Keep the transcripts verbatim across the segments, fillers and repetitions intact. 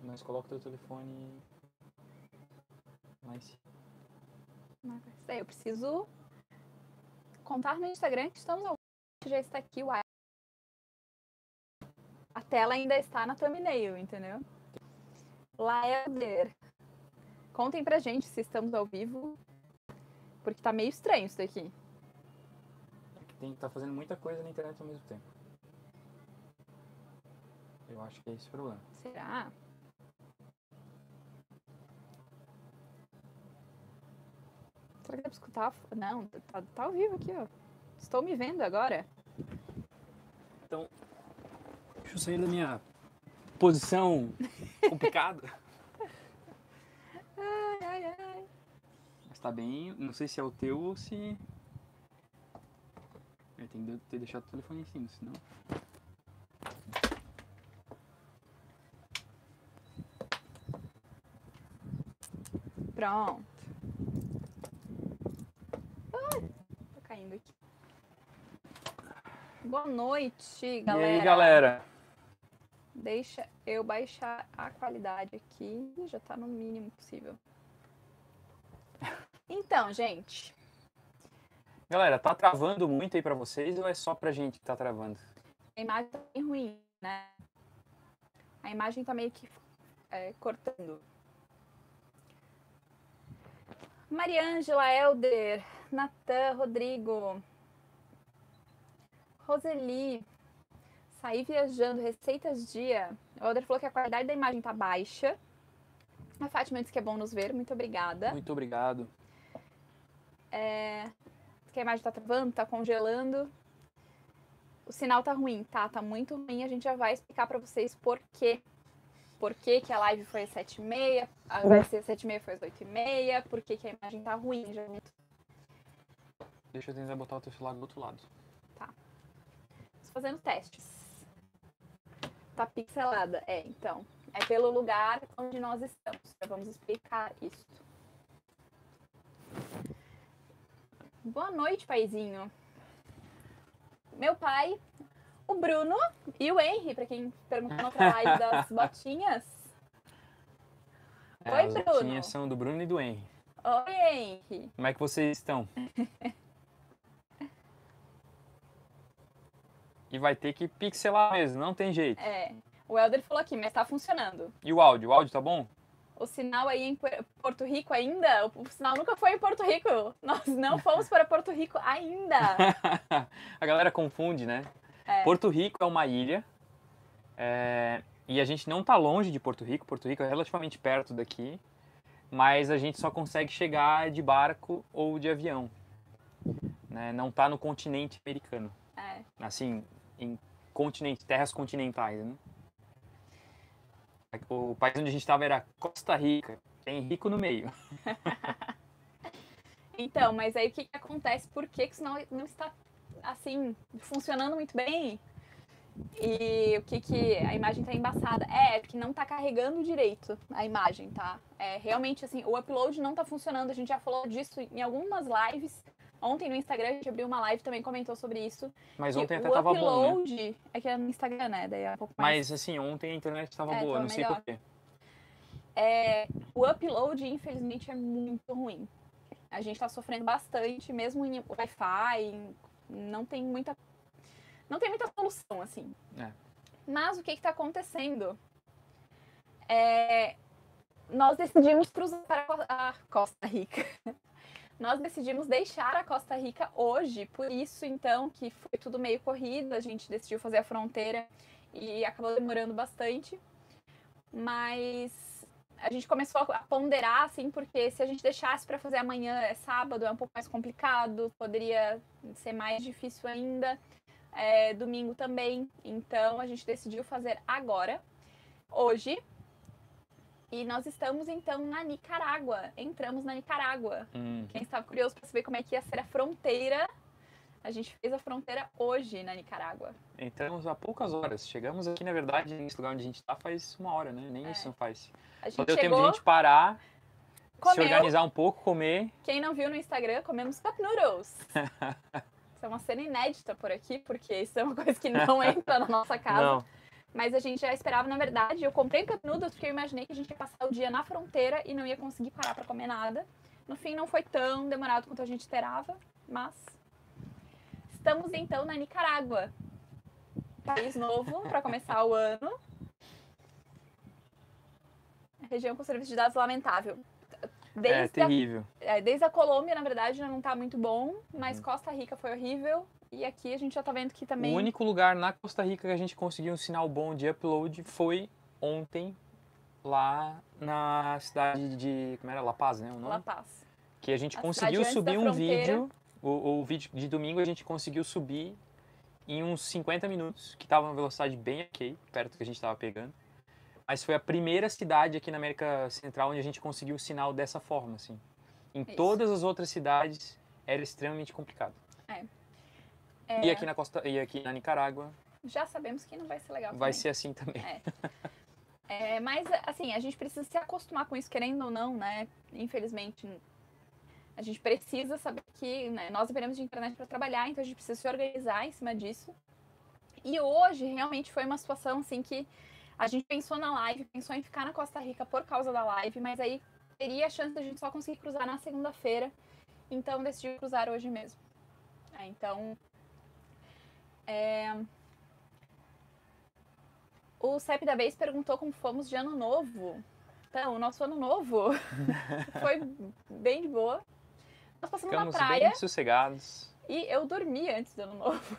Mas coloca o teu telefone lá em cima. Eu preciso contar no Instagram que estamos ao vivo. Já está aqui o A tela ainda está na thumbnail, entendeu? Laelder, contem pra gente se estamos ao vivo, porque tá meio estranho isso daqui. É que tem que estar fazendo muita coisa na internet ao mesmo tempo. Eu acho que é esse o problema. Será? Será que dá pra escutar? Não, tá, tá ao vivo aqui, ó. Estou me vendo agora. Então, deixa eu sair da minha posição complicada. Ai, ai, ai. Mas tá bem, não sei se é o teu ou se... É, tem que ter deixado o telefone em cima, senão... Pronto. Ai, tô caindo aqui. Boa noite, galera. E aí, galera? Deixa eu baixar a qualidade aqui. Já tá no mínimo possível. Então, gente. Galera, tá travando muito aí pra vocês ou é só pra gente que tá travando? A imagem tá bem ruim, né? A imagem tá meio que é, cortando. Mariângela, Helder, Natan, Rodrigo, Roseli, saí viajando, receitas dia. O Helder falou que a qualidade da imagem tá baixa. A Fátima disse que é bom nos ver, muito obrigada. Muito obrigado. É, que a imagem tá travando, tá congelando. O sinal tá ruim, tá? Tá muito ruim. A gente já vai explicar pra vocês por quê. Por que que a live foi às sete e meia, vai ser às sete e meia, foi às oito e meia, por que que a imagem tá ruim. Já... Deixa eu tentar botar o teu celular do outro lado. Tá. Estou fazendo testes. Tá pixelada. É, então. É pelo lugar onde nós estamos. Já vamos explicar isso. Boa noite, paizinho. Meu pai, o Bruno e o Henry, pra quem perguntou na outra live das botinhas. É, Oi, as Bruno. botinhas são do Bruno e do Henry. Oi, Henry. Como é que vocês estão? E vai ter que pixelar mesmo, não tem jeito. É, o Helder falou aqui, mas tá funcionando. E o áudio? O áudio tá bom? O sinal aí em Porto Rico ainda, o sinal nunca foi em Porto Rico. Nós não fomos para Porto Rico ainda. A galera confunde, né? É. Porto Rico é uma ilha. É... E a gente não tá longe de Porto Rico. Porto Rico é relativamente perto daqui. Mas a gente só consegue chegar de barco ou de avião. Né? Não tá no continente americano. É. Assim, em continente, terras continentais, né? O país onde a gente estava era Costa Rica, tem rico no meio. Então, mas aí o que, que acontece? Por que que isso não, não está, assim, funcionando muito bem? E o que que a imagem tá embaçada? É, porque não tá carregando direito a imagem, tá? É, realmente, assim, o upload não tá funcionando. A gente já falou disso em algumas lives. Ontem no Instagram a gente abriu uma live e também comentou sobre isso. Mas ontem até o tava bom, né? upload é que é no Instagram, né? Daí é um pouco mais... Mas assim, ontem a internet tava É, boa, tava não sei melhor. porquê. É, o upload, infelizmente, é muito ruim. A gente tá sofrendo bastante, mesmo em Wi-Fi, não tem muita... Não tem muita solução, assim. É. Mas o que que tá acontecendo? É, nós decidimos cruzar para a Costa Rica. Nós decidimos deixar a Costa Rica hoje, por isso, então, que foi tudo meio corrido, a gente decidiu fazer a fronteira e acabou demorando bastante. Mas a gente começou a ponderar, assim, porque se a gente deixasse para fazer amanhã, é sábado, é um pouco mais complicado, poderia ser mais difícil ainda, é, domingo também. Então, a gente decidiu fazer agora, hoje. E nós estamos, então, na Nicarágua. Entramos na Nicarágua. Hum. Quem estava curioso para saber como é que ia ser a fronteira, a gente fez a fronteira hoje na Nicarágua. Entramos há poucas horas. Chegamos aqui, na verdade, nesse lugar onde a gente tá faz uma hora, né? Nem É. isso não faz. A gente Só deu chegou, tempo de a gente parar, comeu. se organizar um pouco, comer. Quem não viu no Instagram, comemos cup noodles. Isso é uma cena inédita por aqui, porque isso é uma coisa que não entra na nossa casa. Não. Mas a gente já esperava, na verdade, eu comprei Cup Noodles porque eu imaginei que a gente ia passar o dia na fronteira e não ia conseguir parar para comer nada. No fim, não foi tão demorado quanto a gente esperava, mas estamos então na Nicarágua. País novo para começar o ano. Região com serviço de dados lamentável. Desde É terrível. A, é, desde a Colômbia, na verdade, já não tá muito bom, mas hum. Costa Rica foi horrível. E aqui a gente já tá vendo que também... O único lugar na Costa Rica que a gente conseguiu um sinal bom de upload foi ontem, lá na cidade de... Como era? La Paz, né? O nome? La Paz. Que a gente a conseguiu subir um vídeo, o, o vídeo de domingo a gente conseguiu subir em uns cinquenta minutos, que tava uma velocidade bem ok, perto do que a gente tava pegando. Mas foi a primeira cidade aqui na América Central onde a gente conseguiu o sinal dessa forma, assim. Em Isso. todas as outras cidades era extremamente complicado. É. É. E aqui na Costa, e aqui na Nicarágua. Já sabemos que não vai ser legal. Vai também. ser assim também. É. É, mas assim, a gente precisa se acostumar com isso, querendo ou não, né? Infelizmente, a gente precisa saber que, né, nós dependemos de internet para trabalhar, então a gente precisa se organizar em cima disso. E hoje realmente foi uma situação assim que a gente pensou na live, pensou em ficar na Costa Rica por causa da live, mas aí teria a chance da gente só conseguir cruzar na segunda-feira, então decidiu cruzar hoje mesmo. É, então, é... o C E P da vez perguntou como fomos de ano novo. Então, o nosso ano novo foi bem de boa. Nós passamos Ficamos na praia. Bem sossegados. E eu dormi antes do ano novo.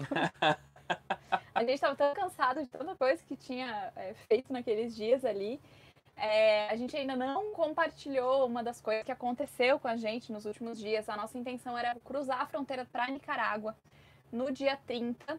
A gente estava tão cansado de tanta coisa que tinha é, feito naqueles dias ali. É, a gente ainda não compartilhou uma das coisas que aconteceu com a gente nos últimos dias. A nossa intenção era cruzar a fronteira para Nicarágua no dia trinta.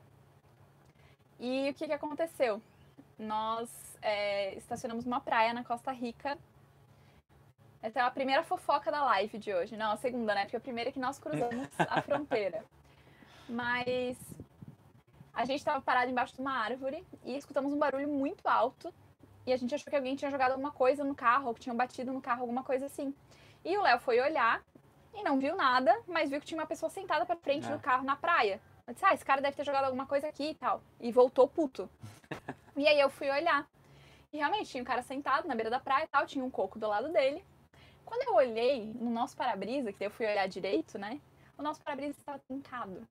E o que, que aconteceu? Nós é, estacionamos numa praia na Costa Rica. Essa é a primeira fofoca da live de hoje. Não, a segunda, né? Porque a primeira é que nós cruzamos a fronteira. Mas a gente estava parado embaixo de uma árvore e escutamos um barulho muito alto. E a gente achou que alguém tinha jogado alguma coisa no carro, ou que tinham batido no carro, alguma coisa assim. E o Léo foi olhar e não viu nada, mas viu que tinha uma pessoa sentada pra frente é. do carro na praia. Eu disse, ah, esse cara deve ter jogado alguma coisa aqui e tal. E voltou puto. E aí eu fui olhar. E realmente tinha um cara sentado na beira da praia e tal, tinha um coco do lado dele. Quando eu olhei no nosso para-brisa, que eu fui olhar direito, né? O nosso para-brisa estava trincado.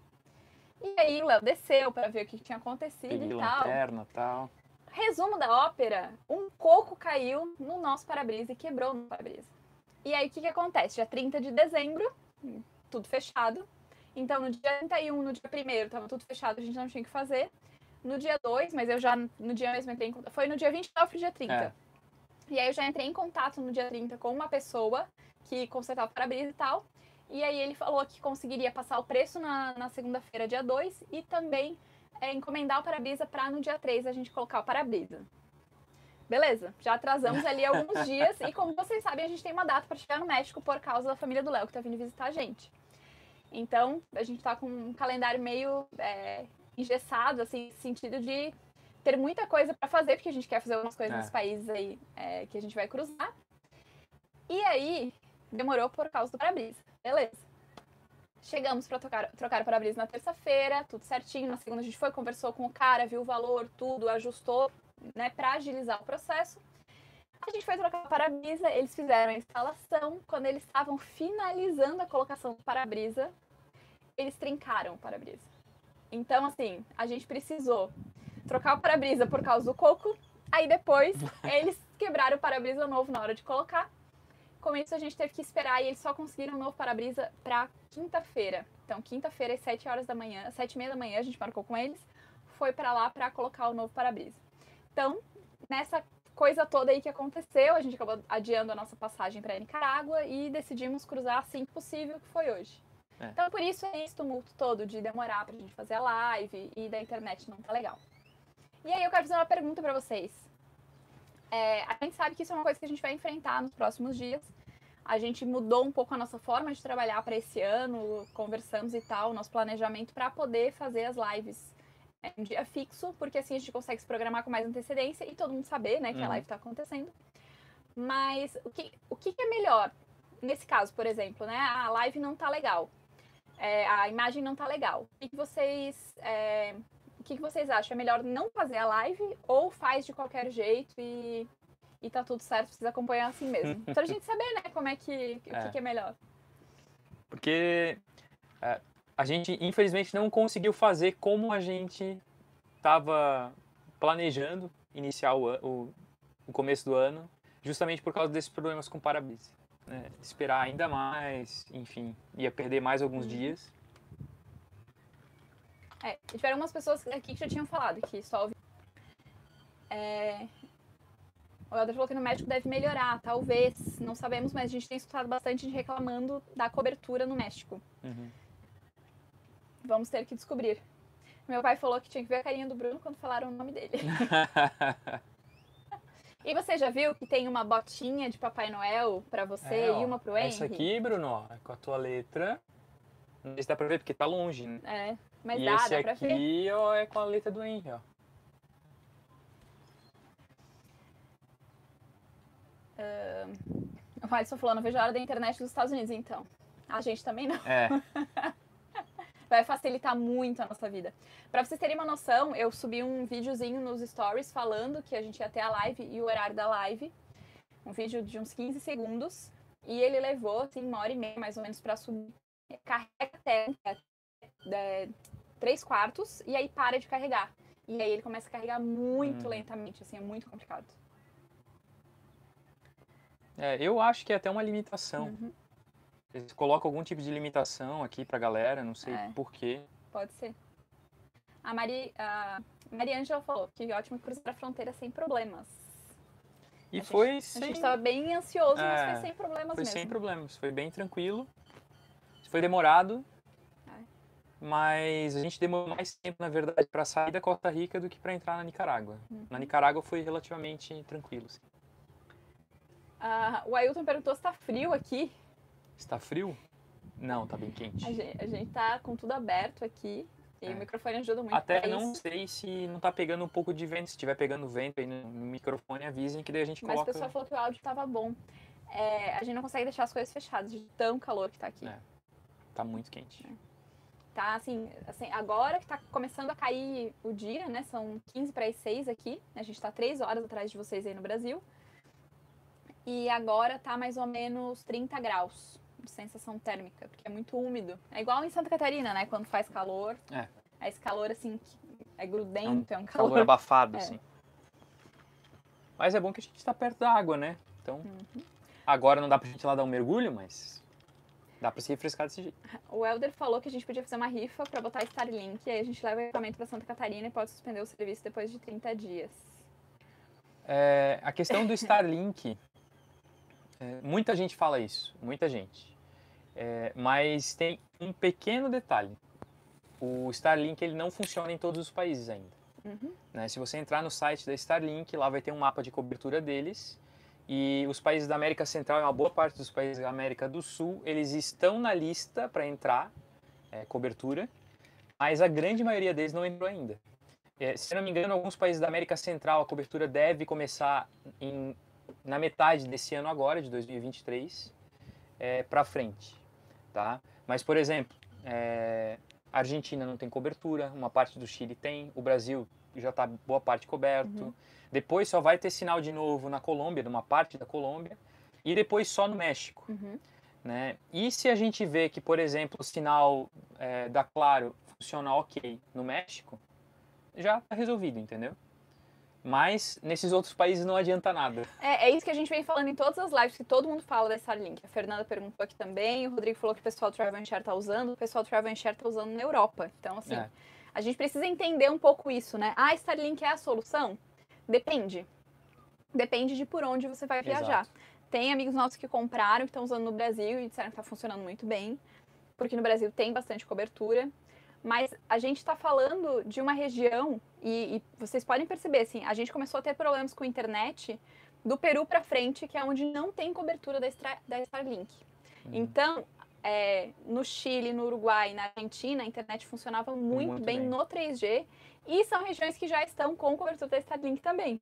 E aí o Léo desceu para ver o que tinha acontecido Peguei e tal. lanterna, tal. Resumo da ópera, um coco caiu no nosso para-brisa e quebrou no para-brisa. E aí o que que acontece? Dia trinta de dezembro, tudo fechado. Então no dia trinta e um, no dia primeiro, tava tudo fechado, a gente não tinha o que fazer. No dia dois, mas eu já no dia mesmo entrei em contato, foi no dia vinte e nove pro dia trinta. É. E aí eu já entrei em contato no dia trinta com uma pessoa que consertava o para-brisa e tal. E aí ele falou que conseguiria passar o preço na, na segunda-feira, dia dois, e também é, encomendar o para-brisa para no dia três a gente colocar o para-brisa. Beleza, já atrasamos ali alguns dias e como vocês sabem, a gente tem uma data para chegar no México por causa da família do Léo que tá vindo visitar a gente. Então, a gente tá com um calendário meio é, engessado, assim, no sentido de ter muita coisa para fazer, porque a gente quer fazer algumas coisas é. nos países aí é, que a gente vai cruzar. E aí, demorou por causa do para-brisa. Beleza. Chegamos para trocar, trocar o para-brisa na terça-feira, tudo certinho. Na segunda a gente foi, conversou com o cara, viu o valor, tudo, ajustou, né, para agilizar o processo. A gente foi trocar o para-brisa, eles fizeram a instalação. Quando eles estavam finalizando a colocação do para-brisa, eles trincaram o para-brisa. Então, assim, a gente precisou trocar o para-brisa por causa do coco. Aí depois, eles quebraram o para-brisa novo na hora de colocar. Com isso, a gente teve que esperar e eles só conseguiram um novo para-brisa para quinta-feira. Então, quinta-feira, às sete horas da manhã, sete e meia da manhã, a gente marcou com eles, foi para lá para colocar o novo para-brisa. Então, nessa coisa toda aí que aconteceu, a gente acabou adiando a nossa passagem para Nicarágua e decidimos cruzar assim que possível, que foi hoje. É. Então, por isso é esse tumulto todo de demorar pra gente fazer a live e da internet não tá legal. E aí eu quero fazer uma pergunta pra vocês. É, a gente sabe que isso é uma coisa que a gente vai enfrentar nos próximos dias. A gente mudou um pouco a nossa forma de trabalhar para esse ano, conversamos e tal, nosso planejamento para poder fazer as lives em um dia fixo, porque assim a gente consegue se programar com mais antecedência e todo mundo saber, né, que uhum. a live está acontecendo. Mas o que, o que é melhor? Nesse caso, por exemplo, né, a live não tá legal, é, a imagem não tá legal. O que vocês, é, o que, que vocês acham? É melhor não fazer a live ou faz de qualquer jeito e, e tá tudo certo, precisa acompanhar assim mesmo? Pra gente saber, né, como é que, o É. que, que é melhor. Porque é, a gente, infelizmente, não conseguiu fazer como a gente estava planejando iniciar o, an- o, o começo do ano, justamente por causa desses problemas com o para-brisa. Né? Esperar ainda mais, enfim, ia perder mais alguns Uhum. dias. É, tiveram umas pessoas aqui que já tinham falado que só ouvi... É... O Helder falou que no México deve melhorar, talvez, não sabemos, mas a gente tem escutado bastante gente reclamando da cobertura no México. Uhum. Vamos ter que descobrir. Meu pai falou que tinha que ver a carinha do Bruno quando falaram o nome dele. E você já viu que tem uma botinha de Papai Noel pra você É, ó, e uma pro Henry? essa aqui, Bruno, ó, é com a tua letra. Não sei se dá pra ver, porque tá longe, né? É, mas e dá, esse dá pra ver. aqui, ó, é com a letra do Henry, ó. O Alisson falou, não vejo a hora da internet dos Estados Unidos, então. A gente também não. É. Vai facilitar muito a nossa vida. Pra vocês terem uma noção, eu subi um videozinho nos stories falando que a gente ia ter a live e o horário da live. Um vídeo de uns quinze segundos. E ele levou, assim, uma hora e meia, mais ou menos, pra subir. Carrega até é, três quartos e aí para de carregar. E aí ele começa a carregar muito Hum. lentamente, assim, é muito complicado. É, eu acho que é até uma limitação. Uhum, Eles colocam algum tipo de limitação aqui pra galera, não sei É. por quê. pode ser. A Mari, a Maria Ângela falou que ótimo cruzar a fronteira sem problemas. E A gente- foi A sem, gente estava bem ansioso, mas É, foi sem problemas foi mesmo. sem problemas, foi bem tranquilo. Foi demorado, É. mas a gente demorou mais tempo, na verdade, pra sair da Costa Rica do que pra entrar na Nicarágua. Uhum. Na Nicarágua foi relativamente tranquilo. Assim. Ah, o Ailton perguntou se tá frio aqui. Está frio? Não, tá bem quente. A gente, a gente tá com tudo aberto aqui. E É. o microfone ajuda muito Até pra não isso. sei se não tá pegando um pouco de vento. Se estiver pegando vento aí no, no microfone, avisem que daí a gente Mas o coloca. pessoal falou que o áudio tava bom. É, a gente não consegue deixar as coisas fechadas de tão calor que tá aqui. É. Tá muito quente. Tá assim, assim, agora que tá começando a cair o dia, né? São quinze para as seis aqui. A gente tá três horas atrás de vocês aí no Brasil. E agora tá mais ou menos trinta graus de sensação térmica, porque é muito úmido. É igual em Santa Catarina, né? Quando faz calor. É. É esse calor assim, que é grudento, é um, Calor calor. abafado, É. assim. Mas é bom que a gente tá perto da água, né? Então, Uhum. agora não dá pra gente ir lá dar um mergulho, mas dá pra se refrescar desse jeito. O Helder falou que a gente podia fazer uma rifa pra botar Starlink, e aí a gente leva o equipamento pra Santa Catarina e pode suspender o serviço depois de trinta dias. É, a questão do Starlink, é, muita gente fala isso, muita gente. É, mas tem um pequeno detalhe. O Starlink ele não funciona em todos os países ainda. Uhum. Né? Se você entrar no site da Starlink, lá vai ter um mapa de cobertura deles. E os países da América Central e uma boa parte dos países da América do Sul, eles estão na lista para entrar, é, cobertura, mas a grande maioria deles não entrou ainda. É, se não me engano, alguns países da América Central, a cobertura deve começar em, na metade desse ano agora, de dois mil e vinte e três, é, para frente. Tá? Mas, por exemplo, é, a Argentina não tem cobertura, uma parte do Chile tem, o Brasil já está boa parte coberto. Uhum. Depois só vai ter sinal de novo na Colômbia, numa parte da Colômbia, e depois só no México. Uhum. Né? E se a gente vê que, por exemplo, o sinal é, da Claro funciona ok no México, já está resolvido, entendeu? Mas nesses outros países não adianta nada. É, é isso que a gente vem falando em todas as lives, que todo mundo fala da Starlink. A Fernanda perguntou aqui também, o Rodrigo falou que o pessoal do Travel and Share tá usando, o pessoal do Travel and Share tá usando na Europa. Então, assim, É. a gente precisa entender um pouco isso, né? Ah, Starlink é a solução? Depende. Depende de por onde você vai viajar. Exato. Tem amigos nossos que compraram, que estão usando no Brasil e disseram que tá funcionando muito bem, porque no Brasil tem bastante cobertura. Mas a gente está falando de uma região, e, e vocês podem perceber, assim, a gente começou a ter problemas com a internet do Peru para frente, que é onde não tem cobertura da, Stra- da Starlink. Uhum. Então, é, no Chile, no Uruguai, na Argentina, a internet funcionava muito, Muito bem, bem. no três G, e são regiões que já estão com cobertura da Starlink também.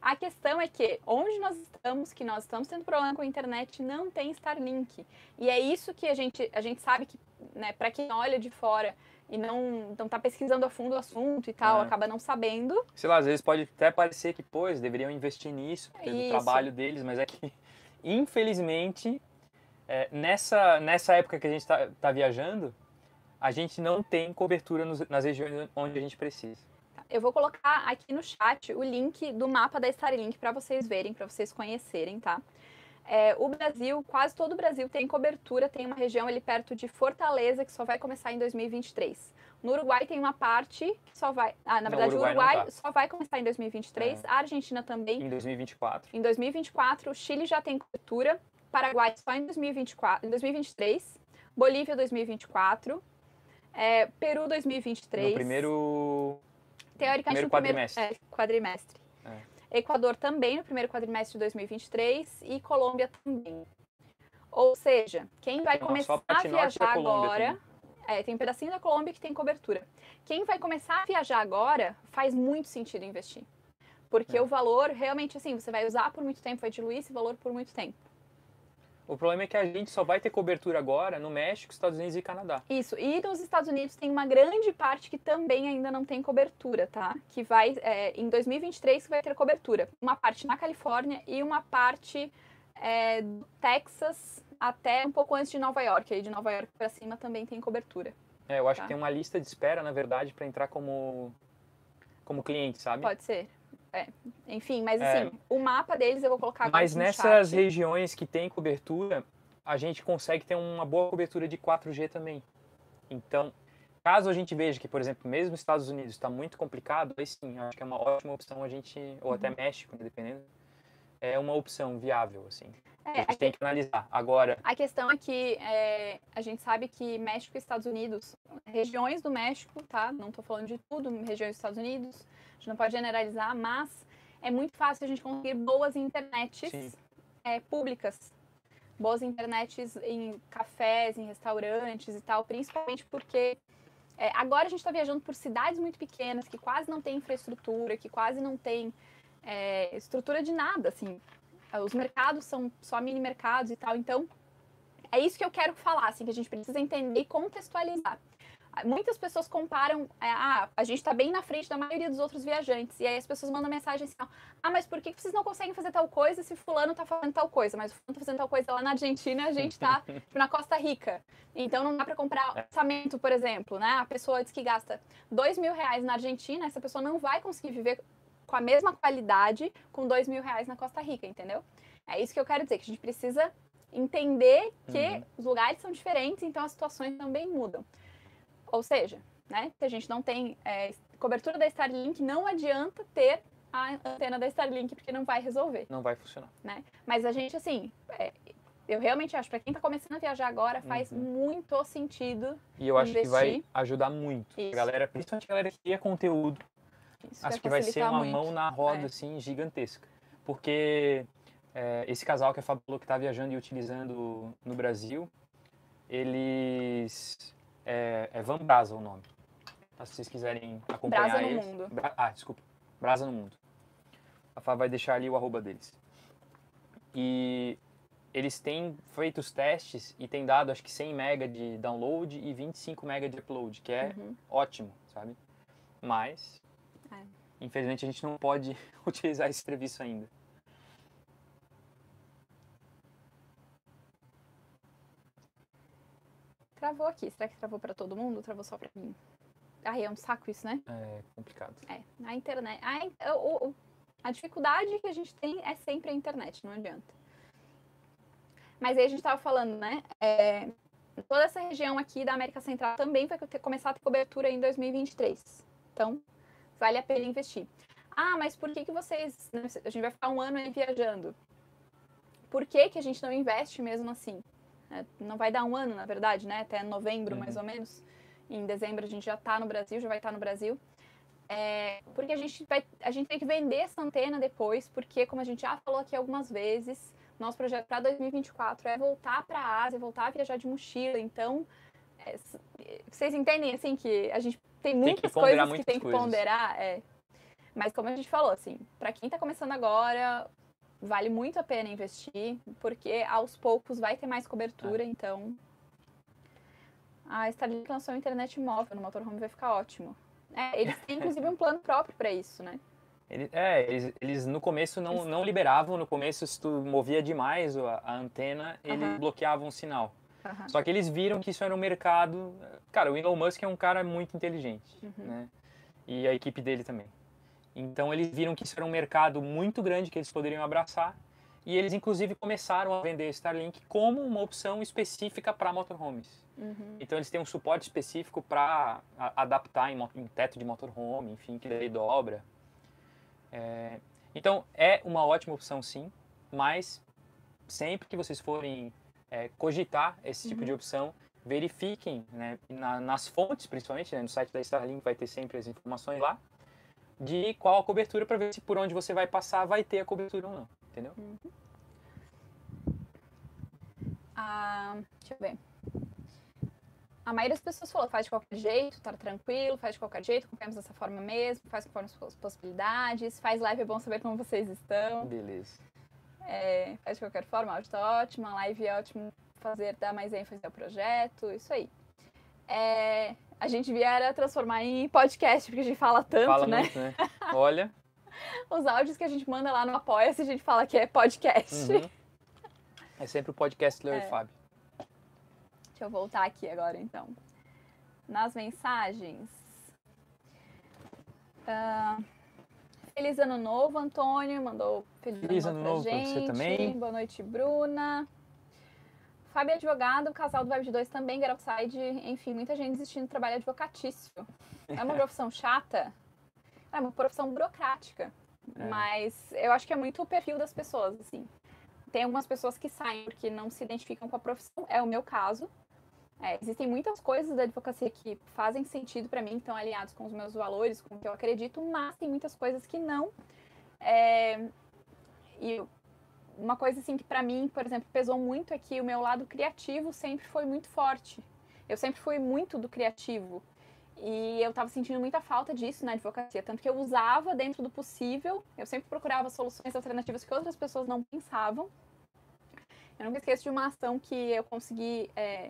A questão é que onde nós estamos, que nós estamos tendo problema com a internet, não tem Starlink. E é isso que a gente, a gente sabe que, né, para quem olha de fora e não, não tá pesquisando a fundo o assunto e tal, É. acaba não sabendo. Sei lá, às vezes pode até parecer que, pô, eles deveriam investir nisso, porque é do Isso. trabalho deles, mas é que, infelizmente, é, nessa, nessa época que a gente está tá viajando, a gente não tem cobertura nos, nas regiões onde a gente precisa. Eu vou colocar aqui no chat o link do mapa da Starlink para vocês verem, para vocês conhecerem, tá? É, o Brasil, quase todo o Brasil tem cobertura, tem uma região ali perto de Fortaleza que só vai começar em dois mil e vinte e três. No Uruguai tem uma parte que só vai... Ah, na Não, verdade, o o Uruguai Uruguai não tá. só vai começar em dois mil e vinte e três, É. a Argentina também Em dois mil e vinte e quatro. em dois mil e vinte e quatro, o Chile já tem cobertura, Paraguai só em dois mil e vinte e quatro, em dois mil e vinte e três, Bolívia dois mil e vinte e quatro, é, Peru dois mil e vinte e três. No primeiro... Teoricamente, primeiro no primeiro quadrimestre. é, quadrimestre. É. Equador também no primeiro quadrimestre de dois mil e vinte e três e Colômbia também. Ou seja, quem vai Não, começar só a a parte norte da viajar Colômbia agora... É, tem um pedacinho da Colômbia que tem cobertura. Quem vai começar a viajar agora, faz muito sentido investir. Porque É. o valor, realmente, assim, você vai usar por muito tempo, vai diluir esse valor por muito tempo. O problema é que a gente só vai ter cobertura agora no México, Estados Unidos e Canadá. Isso, e nos Estados Unidos tem uma grande parte que também ainda não tem cobertura, tá? Que vai, é, em dois mil e vinte e três, que vai ter cobertura. Uma parte na Califórnia e uma parte é, do Texas até um pouco antes de Nova York. Aí de Nova York para cima também tem cobertura. É, eu acho Tá. que tem uma lista de espera, na verdade, para entrar como, como cliente, sabe? Pode ser. É. Enfim, mas É. assim, o mapa deles eu vou colocar agora Mas aqui no nessas chat. regiões que tem cobertura, a gente consegue ter uma boa cobertura de quatro G também. Então, caso a gente veja que, por exemplo, mesmo nos Estados Unidos está muito complicado, aí sim, acho que é uma ótima opção a gente, ou Uhum. até México, né, dependendo, é uma opção viável, assim. É, A gente a, tem que analisar. Agora, a questão é que é, a gente sabe que México e Estados Unidos, regiões do México, tá? Não tô falando de tudo, regiões dos Estados Unidos, a gente não pode generalizar, mas é muito fácil a gente conseguir boas internets é, públicas. Boas internets em cafés, em restaurantes e tal, principalmente porque é, agora a gente está viajando por cidades muito pequenas, que quase não tem infraestrutura, que quase não tem é, estrutura de nada, assim. Os mercados são só mini mercados e tal, então é isso que eu quero falar, assim, que a gente precisa entender e contextualizar. Muitas pessoas comparam, é, ah, a gente está bem na frente da maioria dos outros viajantes, e aí as pessoas mandam mensagem assim, ah, mas por que vocês não conseguem fazer tal coisa se fulano está fazendo tal coisa? Mas o fulano está fazendo tal coisa lá na Argentina, a gente está tipo, na Costa Rica. Então não dá para comprar orçamento, por exemplo, né? A pessoa diz que gasta dois mil reais na Argentina, essa pessoa não vai conseguir viver com a mesma qualidade com dois mil reais na Costa Rica, entendeu? É isso que eu quero dizer, que a gente precisa entender que Uhum. os lugares são diferentes, então as situações também mudam. Ou seja, né, se a gente não tem é, cobertura da Starlink, não adianta ter a antena da Starlink, porque não vai resolver. não vai funcionar. Né? Mas a gente, assim, é, eu realmente acho, para quem está começando a viajar agora, faz Uhum. muito sentido E eu acho investir. que vai ajudar muito. Isso. A galera, principalmente a galera que cria conteúdo, Isso acho que vai vai ser facilitar uma muito. mão na roda, É. assim, gigantesca. Porque é, esse casal que a Fábio falou que está viajando e utilizando no Brasil, eles... É, é Van Brasa o nome. Tá, se vocês quiserem acompanhar Brasa no eles. Mundo. Bra- ah, desculpa. Brasa no Mundo. A Fábio vai deixar ali o arroba deles. E eles têm feito os testes e têm dado, acho que cem mega de download e vinte e cinco mega de upload, que é Uhum. ótimo, sabe? Mas, É. infelizmente, a gente não pode utilizar esse serviço ainda. Travou aqui. Será que travou para todo mundo ou travou só para mim? Ai, é um saco isso, né? É complicado. É, a internet. A, in- o- o- a dificuldade que a gente tem é sempre a internet, não adianta. Mas aí a gente estava falando, né? é, toda essa região aqui da América Central também vai ter- começar a ter cobertura em dois mil e vinte e três. Então, vale a pena investir. Ah, mas por que, que vocês. né, a gente vai ficar um ano aí viajando. Por que, que a gente não investe mesmo assim? É, não vai dar um ano, na verdade, né? Até novembro, Uhum. mais ou menos. Em dezembro a gente já está no Brasil, já vai estar no Brasil. É, porque a gente, vai, a gente tem que vender essa antena depois, porque, como a gente já falou aqui algumas vezes, nosso projeto para dois mil e vinte e quatro é voltar para a Ásia, voltar a viajar de mochila. Então, é, vocês entendem, assim, que a gente tem muitas ponderar coisas que muitas tem que coisas. ponderar? É. Mas como a gente falou, assim, para quem está começando agora, vale muito a pena investir, porque aos poucos vai ter mais cobertura, é. Então a Starlink lançou a internet móvel no motorhome, vai ficar ótimo. É, eles têm inclusive um plano próprio para isso, né? Ele, é, eles, eles no começo não, eles... não liberavam, no começo se tu movia demais a, a antena, eles uh-huh. bloqueavam o sinal. Uh-huh. Só que eles viram que isso era um mercado... Cara, o Elon Musk é um cara muito inteligente, uh-huh. né? E a equipe dele também. Então eles viram que isso era um mercado muito grande que eles poderiam abraçar, e eles inclusive começaram a vender Starlink como uma opção específica para motorhomes. Uhum. Então eles têm um suporte específico para adaptar em, em teto de motorhome, enfim, que daí dobra. É, então é uma ótima opção sim, mas sempre que vocês forem é, cogitar esse tipo uhum. de opção, verifiquem, né, na, nas fontes principalmente, né, no site da Starlink vai ter sempre as informações lá, de qual a cobertura, para ver se por onde você vai passar vai ter a cobertura ou não, entendeu? Uhum. Ah, deixa eu ver. A maioria das pessoas falou, faz de qualquer jeito, tá tranquilo, faz de qualquer jeito, confiamos dessa forma mesmo, faz conforme as possibilidades, faz live, é bom saber como vocês estão. Beleza. É, faz de qualquer forma, áudio tá ótimo, a live é ótimo, fazer, dar mais ênfase ao projeto, isso aí. É, a gente devia transformar em podcast, porque a gente fala tanto, fala né? Muito, né? Olha. Os áudios que a gente manda lá no Apoia-se, a gente fala que é podcast. Uhum. É sempre o podcast Leo é. e Fábio. Deixa eu voltar aqui agora, então. Nas mensagens. Uh, feliz Ano Novo, Antônio. Mandou feliz, feliz Ano Novo pra gente. Pra você também. Boa noite, Bruna. Fábio é advogado, o casal do Vibe de dois também, Get Outside. Enfim, muita gente desistindo do trabalho advocatício. É uma profissão chata? É uma profissão burocrática. É. Mas eu acho que é muito o perfil das pessoas, assim. Tem algumas pessoas que saem porque não se identificam com a profissão. É o meu caso. É, existem muitas coisas da advocacia que fazem sentido para mim, que estão alinhados com os meus valores, com o que eu acredito, mas tem muitas coisas que não. É, e uma coisa assim que para mim, por exemplo, pesou muito é que o meu lado criativo sempre foi muito forte. Eu sempre fui muito do criativo. E eu estava sentindo muita falta disso na advocacia, tanto que eu usava dentro do possível, eu sempre procurava soluções alternativas que outras pessoas não pensavam. Eu nunca esqueço de uma ação que eu consegui... É,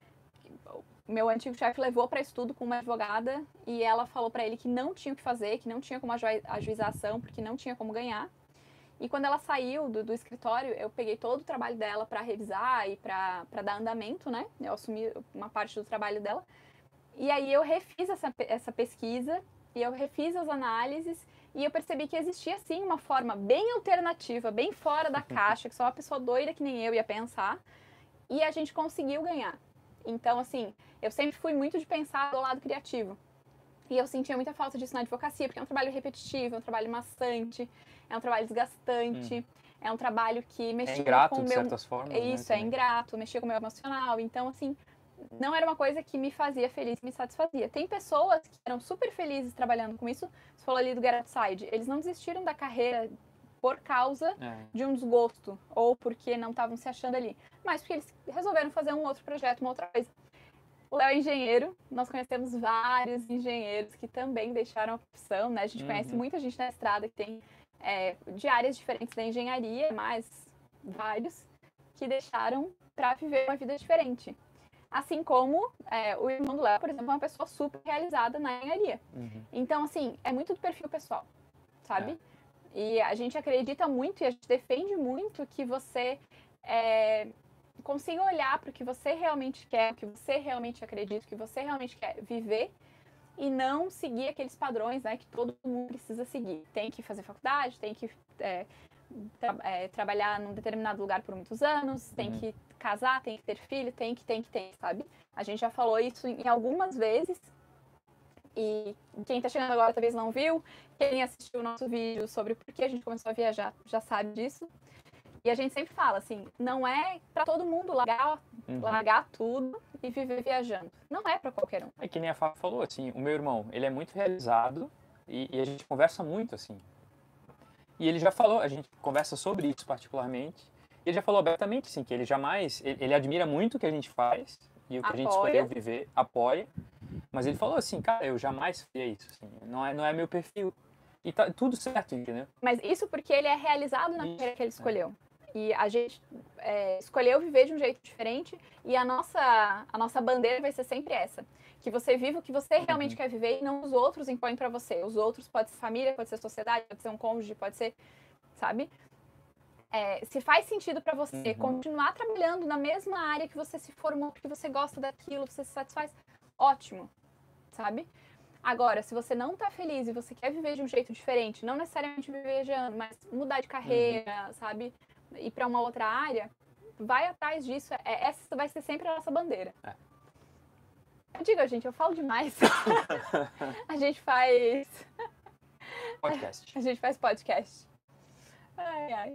meu antigo chefe levou para estudo com uma advogada e ela falou para ele que não tinha o que fazer, que não tinha como ajuizar a ação, porque não tinha como ganhar. E quando ela saiu do, do escritório, eu peguei todo o trabalho dela para revisar e para dar andamento, né? Eu assumi uma parte do trabalho dela. E aí eu refiz essa, essa pesquisa e eu refiz as análises e eu percebi que existia, sim, uma forma bem alternativa, bem fora da caixa, que só uma pessoa doida que nem eu ia pensar, e a gente conseguiu ganhar. Então, assim, eu sempre fui muito de pensar do lado criativo. E eu sentia muita falta disso na advocacia, porque é um trabalho repetitivo, é um trabalho maçante, é um trabalho desgastante, hum. é um trabalho que mexia é ingrato, com o de meu... certas formas, Isso, né, é ingrato, mexia com o meu emocional. Então, assim, não era uma coisa que me fazia feliz, me satisfazia. Tem pessoas que eram super felizes trabalhando com isso. Você falou ali do Get Outside. Eles não desistiram da carreira por causa é. de um desgosto ou porque não estavam se achando ali, mas porque eles resolveram fazer um outro projeto, uma outra coisa. O Léo é engenheiro, nós conhecemos vários engenheiros que também deixaram a profissão, né? A gente uhum. conhece muita gente na estrada que tem é, de áreas diferentes da engenharia, mas vários que deixaram para viver uma vida diferente. Assim como é, o irmão do Léo, por exemplo, é uma pessoa super realizada na engenharia. Uhum. Então, assim, é muito do perfil pessoal, sabe? É. E a gente acredita muito e a gente defende muito que você é, consiga olhar para o que você realmente quer, o que você realmente acredita, o que você realmente quer viver e não seguir aqueles padrões, né, que todo mundo precisa seguir. Tem que fazer faculdade, tem que é, tra é, trabalhar num determinado lugar por muitos anos, tem uhum. que casar, tem que ter filho, tem que, tem que, tem, sabe? A gente já falou isso em algumas vezes. E quem está chegando agora talvez não viu, quem assistiu o nosso vídeo sobre por que a gente começou a viajar já sabe disso. E a gente sempre fala assim, não é para todo mundo largar, uhum. largar tudo e viver viajando. Não é para qualquer um. É que nem a Fábio falou, assim, o meu irmão, ele é muito realizado e, e a gente conversa muito, assim. E ele já falou, a gente conversa sobre isso particularmente, e ele já falou abertamente, assim, que ele jamais, ele, ele admira muito o que a gente faz e o que apoia. A gente escolheu viver, apoia. Mas ele falou assim, cara, eu jamais faria isso, assim, não é, não é meu perfil. E tá tudo certo, entendeu? Mas isso porque ele é realizado na Isso, carreira que ele é. escolheu. E a gente é, escolheu viver de um jeito diferente e a nossa, a nossa bandeira vai ser sempre essa. Que você viva o que você realmente Uhum. quer viver e não os outros impõem pra você. Os outros pode ser família, pode ser sociedade, pode ser um cônjuge, pode ser, sabe? É, se faz sentido pra você Uhum. continuar trabalhando na mesma área que você se formou, porque você gosta daquilo, você se satisfaz, ótimo, sabe? Agora, se você não tá feliz e você quer viver de um jeito diferente, não necessariamente viver viajando, mas mudar de carreira, uhum. sabe? Ir pra uma outra área, vai atrás disso. É, essa vai ser sempre a nossa bandeira. É. Eu digo, gente, eu falo demais. A gente faz... Podcast. A gente faz podcast. Ai, ai.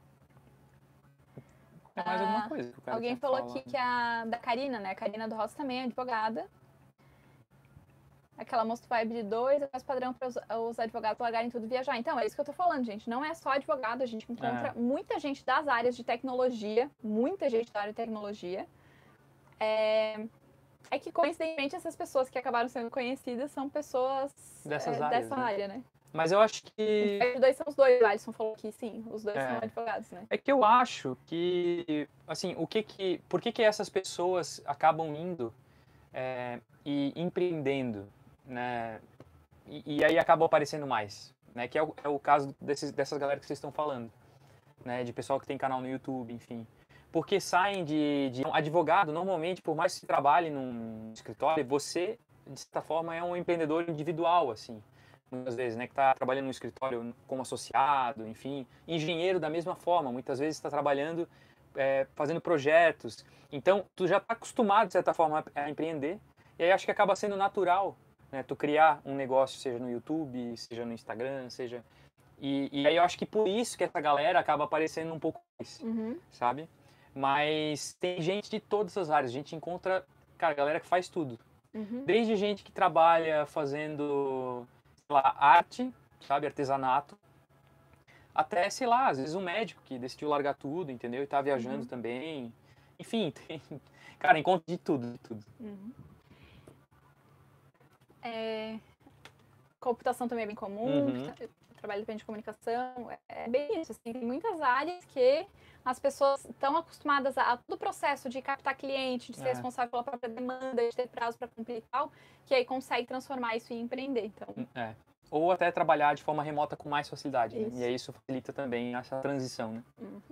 É mais alguma coisa que o cara Alguém quer falou falar, aqui né? que a da Karina, né? A Karina do Rosa também é advogada. Aquela moça vibe de dois, é mais padrão para os, os advogados largarem tudo e viajar. Então, é isso que eu tô falando, gente. Não é só advogado, a gente encontra É. muita gente das áreas de tecnologia, muita gente da área de tecnologia. É, é que, coincidentemente, essas pessoas que acabaram sendo conhecidas são pessoas Dessas é, áreas, dessa né? área, né? Mas eu acho que... Os dois são os dois, o Alisson falou que sim, os dois É. são advogados, né? É que eu acho que, assim, o que que... Por que que essas pessoas acabam indo é, e empreendendo, né? E, e aí acabam aparecendo mais, né? Que é o, é o caso desses, dessas galera que vocês estão falando, né? De pessoal que tem canal no YouTube, enfim. Porque saem de, de advogado, normalmente, por mais que você trabalhe num escritório, você, de certa forma, é um empreendedor individual, assim. Muitas vezes, né? Que está trabalhando no escritório como associado, enfim. Engenheiro da mesma forma, muitas vezes está trabalhando, é, fazendo projetos. Então, tu já está acostumado, de certa forma, a, a empreender. E aí acho que acaba sendo natural, né? Tu criar um negócio, seja no YouTube, seja no Instagram, seja... E, e aí eu acho que por isso que essa galera acaba aparecendo um pouco mais, Uhum. sabe? Mas tem gente de todas as áreas. A gente encontra, cara, galera que faz tudo. Uhum. Desde gente que trabalha fazendo, sei lá, arte, sabe? Artesanato. Até, sei lá, às vezes um médico que decidiu largar tudo, entendeu? E tá viajando Uhum. também. Enfim, tem... Cara, encontro de tudo, de tudo. Uhum. É... Computação também é bem comum, Uhum. trabalho depende de comunicação, é bem isso, assim, tem muitas áreas que as pessoas estão acostumadas a, a todo o processo de captar cliente, de ser É. responsável pela própria demanda, de ter prazo para cumprir e tal, que aí consegue transformar isso em empreender, então... É. Ou até trabalhar de forma remota com mais facilidade, né? Isso. E aí isso facilita também essa transição, né? Uhum.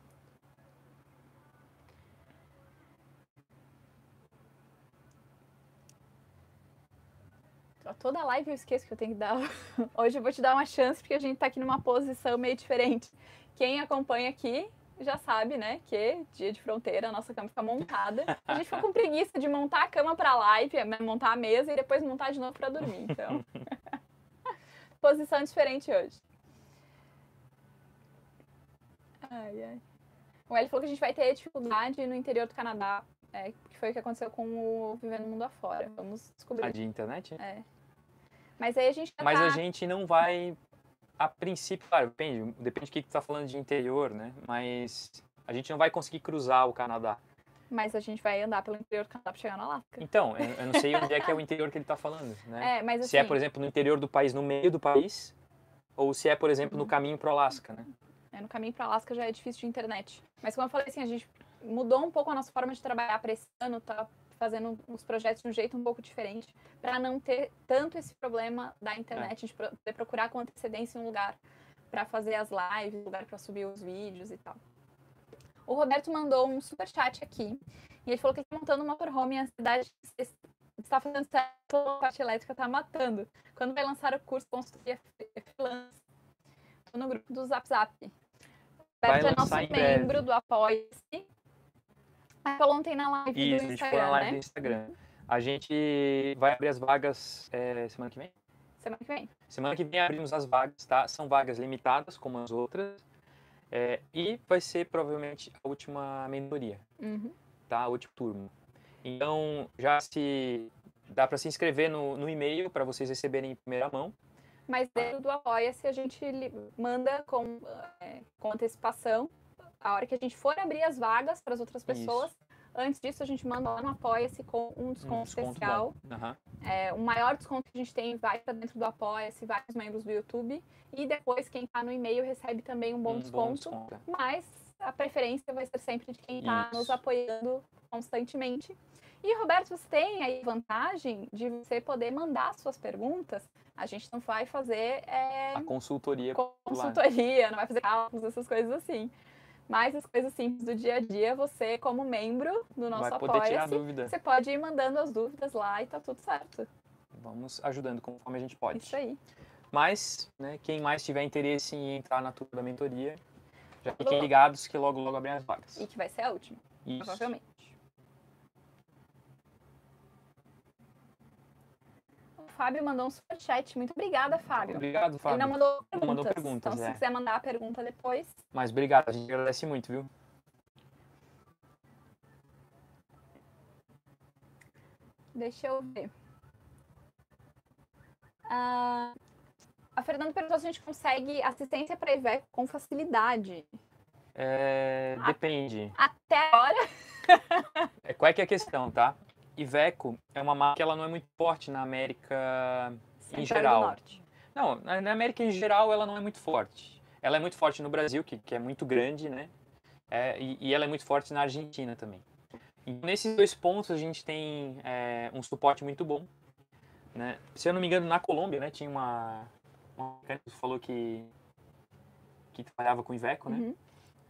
Toda live eu esqueço que eu tenho que dar. Hoje eu vou te dar uma chance, porque a gente tá aqui numa posição meio diferente. Quem acompanha aqui já sabe, né, que dia de fronteira a nossa cama fica montada. A gente ficou com preguiça de montar a cama pra live, montar a mesa e depois montar de novo pra dormir. Então, posição diferente hoje. Ai, ai. O Eli falou que a gente vai ter dificuldade no interior do Canadá, é, que foi o que aconteceu com o Vivendo o Mundo Afora. Vamos descobrir. A de internet? É. Mas aí a gente já Mas tá... a gente não vai, a princípio, claro, depende, depende do que tu tá falando de interior, né? Mas a gente não vai conseguir cruzar o Canadá. Mas a gente vai andar pelo interior do Canadá pra chegar no Alasca. Então, eu, eu não sei onde é que é o interior que ele tá falando, né? É, mas assim... Se é, por exemplo, no interior do país, no meio do país, ou se é, por exemplo, Uhum. no caminho pro Alasca, né? É, no caminho para Alasca já é difícil de internet. Mas como eu falei, assim, a gente mudou um pouco a nossa forma de trabalhar para esse ano, tá fazendo uns projetos de um jeito um pouco diferente, para não ter tanto esse problema da internet, É. de poder procurar com antecedência um lugar para fazer as lives, um lugar para subir os vídeos e tal. O Roberto mandou um super chat aqui, e ele falou que está montando um motorhome e a cidade está fazendo certo, a parte elétrica está matando. Quando vai lançar o curso Consultoria Freelance? Estou no grupo do Zap Zap. O Roberto é nosso membro breve. do Apoia-se. A falou ontem na live Isso, do Instagram, a gente foi na live né? do Instagram. A gente vai abrir as vagas é, semana que vem? Semana que vem. Semana que vem abrimos as vagas, tá? São vagas limitadas, como as outras. É, e vai ser provavelmente a última mentoria, Uhum. tá? O último turno. Então, já se dá para se inscrever no, no e-mail para vocês receberem em primeira mão. Mas dentro do Apoia-se a gente manda com, é, com antecipação. A hora que a gente for abrir as vagas para as outras pessoas, isso. Antes disso a gente manda lá no Apoia-se com um desconto, um desconto especial. Uhum. É, o maior desconto que a gente tem vai para dentro do Apoia-se, vai para os membros do YouTube. E depois, quem está no e-mail recebe também um bom Um desconto. bom desconto. Mas a preferência vai ser sempre de quem está nos Isso. apoiando constantemente. E, Roberto, você tem aí vantagem de você poder mandar suas perguntas. A gente não vai fazer é, A consultoria. lá. consultoria, não vai fazer cálculos, essas coisas assim. Mas as coisas simples do dia a dia, você, como membro do nosso Vai poder tirar Apoia-se, dúvida. você pode ir mandando as dúvidas lá e tá tudo certo. Vamos ajudando conforme a gente pode. Isso aí. Mas, né, quem mais tiver interesse em entrar na turma da mentoria, já fiquem Alô? ligados que logo, logo abrem as vagas. E que vai ser a última, Isso. provavelmente. O Fábio mandou um superchat. Muito obrigada, Fábio. Obrigado, Fábio. Ele não mandou Não perguntas. mandou perguntas, então, é. se quiser mandar a pergunta depois. Mas obrigado, a gente agradece muito, viu? Deixa eu ver. Ah, a Fernanda perguntou se a gente consegue assistência para Iveco com facilidade. É, Ah. depende. Até agora. É, qual é que é a questão, tá? Iveco é uma marca que ela não é muito forte na América em Central e do geral. Norte. Não, na na América em geral ela não é muito forte. Ela é muito forte no Brasil, que, que é muito grande, né? É, e, e ela é muito forte na Argentina também. E nesses dois pontos a gente tem é, um suporte muito bom, né? Se eu não me engano, na Colômbia, né, tinha uma, uma mecânica que falou que que trabalhava com Iveco, né? Uhum.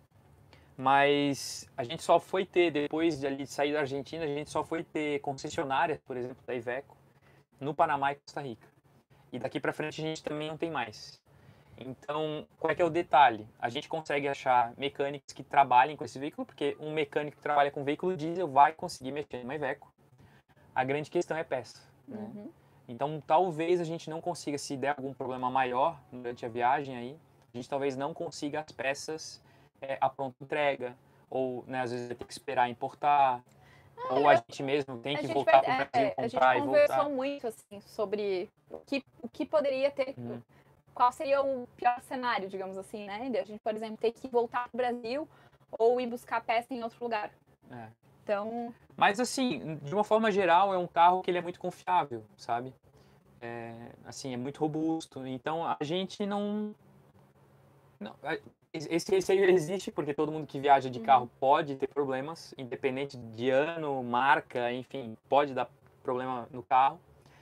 Mas a gente só foi ter, depois de ali sair da Argentina, a gente só foi ter concessionária, por exemplo, da Iveco, no Panamá e Costa Rica. E daqui para frente a gente também não tem mais. Então, qual é que é o detalhe? A gente consegue achar mecânicos que trabalhem com esse veículo, porque um mecânico que trabalha com veículo diesel vai conseguir mexer numa Iveco. A grande questão é peça, né? Uhum. Então, talvez a gente não consiga, se der algum problema maior durante a viagem aí, a gente talvez não consiga as peças é, a pronta entrega, ou né, às vezes vai ter que esperar importar, ah, ou a gente mesmo tem A que gente voltar vai- para o Brasil é, a gente comprar e conversou voltar. muito assim sobre o que, o que poderia ter, Uhum. qual seria o pior cenário, digamos assim, né? De a gente, por exemplo, ter que voltar para o Brasil ou ir buscar peça em outro lugar. É. Então, Mas assim, de uma forma geral, é um carro que ele é muito confiável, sabe? É, assim, é muito robusto. Então a gente não, não a- esse receio existe porque todo mundo que viaja de carro pode ter problemas, independente de ano, marca, enfim, pode dar problema no carro.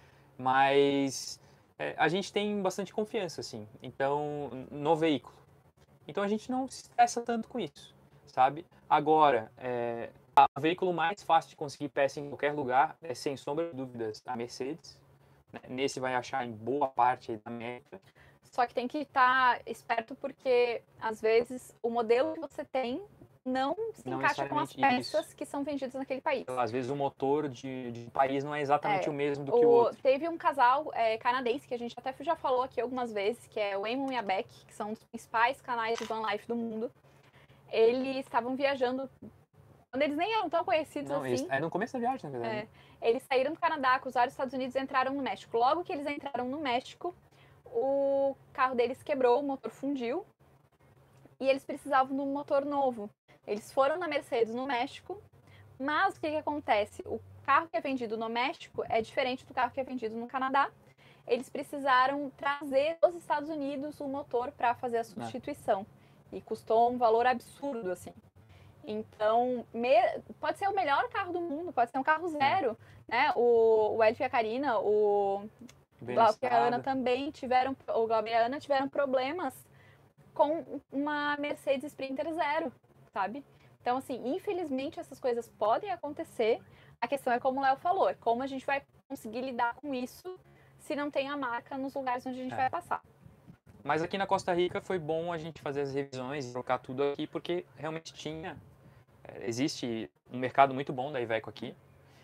Mas é, a gente tem bastante confiança, assim, então, no veículo. Então a gente não se estressa tanto com isso, sabe? Agora, é, o veículo mais fácil de conseguir peça em qualquer lugar é, sem sombra de dúvidas, a Mercedes. Né? Nesse vai achar em boa parte da América. só que tem que estar esperto porque às vezes o modelo que você tem não se Não encaixa com as necessariamente peças isso. que são vendidas naquele país. Às vezes o motor de, de um país não é exatamente É, o mesmo do que o O- outro. Teve um casal é, canadense que a gente até já falou aqui algumas vezes, que é o Eamon e a Beck, que são os principais canais de van life do mundo. Eles estavam viajando quando eles nem eram tão conhecidos Não, assim. eles- é no começo da viagem, na verdade. É, eles saíram do Canadá, cruzaram os Estados Unidos e entraram no México. Logo que eles entraram no México, o carro deles quebrou, o motor fundiu e eles precisavam de um motor novo. Eles foram na Mercedes no México, mas o que, que acontece? O carro que é vendido no México é diferente do carro que é vendido no Canadá. Eles precisaram trazer dos Estados Unidos o motor para fazer a substituição. E custou um valor absurdo, assim. Então, me- pode ser o melhor carro do mundo, pode ser um carro zero, né? O, o Elf e a Karina, o Bem Glauco e a estrada. Ana também tiveram, o Glauco e a Ana tiveram problemas com uma Mercedes Sprinter zero, sabe? Então, assim, infelizmente essas coisas podem acontecer. A questão é como o Léo falou, é como a gente vai conseguir lidar com isso se não tem a marca nos lugares onde a gente É. vai passar. Mas aqui na Costa Rica foi bom a gente fazer as revisões e trocar tudo aqui, porque realmente tinha, é, existe um mercado muito bom da Iveco aqui.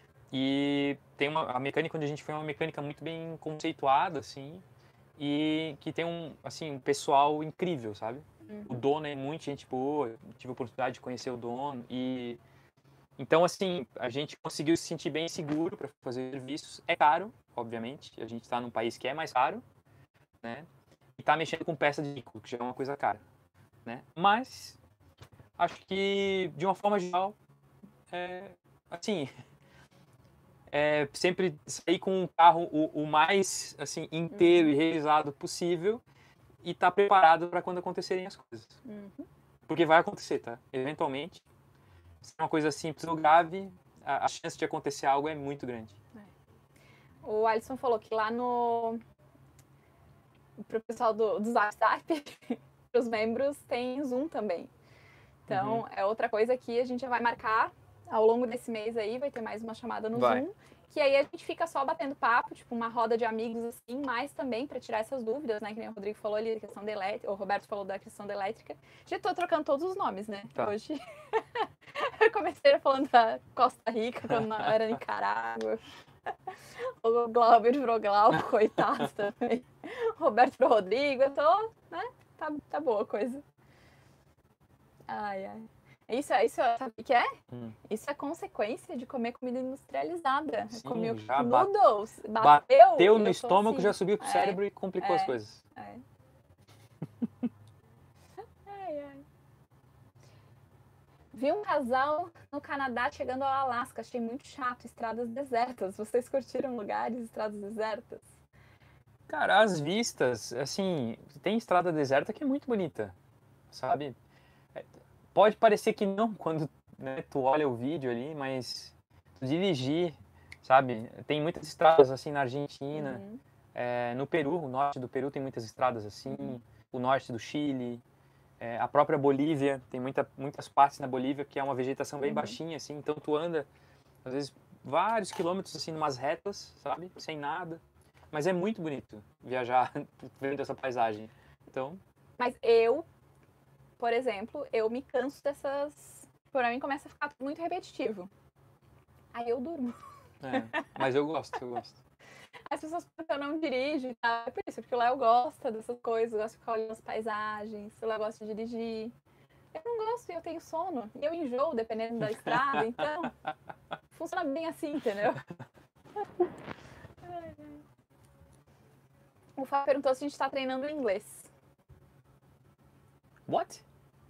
E tem uma, a mecânica onde a gente foi é uma mecânica muito bem conceituada, assim, e que tem um, assim, um pessoal incrível, sabe? Uhum. O dono é muito gente boa, eu tive a oportunidade de conhecer o dono e... Então, assim, a gente conseguiu se sentir bem seguro para fazer serviços. É caro, obviamente, a gente está num país que é mais caro, né? E tá mexendo com peça de veículo, que já é uma coisa cara, né? Mas, acho que, de uma forma geral, é, assim, é sempre sair com um carro o, o mais assim inteiro Uhum. e revisado possível e estar preparado para quando acontecerem as coisas. Uhum. Porque vai acontecer, tá? Eventualmente, se é uma coisa simples ou grave, a, a chance de acontecer algo é muito grande. O Alisson falou que lá no pro pessoal do, do Zap Zap, os membros tem Zoom também. Então, Uhum. é outra coisa que a gente já vai marcar ao longo desse mês aí, vai ter mais uma chamada no Vai. Zoom, que aí a gente fica só batendo papo, tipo uma roda de amigos assim, mas também para tirar essas dúvidas, né, que nem o Rodrigo falou ali da questão da elétrica, o Roberto falou da questão da elétrica. Já tô trocando todos os nomes, né? Tá. Hoje eu comecei falando da Costa Rica quando era Nicarágua. O Glauber virou Glauco, coitado também. Roberto pro Rodrigo, eu tô, né? Tá, tá boa a coisa. Ai, ai. Isso, é- isso, é- sabe o que é? Hum. Isso é consequência de comer comida industrializada. Sim, Comeu já noodles, ba- bateu, bateu e no eu tô estômago, assim. já subiu pro É, cérebro e complicou as é, coisas. é. Ai, ai. Vi um casal no Canadá chegando ao Alasca. Achei muito chato, estradas desertas. Vocês curtiram lugares, estradas desertas? Cara, as vistas, assim, tem estrada deserta que é muito bonita, sabe? É, pode parecer que não quando, né, tu olha o vídeo ali, mas tu dirigir, sabe? Tem muitas estradas assim na Argentina, Uhum, é, no Peru, o norte do Peru tem muitas estradas assim, uhum, o norte do Chile, é, a própria Bolívia, tem muita, muitas partes na Bolívia que é uma vegetação bem uhum. baixinha, assim, então tu anda, às vezes, vários quilômetros assim, numas retas, sabe? Sem nada. Mas é muito bonito viajar vendo essa paisagem. Então, Mas eu, por exemplo, eu me canso dessas. Pra mim começa a ficar muito repetitivo. Aí eu durmo. é, mas eu gosto, eu gosto. As pessoas pensam que eu não dirijo e tal. É por isso, porque o Léo gosta dessas coisas, gosta de ficar olhando as paisagens, o Léo gosta de dirigir. Eu não gosto e eu tenho sono. E eu enjoo dependendo da estrada, então funciona bem assim, entendeu? O Fábio perguntou se a gente tá treinando inglês. What?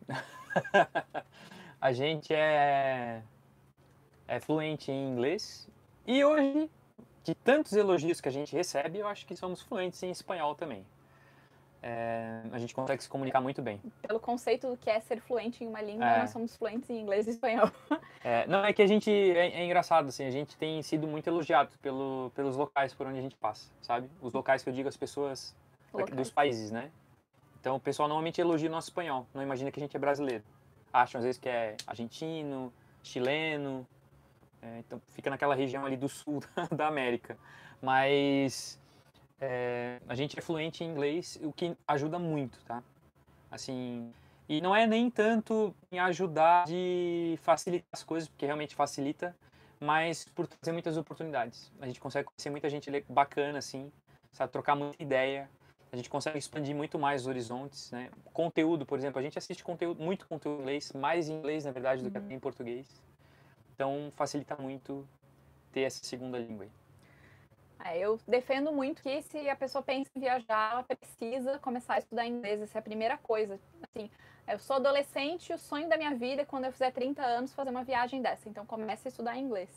A gente é, é fluente em inglês e hoje, de tantos elogios que a gente recebe, eu acho que somos fluentes em espanhol também. É, a gente consegue se comunicar muito bem. Pelo conceito do que é ser fluente em uma língua, É. nós somos fluentes em inglês e espanhol. É, não, é que a gente, é, é engraçado, assim, a gente tem sido muito elogiado pelo, pelos locais por onde a gente passa, sabe? Os locais que eu digo, as pessoas daqui- dos Locais. países, né? Então o pessoal normalmente elogia o nosso espanhol, não imagina que a gente é brasileiro. Acham às vezes que é argentino, chileno, é, então fica naquela região ali do sul da América. Mas é, a gente é fluente em inglês, o que ajuda muito, tá? Assim, e não é nem tanto em ajudar de facilitar as coisas, porque realmente facilita, mas por trazer muitas oportunidades. A gente consegue conhecer muita gente bacana, assim, sabe, trocar muita ideia. A gente consegue expandir muito mais os horizontes, né? Conteúdo, por exemplo, a gente assiste conteúdo, muito conteúdo em inglês, mais em inglês, na verdade, do que Uhum. em português. Então, facilita muito ter essa segunda língua aí. É, eu defendo muito que se a pessoa pensa em viajar, ela precisa começar a estudar inglês. Essa é a primeira coisa. Assim, eu sou adolescente e o sonho da minha vida é quando eu fizer trinta anos fazer uma viagem dessa. Então comece a estudar inglês.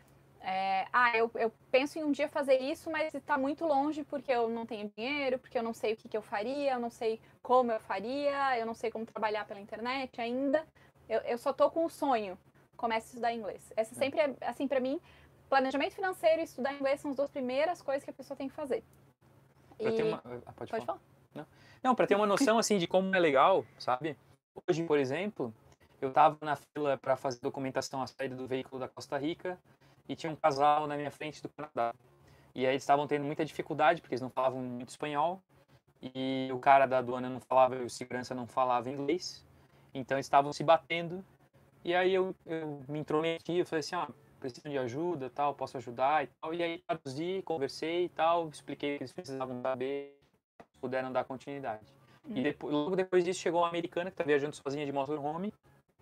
É, ah, eu, eu penso em um dia fazer isso, mas está muito longe porque eu não tenho dinheiro, porque eu não sei o que, que eu faria, eu não sei como eu faria, eu não sei como trabalhar pela internet ainda. Eu, eu só tô com o sonho. Comece a estudar inglês. Essa sempre é, assim, para mim, planejamento financeiro e estudar inglês são as duas primeiras coisas que a pessoa tem que fazer. Pra ter E... uma... ah, pode, Pode falar. falar? Não, não para ter uma noção, assim, de como é legal, sabe? Hoje, por exemplo, eu estava na fila para fazer documentação à saída do veículo da Costa Rica e tinha um casal na minha frente do Canadá. E aí eles estavam tendo muita dificuldade, porque eles não falavam muito espanhol, e o cara da aduana não falava, e o segurança não falava inglês, então eles estavam se batendo, e aí eu, eu me intrometi, eu falei assim, ah, preciso de ajuda, tal, posso ajudar e tal, e aí traduzi, conversei e tal, expliquei o que eles precisavam saber, puderam dar continuidade. Hum. E depois, logo depois disso chegou uma americana que está viajando sozinha de motorhome,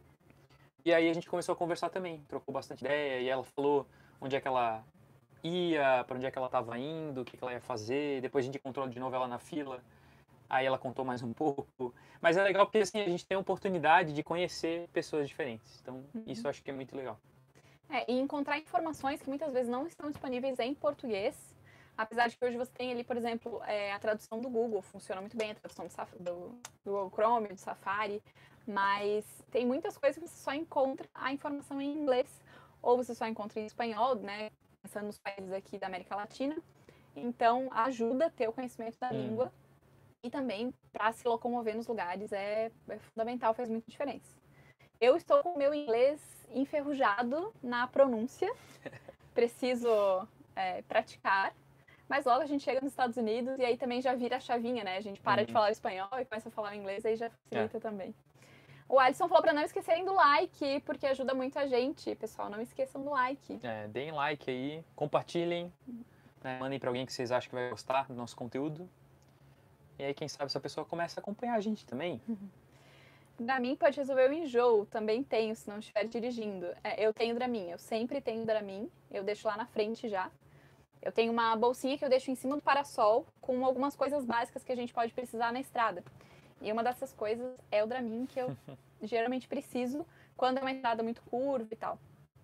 e aí a gente começou a conversar também, trocou bastante ideia, e ela falou onde é que ela ia, para onde é que ela estava indo, o que, que ela ia fazer. Depois a gente encontrou de novo ela na fila, aí ela contou mais um pouco. Mas é legal porque assim, a gente tem a oportunidade de conhecer pessoas diferentes. Então, Uhum. isso eu acho que é muito legal. É, e encontrar informações que muitas vezes não estão disponíveis em português, apesar de que hoje você tem ali, por exemplo, é, a tradução do Google, funciona muito bem a tradução do, Saf do, do Google Chrome, do Safari, mas tem muitas coisas que você só encontra a informação em inglês, ou você só encontra em espanhol, né, pensando nos países aqui da América Latina. Então, ajuda a ter o conhecimento da Hum. língua e também para se locomover nos lugares é, é fundamental, faz muita diferença. Eu estou com o meu inglês enferrujado na pronúncia, preciso é, praticar, mas logo a gente chega nos Estados Unidos e aí também já vira a chavinha, né? A gente para Uhum. de falar o espanhol e começa a falar o inglês, aí já facilita É. também. O Alisson falou para não esquecerem do like, porque ajuda muito a gente, pessoal, não esqueçam do like. É, deem like aí, compartilhem, né, mandem para alguém que vocês acham que vai gostar do nosso conteúdo. E aí, quem sabe, essa pessoa começa a acompanhar a gente também. Dramin pode resolver o enjoo, também tenho, se não estiver dirigindo. É, eu tenho Dramin, eu sempre tenho Dramin, eu deixo lá na frente já. Eu tenho uma bolsinha que eu deixo em cima do parasol com algumas coisas básicas que a gente pode precisar na estrada. E uma dessas coisas é o Dramin, que eu geralmente preciso quando é uma estrada muito curva e tal.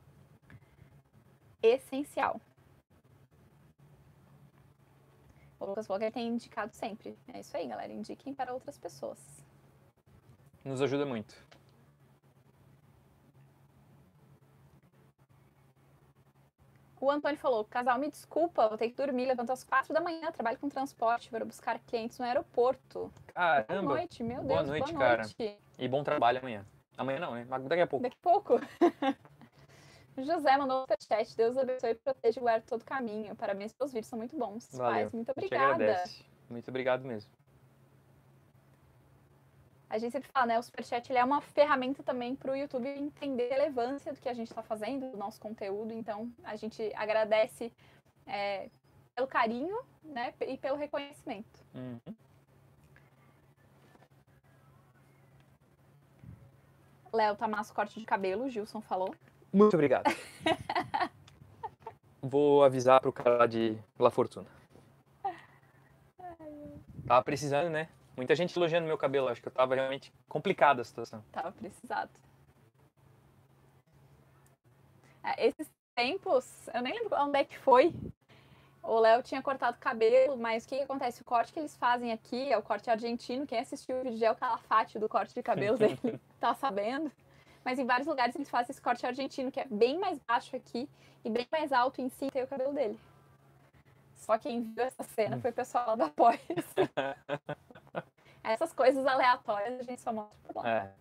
Essencial. O Lucas Vlogger tem indicado sempre. É isso aí, galera. Indiquem para outras pessoas. Nos ajuda muito. O Antônio falou, casal, me desculpa, vou ter que dormir, levanto às quatro da manhã, trabalho com transporte, vou buscar clientes no aeroporto. Caramba! Boa noite, meu Boa Deus, noite, boa cara. noite. E bom trabalho amanhã. Amanhã não, né? Mas daqui a pouco. Daqui a pouco. O José mandou um superchat, Deus abençoe e proteja e guarde todo o caminho. Parabéns pelos vídeos, são muito bons. Valeu. Paz, muito A gente obrigada. agradece. Muito obrigado mesmo. A gente sempre fala, né, o superchat ele é uma ferramenta também para o YouTube entender a relevância do que a gente está fazendo, do nosso conteúdo. Então, a gente agradece é, pelo carinho, né, e pelo reconhecimento. Uhum. Léo Tamasso, corte de cabelo, Gilson falou. Muito obrigado. Vou avisar pro cara lá de La Fortuna. Tava precisando, né? Muita gente elogiando meu cabelo. Acho que eu tava realmente complicada a situação. Tava precisado. É, esses tempos, eu nem lembro onde é que foi. O Léo tinha cortado o cabelo, mas o que, que acontece? O corte que eles fazem aqui é o corte argentino. Quem assistiu o vídeo de El Calafate do corte de cabelo dele tá sabendo. Mas em vários lugares eles fazem esse corte argentino, que é bem mais baixo aqui e bem mais alto em si tem o cabelo dele. Só quem viu essa cena foi o pessoal lá do Apoia. Essas coisas aleatórias a gente só mostra por lá. É.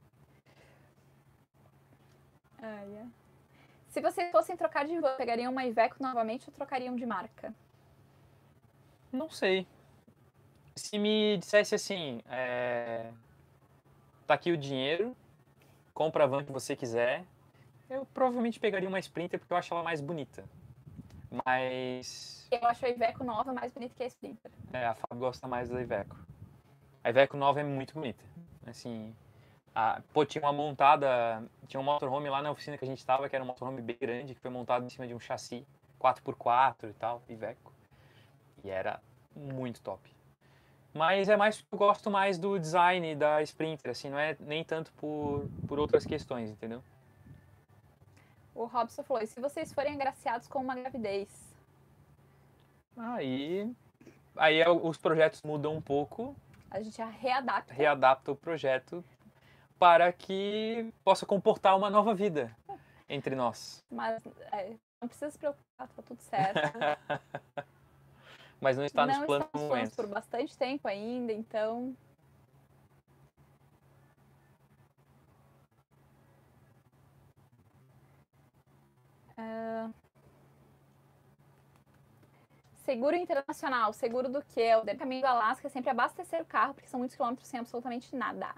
Ai, é. Se vocês fossem trocar de van, pegariam uma Iveco novamente ou trocariam de marca? Não sei. Se me dissesse assim, é... tá aqui o dinheiro, compra a van que você quiser, eu provavelmente pegaria uma Sprinter porque eu acho ela mais bonita. Mas... Eu acho a Iveco nova mais bonita que a Sprinter. É, a Fábio gosta mais da Iveco. A Iveco nova é muito bonita. Assim, a... pô, tinha uma montada, tinha um motorhome lá na oficina que a gente tava, que era um motorhome bem grande, que foi montado em cima de um chassi quatro por quatro e tal, Iveco. E era muito top. Mas é mais, eu gosto mais do design da Sprinter, assim, não é nem tanto por, por outras questões, entendeu? O Robson falou, e se vocês forem agraciados com uma gravidez? Aí, aí é- os projetos mudam um pouco, A gente readapta. readapta o projeto para que possa comportar uma nova vida entre nós. Mas é, não precisa se preocupar, tá tudo certo. Mas não está nos não planos está no nos planos momento. por bastante tempo ainda, então... Ah, seguro internacional, seguro do quê? O caminho do Alasca é sempre abastecer o carro, porque são muitos quilômetros sem absolutamente nada.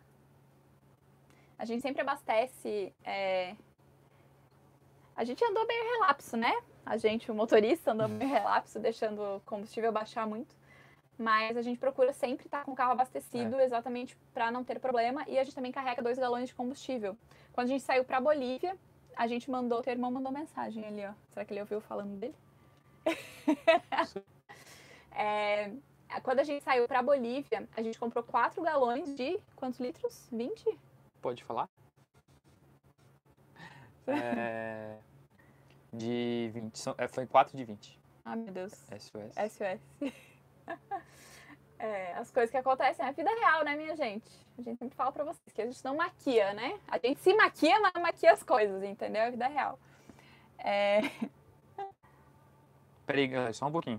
A gente sempre abastece... é, A gente andou meio relapso, né? A gente, o motorista, andou meio relapso, deixando o combustível baixar muito. Mas a gente procura sempre estar com o carro abastecido, exatamente para não ter problema. E a gente também carrega dois galões de combustível. Quando a gente saiu para Bolívia, a gente mandou, teu irmão mandou mensagem ali, ó. Será que ele ouviu falando dele? É, quando a gente saiu para Bolívia, a gente comprou quatro galões de quantos litros? vinte? Pode falar? É, De vinte. São, é, foi quatro de vinte. Ah, meu Deus. S O S. S O S. É, as coisas que acontecem na vida real, né, minha gente? A gente sempre fala pra vocês que a gente não maquia, né? A gente se maquia, mas não maquia as coisas, entendeu? A vida real. É... Peraí, galera, só um pouquinho.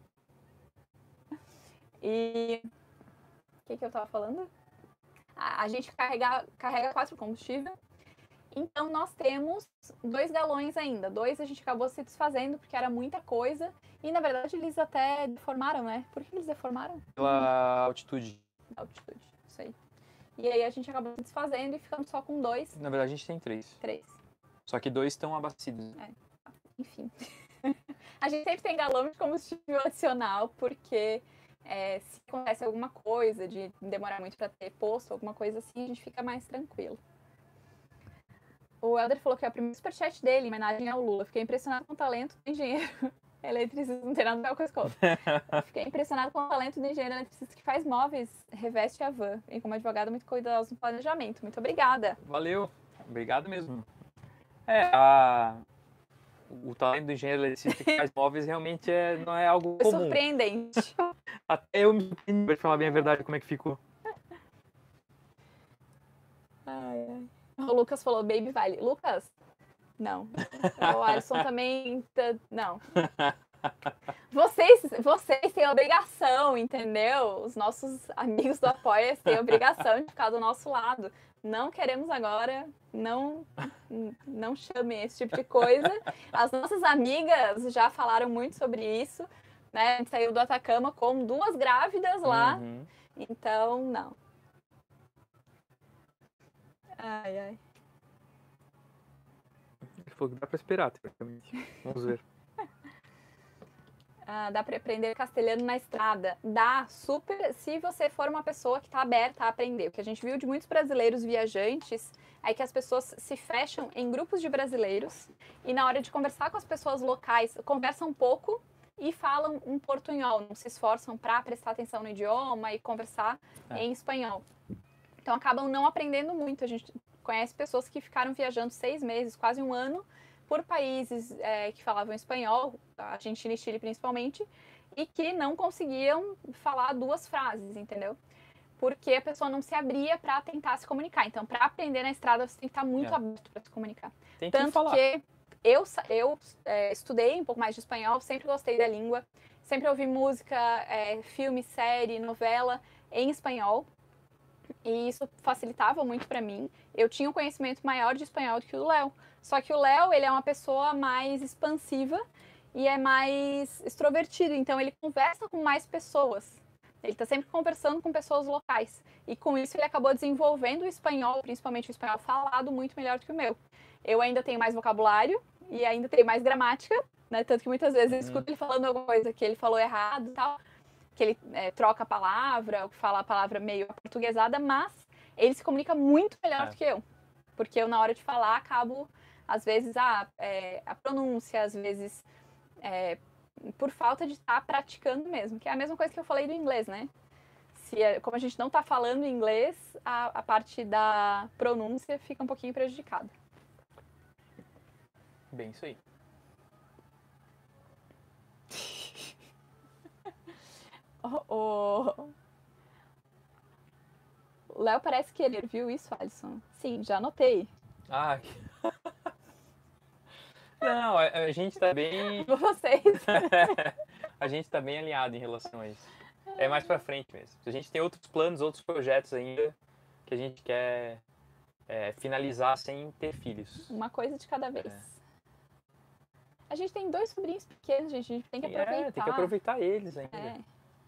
E... O que que eu tava falando? A, a gente carrega, carrega quatro combustível. Então, nós temos dois galões ainda. Dois a gente acabou se desfazendo porque era muita coisa. E, na verdade, eles até deformaram, né? Por que eles deformaram? Pela altitude. Da altitude, isso aí. E aí a gente acabou se desfazendo e ficando só com dois, Na verdade, a gente tem três. três. Só que dois estão abastecidos. Enfim. A gente sempre tem galão de combustível adicional porque é, se acontece alguma coisa de demorar muito para ter posto, alguma coisa assim, a gente fica mais tranquilo. O Helder falou que é o primeiro superchat dele, em homenagem ao Lula. Fiquei impressionado com o talento do engenheiro eletricista, não tem nada a ver com a escola. Fiquei impressionado com o talento do engenheiro eletricista que faz móveis, reveste a van. E como advogado, muito cuidadoso no planejamento. Muito obrigada. Valeu. Obrigado mesmo. É, a... o talento do engenheiro eletricista que faz móveis realmente é, não é algo Foi comum. surpreendente. Até eu me surpreendi, pra falar bem a verdade, como é que ficou. Ai, ai. O Lucas falou, baby vale. Lucas? Não. O Alisson também... tá- Não. Vocês, vocês têm obrigação, entendeu? Os nossos amigos do Apoia têm obrigação de ficar do nosso lado. Não queremos agora, não, não chamem esse tipo de coisa. As nossas amigas já falaram muito sobre isso, né? A gente saiu do Atacama com duas grávidas lá, Uhum. então não. Ai, ai. Ele falou que dá pra esperar, teoricamente. Vamos ver. Ah, dá para aprender castelhano na estrada? Dá, super, se você for uma pessoa que está aberta a aprender. O que a gente viu de muitos brasileiros viajantes é que as pessoas se fecham em grupos de brasileiros e na hora de conversar com as pessoas locais, conversam um pouco e falam um portunhol, não se esforçam para prestar atenção no idioma e conversar É. em espanhol. Então acabam não aprendendo muito. A gente conhece pessoas que ficaram viajando seis meses, quase um ano, por países é, que falavam espanhol, Argentina e Chile principalmente, e que não conseguiam falar duas frases, entendeu? Porque a pessoa não se abria para tentar se comunicar. Então, para aprender na estrada, você tem que estar muito É. aberto para se comunicar. Tem que Tanto falar. que eu, eu é, estudei um pouco mais de espanhol, sempre gostei da língua, sempre ouvi música, é, filme, série, novela em espanhol. E isso facilitava muito para mim. Eu tinha um conhecimento maior de espanhol do que o Léo. Só que o Léo, ele é uma pessoa mais expansiva e é mais extrovertido. Então, ele conversa com mais pessoas. Ele está sempre conversando com pessoas locais. E com isso, ele acabou desenvolvendo o espanhol, principalmente o espanhol falado, muito melhor do que o meu. Eu ainda tenho mais vocabulário e ainda tenho mais gramática, né? Tanto que muitas vezes eu escuto ele falando alguma coisa que ele falou errado e tal. Que ele é, troca a palavra, ou que fala a palavra meio aportuguesada, mas ele se comunica muito melhor É. do que eu. Porque eu, na hora de falar, acabo, às vezes, ah, é, a pronúncia, às vezes, é, por falta de estar praticando mesmo. Que é a mesma coisa que eu falei do inglês, né? Se, como a gente não está falando inglês, a, a parte da pronúncia fica um pouquinho prejudicada. Bem, isso aí. O o Léo parece querer, viu isso, Alisson? Sim, já anotei. Ai. Não, a, a gente tá bem. Vocês. A gente tá bem alinhado em relação a isso. É mais pra frente mesmo. A gente tem outros planos, outros projetos ainda que a gente quer é, finalizar sem ter filhos. Uma coisa de cada vez. É. A gente tem dois sobrinhos pequenos, gente. A gente tem que aproveitar. É, tem que aproveitar eles ainda. É.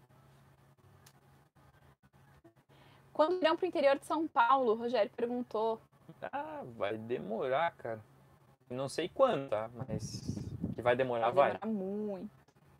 Quando irão pro interior de São Paulo, o Rogério perguntou. Ah, vai demorar, cara. Não sei quando, tá? Mas que vai demorar, Vai vai. demorar muito.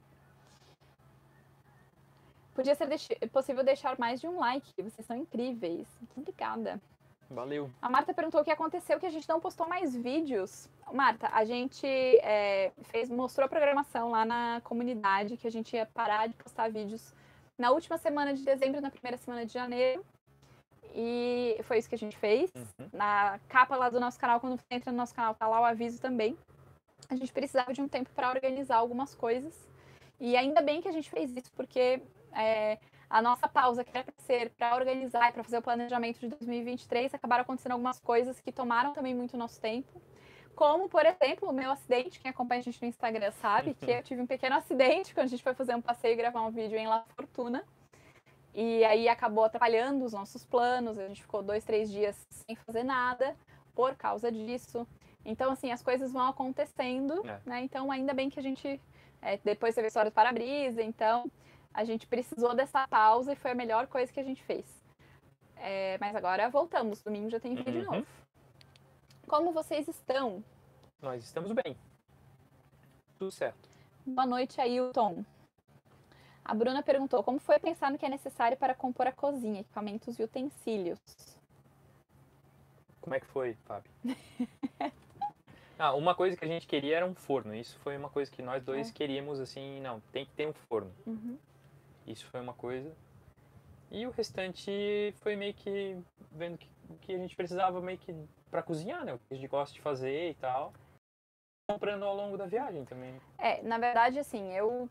Podia ser deix- possível deixar mais de um like. Vocês são incríveis. Muito obrigada. Valeu. A Marta perguntou o que aconteceu, que a gente não postou mais vídeos. Marta, a gente é, fez, mostrou a programação lá na comunidade, que a gente ia parar de postar vídeos na última semana de dezembro, na primeira semana de janeiro. E foi isso que a gente fez. Uhum. Na capa lá do nosso canal, quando você entra no nosso canal, tá lá o aviso também. a gente precisava de um tempo para organizar algumas coisas. E ainda bem que a gente fez isso, porque é, a nossa pausa, que era para ser para organizar e para fazer o planejamento de dois mil e vinte e três, acabaram acontecendo algumas coisas que tomaram também muito nosso tempo. Como, por exemplo, o meu acidente. Quem acompanha a gente no Instagram sabe que eu tive um pequeno acidente quando a gente foi fazer um passeio e gravar um vídeo em La Fortuna. E aí acabou atrapalhando os nossos planos. A gente ficou dois, três dias sem fazer nada por causa disso. Então, assim, as coisas vão acontecendo, É. né? Então, ainda bem que a gente... É, depois teve a história do para-brisa, então a gente precisou dessa pausa e foi a melhor coisa que a gente fez. É, mas agora voltamos. Domingo já tem vídeo Uhum. novo. Como vocês estão? Nós estamos bem. Tudo certo. Boa noite, Ailton. A Bruna perguntou, como foi pensar no que é necessário para compor a cozinha, equipamentos e utensílios? Como é que foi, Fábio? Ah, uma coisa que a gente queria era um forno. Isso foi uma coisa que nós dois É. queríamos, assim, não, tem que ter um forno. Uhum. Isso foi uma coisa. E o restante foi meio que vendo que, o que a gente precisava meio que pra cozinhar, né? O que a gente gosta de fazer e tal. Comprando ao longo da viagem também. É, na verdade, assim, eu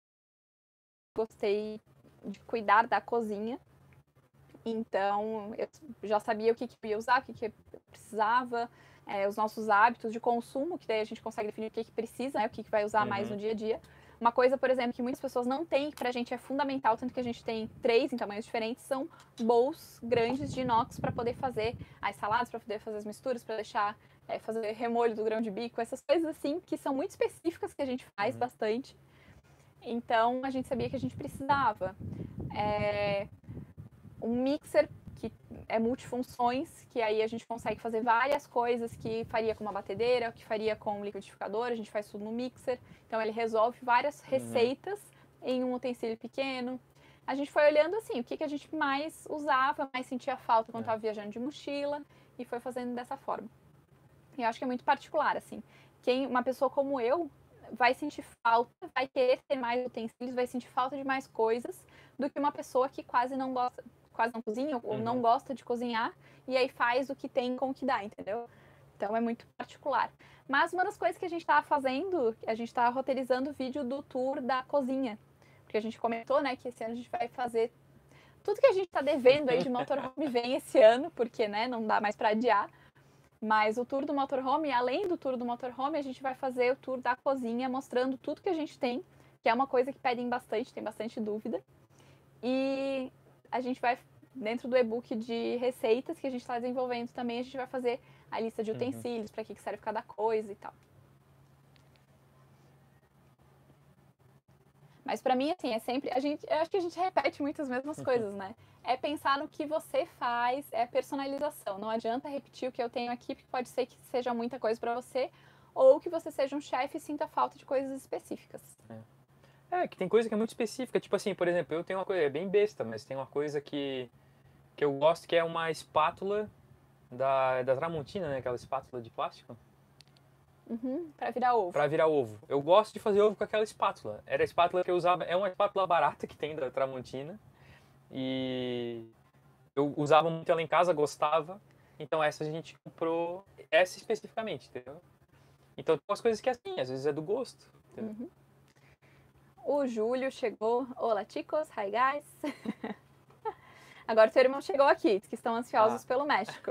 gostei de cuidar da cozinha. Então, eu já sabia o que, que eu ia usar, o que, que eu precisava, é, os nossos hábitos de consumo, que daí a gente consegue definir o que, que precisa, né, o que, que vai usar Uhum. mais no dia a dia. Uma coisa, por exemplo, que muitas pessoas não têm, que pra gente é fundamental, tanto que a gente tem três em tamanhos diferentes, são bowls grandes de inox para poder fazer as saladas, para poder fazer as misturas, para deixar, é, fazer remolho do grão de bico, essas coisas assim, que são muito específicas, que a gente faz Uhum. bastante. Então, a gente sabia que a gente precisava. É, um mixer que é multifunções, que aí a gente consegue fazer várias coisas que faria com uma batedeira, que faria com um liquidificador, a gente faz tudo no mixer. Então ele resolve várias receitas uhum. em um utensílio pequeno. A gente foi olhando assim, o que, que a gente mais usava, mais sentia falta quando estava é. viajando de mochila, e foi fazendo dessa forma. E eu acho que é muito particular, assim. Quem, uma pessoa como eu vai sentir falta, vai querer ter mais utensílios, vai sentir falta de mais coisas do que uma pessoa que quase não gosta, quase não cozinha ou uhum. não gosta de cozinhar e aí faz o que tem com o que dá, entendeu? Então é muito particular. Mas uma das coisas que a gente estava fazendo, a gente estava roteirizando o vídeo do tour da cozinha, porque a gente comentou, né, que esse ano a gente vai fazer tudo que a gente está devendo aí de motorhome vem esse ano, porque, né, não dá mais para adiar. Mas o tour do motorhome, além do tour do motorhome, a gente vai fazer o tour da cozinha, mostrando tudo que a gente tem, que é uma coisa que pedem bastante, tem bastante dúvida. E a gente vai, dentro do e-book de receitas que a gente está desenvolvendo também, a gente vai fazer a lista de utensílios, uhum. para que serve cada coisa e tal. Mas pra mim, assim, é sempre... A gente, eu acho que a gente repete muitas mesmas coisas, né? É pensar no que você faz, é personalização. Não adianta repetir o que eu tenho aqui, porque pode ser que seja muita coisa pra você, ou que você seja um chefe e sinta falta de coisas específicas. É. É, que tem coisa que é muito específica. Tipo assim, por exemplo, eu tenho uma coisa, é bem besta, mas tem uma coisa que, que eu gosto, que é uma espátula da, da Tramontina, né? Aquela espátula de plástico. Uhum, pra virar ovo. Pra virar ovo. Eu gosto de fazer ovo com aquela espátula. Era a espátula que eu usava, é uma espátula barata que tem da Tramontina. E eu usava muito ela em casa, gostava. Então essa a gente comprou, essa especificamente, entendeu? Então tem umas coisas que é assim, às vezes é do gosto. Uhum. O Júlio chegou. Olá, chicos. Hi, guys. Agora o seu irmão chegou aqui, que estão ansiosos ah. pelo México.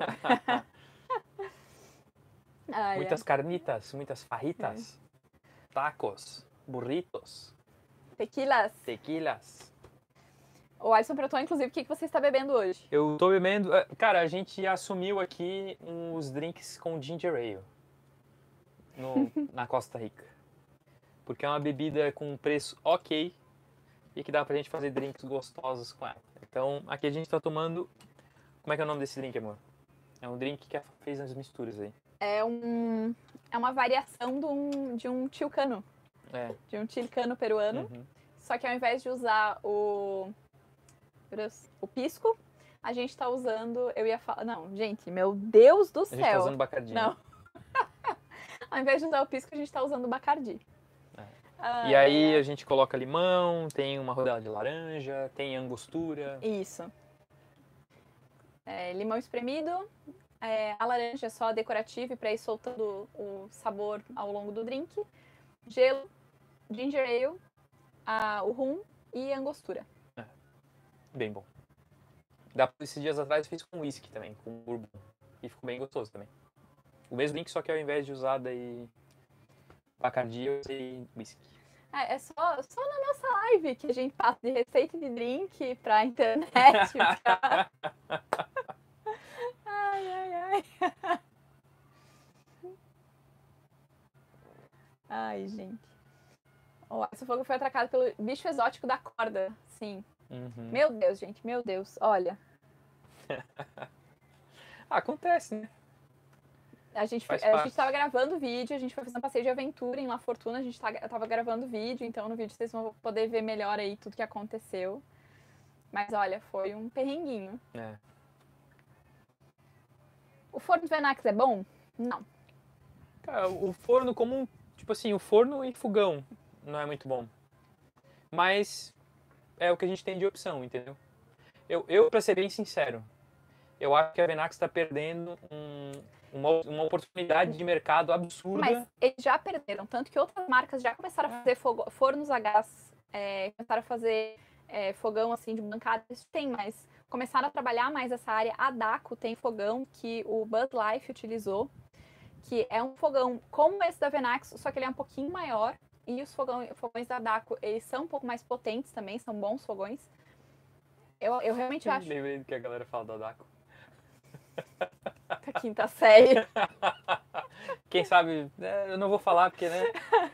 Ai, muitas é. carnitas, muitas fajitas, é. tacos, burritos, tequilas. Tequilas. O Alisson perguntou, inclusive, o que você está bebendo hoje? Eu tô bebendo... Cara, a gente assumiu aqui uns drinks com ginger ale no, na Costa Rica. Porque é uma bebida com um preço ok e que dá pra gente fazer drinks gostosos com ela. Então, aqui a gente tá tomando... Como é que é o nome desse drink, amor? É um drink que fez as misturas aí. É, um, é uma variação de um, de um tilcano. É. De um tilcano peruano. Uhum. Só que ao invés de usar o, o pisco, a gente tá usando... Eu ia falar... Não, gente, meu Deus do céu. A gente tá usando Bacardi. Não. Ao invés de usar o pisco, a gente tá usando o Bacardi. É. Ah, e aí é. a gente coloca limão, tem uma rodela de laranja, tem angostura. Isso. É, limão espremido... É, a laranja é só decorativa e para ir soltando o sabor ao longo do drink. Gelo, ginger ale, a, o rum e a angostura. É, bem bom. Dá, esses dias atrás eu fiz com whisky também, com bourbon. E ficou bem gostoso também. O mesmo drink, só que ao invés de usar daí Bacardi, eu usei whisky. É, é só, só na nossa live que a gente passa de receita de drink pra internet. Pra... ai, ai, ai. Ai, gente. O Aço Fogo foi atracado pelo bicho exótico da corda. Sim. Uhum. Meu Deus, gente. Meu Deus. Olha. Acontece, né? A gente, Faz a parte. gente tava gravando vídeo, a gente foi fazer um passeio de aventura em La Fortuna, a gente tá, tava gravando vídeo, então no vídeo vocês vão poder ver melhor aí tudo que aconteceu. Mas olha, foi um perrenguinho. É. O forno do Venax é bom? Não. Cara, o forno como um, tipo assim, o forno e fogão não é muito bom. Mas é o que a gente tem de opção, entendeu? Eu, eu pra ser bem sincero, eu acho que a Venax está perdendo um, uma, uma oportunidade de mercado absurda. Mas eles já perderam, tanto que outras marcas já começaram a fazer fogo, fornos a gás, é, começaram a fazer é, fogão assim de bancada, isso tem, mas começaram a trabalhar mais essa área. A Daqo tem fogão que o Bud Light utilizou, que é um fogão como esse da Venax, só que ele é um pouquinho maior, e os fogão, fogões da Daqo, eles são um pouco mais potentes também, são bons fogões. Eu, eu realmente acho. Lembrei do que a galera fala da Daqo. A quinta série. Quem sabe, é, eu não vou falar porque, né?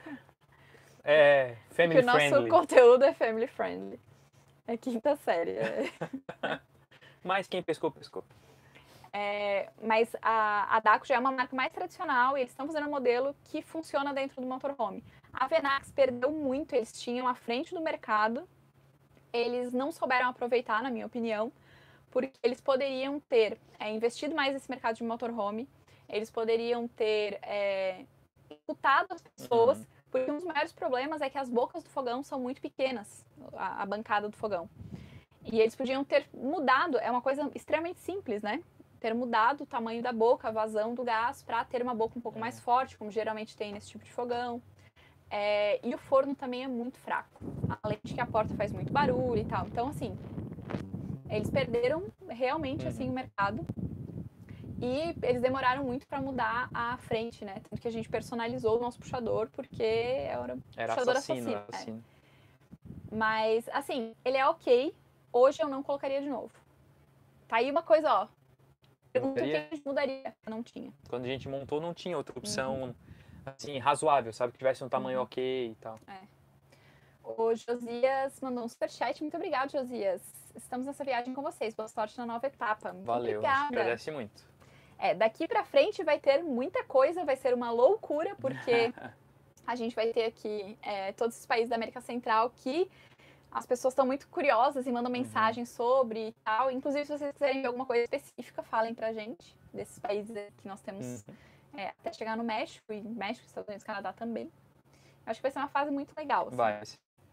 É family Porque o nosso friendly. conteúdo é family friendly. É quinta série. É. Mas quem pescou, pescou. É, mas a, a Daqo já é uma marca mais tradicional e eles estão fazendo um modelo que funciona dentro do motorhome. A Venax perdeu muito, eles tinham à frente do mercado, eles não souberam aproveitar, na minha opinião, porque eles poderiam ter é, investido mais nesse mercado de motorhome, eles poderiam ter é, escutado as pessoas, uhum. Porque um dos maiores problemas é que as bocas do fogão são muito pequenas, a, a bancada do fogão. E eles podiam ter mudado, é uma coisa extremamente simples, né? Ter mudado o tamanho da boca, a vazão do gás, para ter uma boca um pouco é. mais forte, como geralmente tem nesse tipo de fogão. É, e o forno também é muito fraco, além de que a porta faz muito barulho e tal. Então, assim, eles perderam realmente, assim, o mercado. E eles demoraram muito para mudar a frente, né? Tanto que a gente personalizou o nosso puxador, porque era, era puxador assassino. assassino. assassino. É. Mas, assim, ele é ok. Hoje eu não colocaria de novo. Tá aí uma coisa, ó. Pergunta o que a gente mudaria. Não tinha. Quando a gente montou, não tinha outra opção, uhum. assim, razoável, sabe? Que tivesse um tamanho uhum. ok e tal. É. O Josias mandou um superchat. Muito obrigado, Josias. Estamos nessa viagem com vocês. Boa sorte na nova etapa. Muito Valeu, obrigada. agradece muito. É, daqui pra frente vai ter muita coisa, vai ser uma loucura, porque a gente vai ter aqui é, todos os países da América Central que as pessoas estão muito curiosas e mandam uhum. mensagens sobre e tal. Inclusive, se vocês quiserem ver alguma coisa específica, falem pra gente desses países que nós temos uhum. é, até chegar no México, e México, Estados Unidos, Canadá também. Eu acho que vai ser uma fase muito legal. Assim. Vai.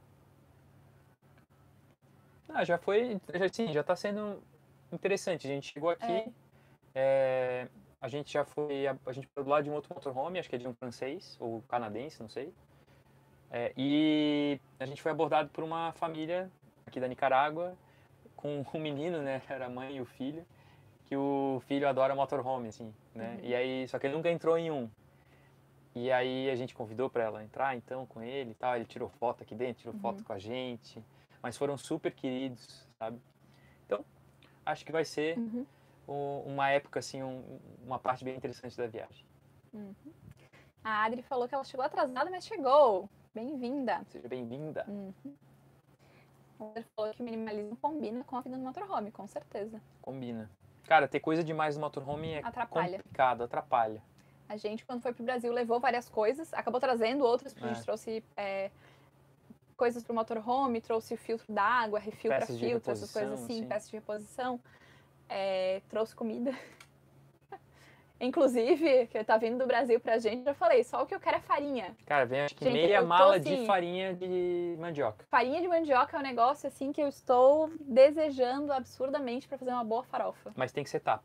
Ah, já foi, já, sim, já tá sendo interessante. A gente chegou aqui... É. É, a gente já foi, a, a gente foi do lado de um outro motorhome, acho que é de um francês ou canadense, não sei. É, e a gente foi abordado por uma família aqui da Nicarágua com um menino, né? Era a mãe e o filho, que o filho adora motorhome, assim, né? Uhum. E aí, só que ele nunca entrou em um. E aí a gente convidou para ela entrar, então, com ele e tal. Ele tirou foto aqui dentro, tirou uhum. foto com a gente. Mas foram super queridos, sabe? Então, acho que vai ser... Uhum. uma época, assim, um, uma parte bem interessante da viagem. Uhum. A Adri falou que ela chegou atrasada, mas chegou. Bem-vinda. Seja bem-vinda. Uhum. A Adri falou que o minimalismo combina com a vida no motorhome, com certeza. Combina. Cara, ter coisa demais no motorhome é atrapalha. complicado, atrapalha. A gente, quando foi pro Brasil, levou várias coisas, acabou trazendo outras, porque é. a gente trouxe é, coisas pro motorhome, trouxe filtro d'água, refil para filtro, essas coisas assim, sim. peças de reposição. É, trouxe comida. Inclusive, que tá vindo do Brasil pra gente, eu falei, só o que eu quero é farinha. Cara, vem acho que gente, meia mala assim, de farinha de mandioca. Farinha de mandioca é um negócio assim que eu estou desejando absurdamente pra fazer uma boa farofa. Mas tem que ser taps.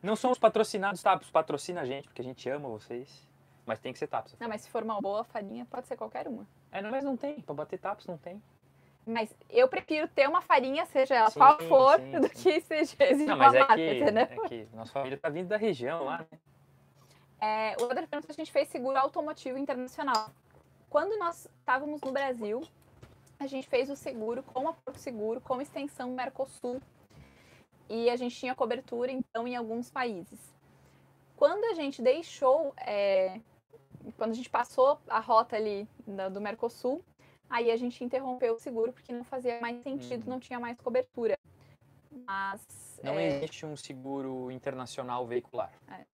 Não somos patrocinados, Taps, patrocina a gente, porque a gente ama vocês. Mas tem que ser Taps. Não, mas se for uma boa farinha, pode ser qualquer uma. É, não, mas não tem. Pra bater Taps não tem. Mas eu prefiro ter uma farinha, seja ela Sim, qual for, sim, do sim. que seja existe Não, uma mas é marca, que, entendeu? é que nossa família tá vindo da região lá, né? É, o Other Films a gente fez seguro automotivo internacional. Quando nós estávamos no Brasil, a gente fez o seguro com a Porto Seguro, com extensão Mercosul. E a gente tinha cobertura, então, em alguns países. Quando a gente deixou, é, quando a gente passou a rota ali da, do Mercosul, aí a gente interrompeu o seguro, porque não fazia mais sentido, Uhum. não tinha mais cobertura. Mas... Não é, existe um seguro internacional veicular. É.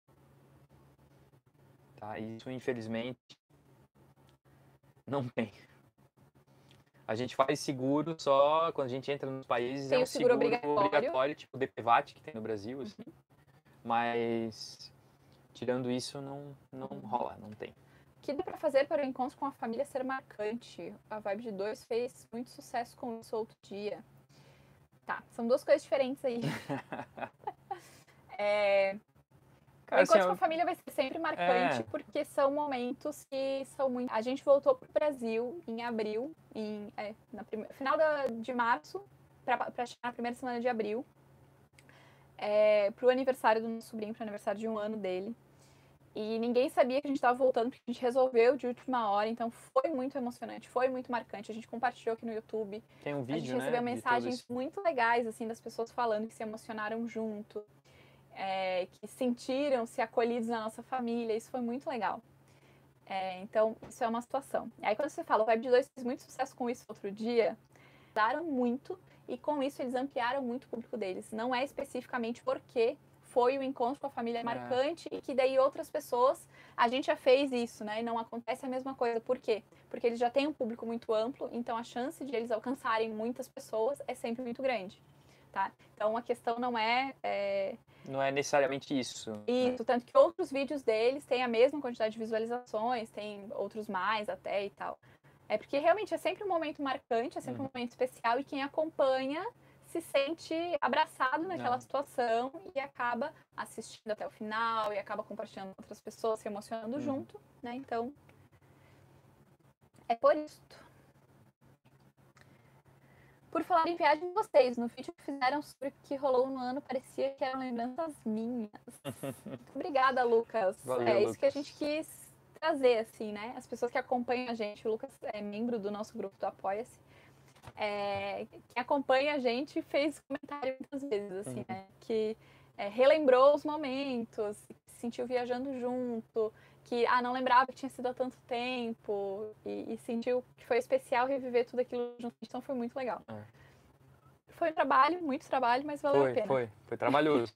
Tá? Isso, infelizmente, não tem. A gente faz seguro só quando a gente entra nos países, Tem é um o seguro seguro obrigatório. obrigatório, tipo o D P V A T que tem no Brasil, assim. Mas, tirando isso, não, não rola, não tem. O que dá pra fazer para o encontro com a família ser marcante? A Vibe de dois fez muito sucesso com isso outro dia. Tá, são duas coisas diferentes aí. é, Cara, o encontro assim, com a eu- família vai ser sempre marcante, É. porque são momentos que são muito... A gente voltou pro Brasil em abril, em, é, na prime... final da, de março, para chegar na primeira semana de abril, é, pro aniversário do nosso sobrinho, pro aniversário de um ano dele. E ninguém sabia que a gente estava voltando, porque a gente resolveu de última hora, então foi muito emocionante, foi muito marcante. A gente compartilhou aqui no YouTube. Tem um A gente vídeo, né? recebeu de mensagens todo muito legais, assim, das pessoas falando que se emocionaram junto, é, que sentiram-se acolhidos na nossa família. Isso foi muito legal. É, então, isso é uma situação. Aí, quando você fala, o Vibe de dois fez muito sucesso com isso outro dia, daram muito, e com isso eles ampliaram muito o público deles. Não é especificamente porque foi o encontro com a família marcante e que daí outras pessoas, a gente já fez isso, né? E não acontece a mesma coisa. Por quê? Porque eles já têm um público muito amplo, então a chance de eles alcançarem muitas pessoas é sempre muito grande, tá? Então a questão não é, é... Não é necessariamente isso. né? isso, tanto que outros vídeos deles têm a mesma quantidade de visualizações, tem outros mais até e tal. É porque realmente é sempre um momento marcante, é sempre um momento especial, e quem acompanha se sente abraçado naquela Não. situação e acaba assistindo até o final e acaba compartilhando com outras pessoas, se emocionando Uhum. junto, né? Então, é por isso. Por falar em viagem de vocês, no vídeo que fizeram sobre o que rolou no ano, parecia que eram lembranças minhas. Muito obrigada, Lucas. Valeu, é isso Lucas. que a gente quis trazer, assim, né? As pessoas que acompanham a gente, o Lucas é membro do nosso grupo do Apoia-se. É, quem acompanha a gente fez comentário muitas vezes, assim, Uhum. né? Que é, relembrou os momentos, se sentiu viajando junto, que ah, não lembrava que tinha sido há tanto tempo, e, e sentiu que foi especial reviver tudo aquilo junto. Então foi muito legal. É. Foi um trabalho, muito trabalho, mas valeu a Foi, pena. foi. Foi trabalhoso.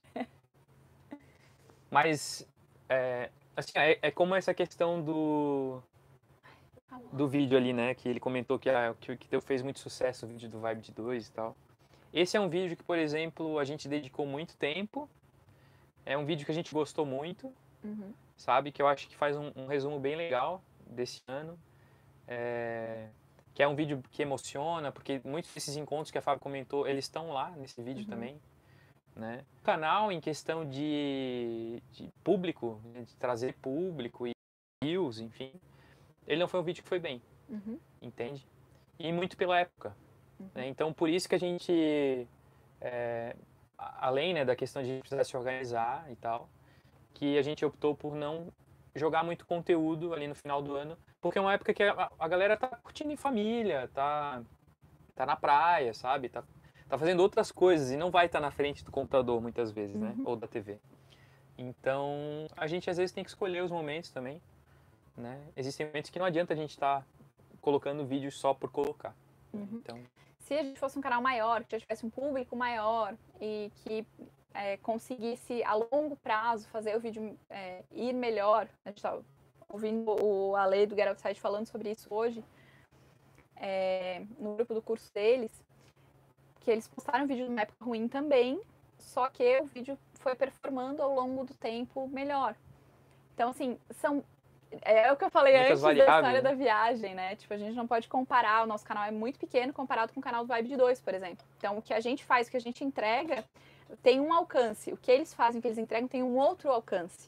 Mas, é, assim, é, é como essa questão do, do vídeo ali, né? Que ele comentou que, ah, que, que fez muito sucesso o vídeo do Vibe de dois e tal. Esse é um vídeo que, por exemplo, a gente dedicou muito tempo. É um vídeo que a gente gostou muito, Uhum. sabe? Que eu acho que faz um, um resumo bem legal desse ano. É, que é um vídeo que emociona, porque muitos desses encontros que a Fábio comentou, eles estão lá nesse vídeo Uhum. também. Né? O canal, em questão de, de público, né, de trazer público e views, enfim, ele não foi um vídeo que foi bem, Uhum. entende? E muito pela época. Uhum. Né? Então, por isso que a gente, é, a- além, né, da questão de a gente precisar se organizar e tal, que a gente optou por não jogar muito conteúdo ali no final do ano, porque é uma época que a, a galera tá curtindo em família, tá, tá na praia, sabe? Tá, tá fazendo outras coisas e não vai estar na frente do computador muitas vezes, né? Uhum. Ou da T V. Então, a gente às vezes tem que escolher os momentos também, né? Existem momentos que não adianta a gente estar colocando vídeo só por colocar. né? Uhum. Então, Se a gente fosse um canal maior, que já tivesse um público maior e que é, conseguisse a longo prazo fazer o vídeo é, ir melhor, a gente estava ouvindo o Ale do Get Outside falando sobre isso hoje, é, no grupo do curso deles, que eles postaram um vídeo numa época ruim também, só que o vídeo foi performando ao longo do tempo melhor. Então, assim, são... É o que eu falei Muitas antes da variáveis, história né? da viagem, né? Tipo, a gente não pode comparar, o nosso canal é muito pequeno comparado com o canal do Vibe de dois, por exemplo. Então, o que a gente faz, o que a gente entrega, tem um alcance. O que eles fazem, o que eles entregam, tem um outro alcance.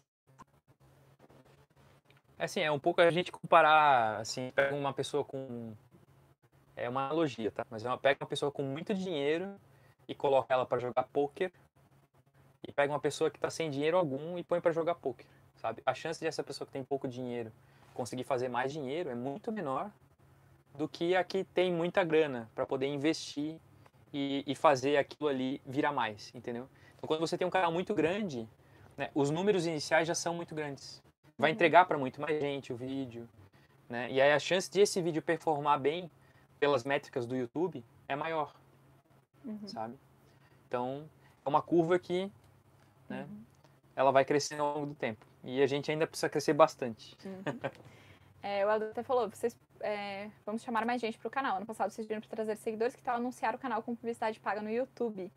É assim, é um pouco a gente comparar, assim, pega uma pessoa com... É uma analogia, tá? Mas é uma, pega uma pessoa com muito dinheiro e coloca ela para jogar pôquer, e pega uma pessoa que está sem dinheiro algum e põe para jogar pôquer, sabe? A chance de essa pessoa que tem pouco dinheiro conseguir fazer mais dinheiro é muito menor do que a que tem muita grana para poder investir e, e fazer aquilo ali virar mais, entendeu? Então, quando você tem um canal muito grande, né, os números iniciais já são muito grandes. Vai entregar para muito mais gente o vídeo, né? E aí a chance de esse vídeo performar bem pelas métricas do YouTube é maior, Uhum. sabe? Então, é uma curva que, né, Uhum. ela vai crescendo ao longo do tempo. E a gente ainda precisa crescer bastante. Uhum. É, o Aldo até falou, vocês é, vamos chamar mais gente para o canal. Ano passado vocês viram para trazer seguidores, que tal anunciar o canal com publicidade paga no YouTube.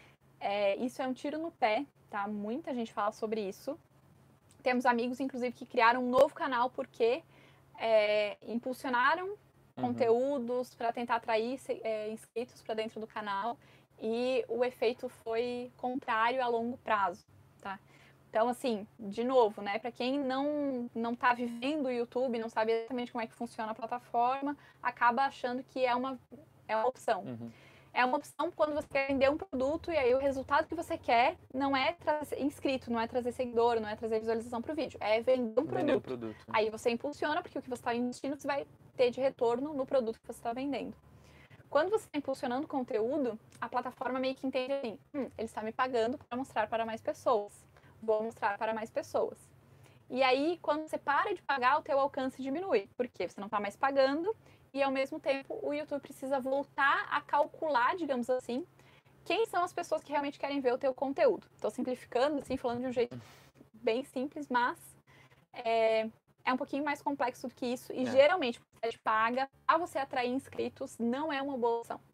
É, isso é um tiro no pé, tá? Muita gente fala sobre isso. Temos amigos, inclusive, que criaram um novo canal porque é, impulsionaram Uhum. conteúdos para tentar atrair é, inscritos para dentro do canal e o efeito foi contrário a longo prazo, tá? Então, assim, de novo, né, para quem não não tá vivendo o YouTube, não sabe exatamente como é que funciona a plataforma, acaba achando que é uma, é uma opção. Uhum. É uma opção quando você quer vender um produto e aí o resultado que você quer não é trazer inscrito, não é trazer seguidor, não é trazer visualização para o vídeo, é vender um Vender o produto. produto. Aí você impulsiona, porque o que você está investindo você vai ter de retorno no produto que você está vendendo. Quando você está impulsionando conteúdo, a plataforma meio que entende assim, hum, ele está me pagando para mostrar para mais pessoas, vou mostrar para mais pessoas. E aí, quando você para de pagar, o teu alcance diminui, porque você não está mais pagando e, ao mesmo tempo, o YouTube precisa voltar a calcular, digamos assim, quem são as pessoas que realmente querem ver o teu conteúdo. Estou simplificando, assim, falando de um jeito bem simples, mas é, é um pouquinho mais complexo do que isso. E, É. geralmente, você paga, para você atrair inscritos, não é uma boa opção.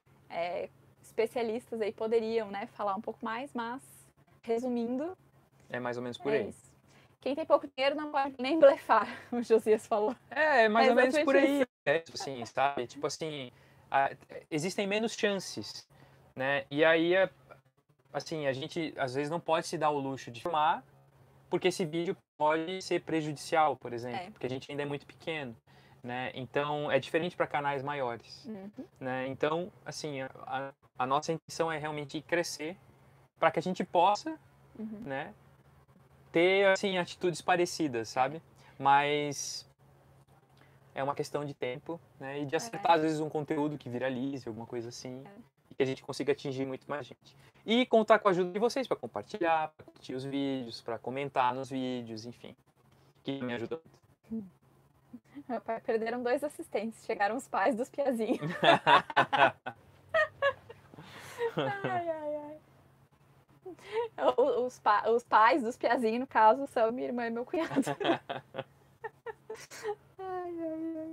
É, especialistas aí poderiam, né, falar um pouco mais, mas, resumindo... É mais ou menos por é aí. isso. Quem tem pouco dinheiro não pode nem blefar, o Josias falou. É, é mais É ou menos por exatamente aí. É, tipo assim, sabe? Tipo assim, a- existem menos chances, né? E aí, é, assim, a gente às vezes não pode se dar o luxo de filmar, porque esse vídeo pode ser prejudicial, por exemplo, É. porque a gente ainda é muito pequeno, né? Então, é diferente para canais maiores, Uhum. né? Então, assim, a, a nossa intenção é realmente crescer para que a gente possa, Uhum. né, ter, assim, atitudes parecidas, sabe? Mas é uma questão de tempo, né? E de acertar, É. às vezes, um conteúdo que viralize, alguma coisa assim, É. e que a gente consiga atingir muito mais gente. E contar com a ajuda de vocês para compartilhar, para curtir os vídeos, para comentar nos vídeos, enfim. Que me ajuda muito. Meu pai, perderam dois assistentes, chegaram os pais dos piazinhos. Ai, ai, ai. O- Os, pa- os pais dos piazinhos, no caso, são minha irmã e meu cunhado. Ai, ai, ai.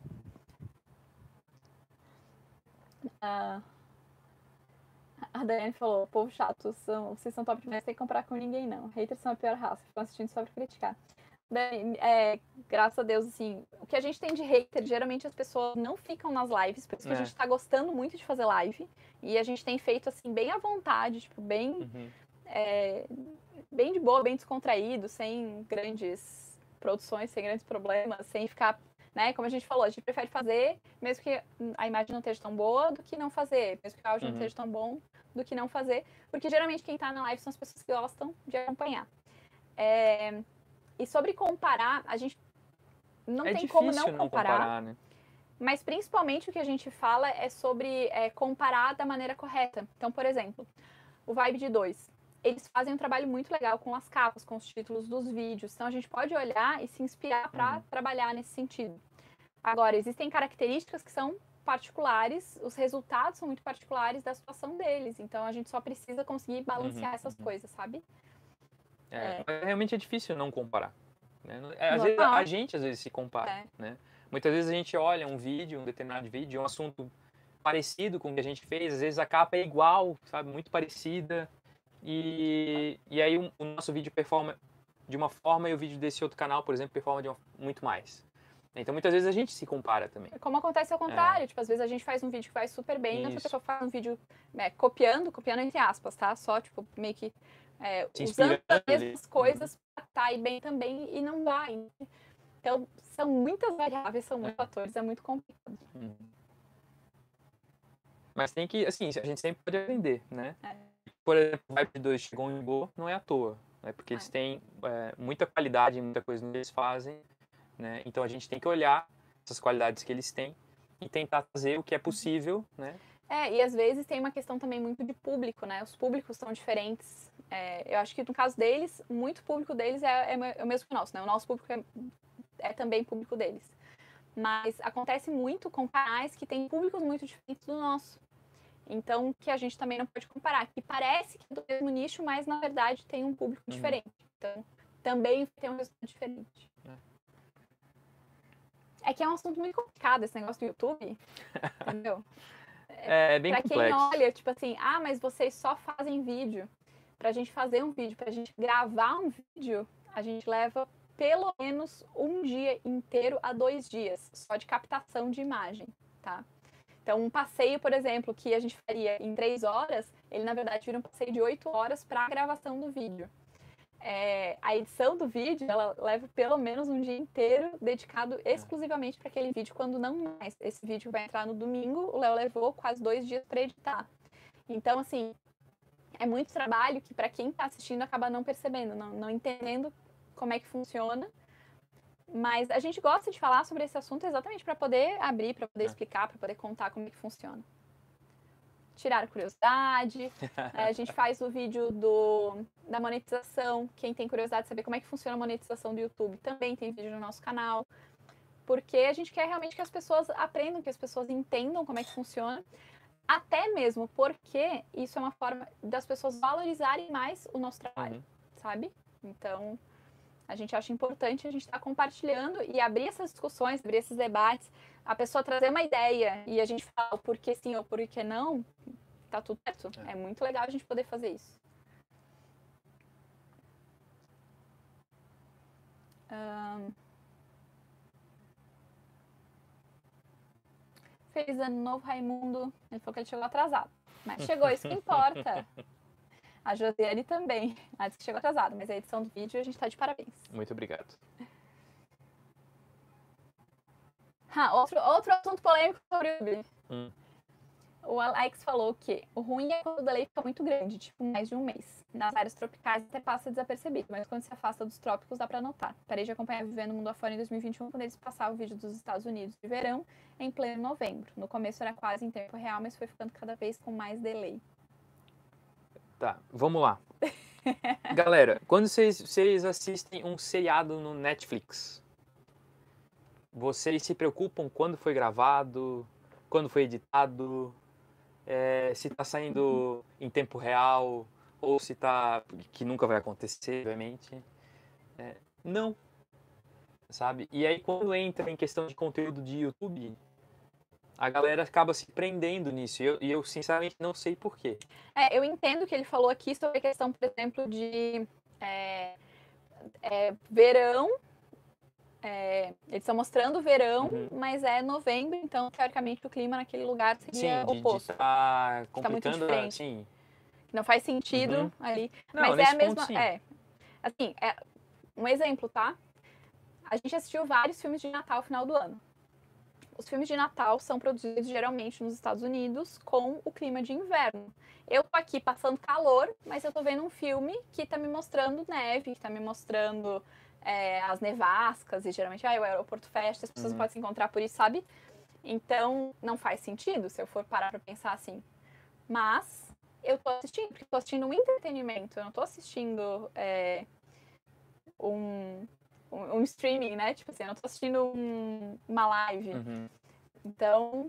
Ah, a Daiane falou, povo chato, são, vocês são top demais, tem que comprar com ninguém não. Haters são a pior raça, ficam assistindo só pra criticar. Daiane, é, graças a Deus, assim, o que a gente tem de hater, geralmente as pessoas não ficam nas lives, por isso que É. a gente tá gostando muito de fazer live. E a gente tem feito, assim, bem à vontade, tipo, bem, Uhum. é, bem de boa, bem descontraído, sem grandes produções, sem grandes problemas, sem ficar, né, como a gente falou, a gente prefere fazer, mesmo que a imagem não esteja tão boa, do que não fazer, mesmo que o áudio Uhum. não esteja tão bom, do que não fazer, porque geralmente quem tá na live são as pessoas que gostam de acompanhar. É, e sobre comparar, a gente não É tem difícil como não não comparar, comparar, né? mas principalmente o que a gente fala é sobre é, comparar da maneira correta. Então, por exemplo, o Vibe de dois, eles fazem um trabalho muito legal com as capas, com os títulos dos vídeos. Então, a gente pode olhar e se inspirar para Uhum. trabalhar nesse sentido. Agora, existem características que são particulares, os resultados são muito particulares da situação deles. Então, a gente só precisa conseguir balancear Uhum, essas uhum. coisas, sabe? É, mas realmente é difícil não comparar, né? É, às Normal. vezes a gente às vezes se compara, É. né? Muitas vezes a gente olha um vídeo, um determinado vídeo, um assunto parecido com o que a gente fez, às vezes a capa é igual, sabe, muito parecida, e, e aí o, o nosso vídeo performa de uma forma e o vídeo desse outro canal, por exemplo, performa de uma, muito mais. Então, muitas vezes a gente se compara também. Como acontece ao contrário, é. tipo, às vezes a gente faz um vídeo que vai super bem, e outra pessoa faz um vídeo é, copiando, copiando entre aspas, tá? Só, tipo, meio que é, usando as mesmas ali. coisas uhum. pra tá aí bem também, e não vai. Então, são muitas variáveis, são muitos é. fatores, é muito complicado. Uhum. Mas tem que, assim, a gente sempre pode aprender, né? É. Por exemplo, o Vibe dois chegou em Go, não é à toa, né? Porque é. eles têm é, muita qualidade em muita coisa que eles fazem, né? Então a gente tem que olhar essas qualidades que eles têm e tentar fazer o que é possível, né? É, e às vezes tem uma questão também muito de público, né? Os públicos são diferentes. É, eu acho que no caso deles, muito público deles é, é, é o mesmo que o nosso, né? O nosso público é, é também público deles. Mas acontece muito com canais que têm públicos muito diferentes do nosso. Então, que a gente também não pode comparar. Que parece que é do mesmo nicho, mas na verdade tem um público uhum. diferente. Então, também tem um resultado diferente. É. É que é um assunto muito complicado esse negócio do YouTube. Entendeu? É, é bem pra complexo. Pra quem olha, tipo assim, ah, mas vocês só fazem vídeo. Pra gente fazer um vídeo, pra gente gravar um vídeo, a gente leva pelo menos um dia inteiro a dois dias, só de captação de imagem, tá? Então, um passeio, por exemplo, que a gente faria em três horas, ele, na verdade, vira um passeio de oito horas para a gravação do vídeo. É, a edição do vídeo, ela leva pelo menos um dia inteiro dedicado exclusivamente para aquele vídeo, quando não mais. Esse vídeo vai entrar no domingo, o Léo levou quase dois dias para editar. Então, assim, é muito trabalho que, para quem está assistindo, acaba não percebendo, não, não entendendo como é que funciona. Mas a gente gosta de falar sobre esse assunto exatamente para poder abrir, para poder é. explicar, para poder contar como é que funciona. Tirar a curiosidade. É, a gente faz o vídeo do, da monetização. Quem tem curiosidade de saber como é que funciona a monetização do YouTube, também tem vídeo no nosso canal. Porque a gente quer realmente que as pessoas aprendam, que as pessoas entendam como é que funciona. Até mesmo porque isso é uma forma das pessoas valorizarem mais o nosso trabalho, uhum. sabe? Então, a gente acha importante a gente estar tá compartilhando e abrir essas discussões, abrir esses debates, a pessoa trazer uma ideia e a gente fala o porquê sim ou porquê não, tá tudo certo. É. é muito legal a gente poder fazer isso. Um... Feliz ano novo, Raimundo. Ele falou que ele chegou atrasado, mas chegou, isso que importa. A Josiane também. Ela disse que chegou atrasada, mas a edição do vídeo a gente tá de parabéns. Muito obrigado. Ah, outro, outro assunto polêmico sobre o YouTube. Hum. O Alex falou que o ruim é quando o delay fica muito grande, tipo mais de um mês. Nas áreas tropicais até passa desapercebido, mas quando se afasta dos trópicos dá pra notar. Parei de acompanhar Vivendo o Mundo Afora em dois mil e vinte e um, quando eles passavam o vídeo dos Estados Unidos de verão em pleno novembro. No começo era quase em tempo real, mas foi ficando cada vez com mais delay. Tá, vamos lá. Galera, quando vocês, vocês assistem um seriado no Netflix, vocês se preocupam quando foi gravado, quando foi editado, é, se tá saindo em tempo real, ou se tá... que nunca vai acontecer, obviamente. É, não. Sabe? E aí quando entra em questão de conteúdo de YouTube, a galera acaba se prendendo nisso, e eu, e eu sinceramente não sei porquê. É, eu entendo que ele falou aqui sobre a questão, por exemplo, de é, é, verão, é, eles estão mostrando verão, uhum. mas é novembro, então, teoricamente, o clima naquele lugar seria sim, de, oposto. De tá tá muito diferente. Sim. Não faz sentido uhum. ali. Não, mas é a mesma... ponto, sim. É, assim, é, um exemplo, tá? A gente assistiu vários filmes de Natal no final do ano. Os filmes de Natal são produzidos geralmente nos Estados Unidos com o clima de inverno. Eu tô aqui passando calor, mas eu tô vendo um filme que tá me mostrando neve, que tá me mostrando é, as nevascas, e geralmente ah, o aeroporto fecha, as pessoas uhum. podem se encontrar por isso, sabe? Então, não faz sentido se eu for parar pra pensar assim. Mas eu tô assistindo, porque eu tô assistindo um entretenimento, eu não tô assistindo é, um... um streaming, né? Tipo assim, eu não tô assistindo um, uma live. Uhum. Então...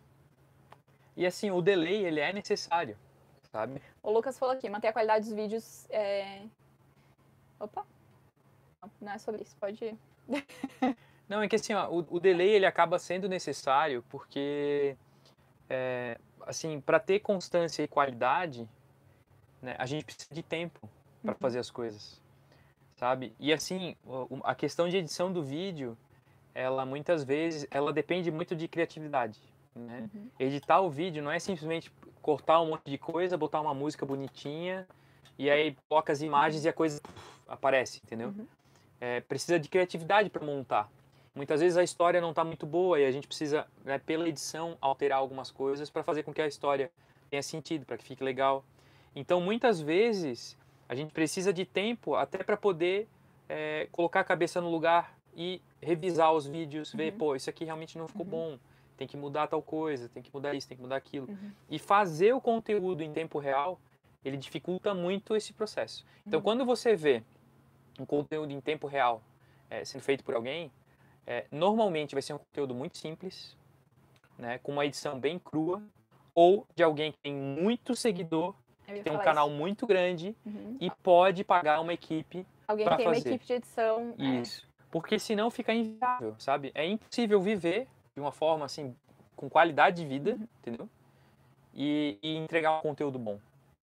E assim, o delay, ele é necessário, sabe? O Lucas falou aqui, manter a qualidade dos vídeos é... Opa! Não, não é sobre isso, pode ir. Não, é que assim, ó, o, o delay, ele acaba sendo necessário porque, é, assim, para ter constância e qualidade, né, a gente precisa de tempo para uhum. fazer as coisas. Sabe? E assim, a questão de edição do vídeo ela muitas vezes, ela depende muito de criatividade, né? Uhum. Editar o vídeo não é simplesmente cortar um monte de coisa, botar uma música bonitinha e aí coloca as imagens e a coisa puf, aparece, entendeu? Uhum. É, precisa de criatividade para montar. Muitas vezes a história não está muito boa e a gente precisa, né, pela edição, alterar algumas coisas para fazer com que a história tenha sentido, para que fique legal. Então, muitas vezes, a gente precisa de tempo até para poder é, colocar a cabeça no lugar e revisar os vídeos, ver, Uhum. pô, isso aqui realmente não ficou Uhum. bom, tem que mudar tal coisa, tem que mudar isso, tem que mudar aquilo. Uhum. E fazer o conteúdo em tempo real, ele dificulta muito esse processo. Então, Uhum. quando você vê um conteúdo em tempo real é, sendo feito por alguém, é, normalmente vai ser um conteúdo muito simples, né, com uma edição bem crua, ou de alguém que tem muito seguidor, Eu que ia tem um falar canal isso. muito grande Uhum. e pode pagar uma equipe Alguém que para tem uma fazer equipe de edição. É. isso. Porque senão fica inviável, sabe? É impossível viver de uma forma assim, com qualidade de vida, Uhum. entendeu? E, e entregar um conteúdo bom.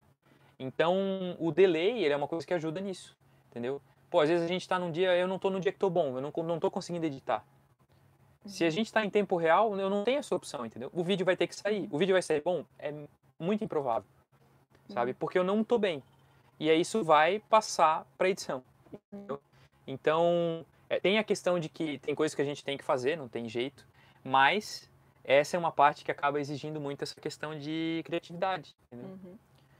Então, o delay, ele é uma coisa que ajuda nisso, entendeu? Pô, às vezes a gente tá num dia, eu não tô no dia que tô bom, eu não, não tô conseguindo editar. Se a gente está em tempo real, eu não tenho essa opção, entendeu? O vídeo vai ter que sair. Uhum. O vídeo vai sair bom? É muito improvável, sabe? Porque eu não estou bem. E aí isso vai passar para edição. Entendeu? Então, é, tem a questão de que tem coisas que a gente tem que fazer, não tem jeito, mas essa é uma parte que acaba exigindo muito essa questão de criatividade, entendeu? Uhum.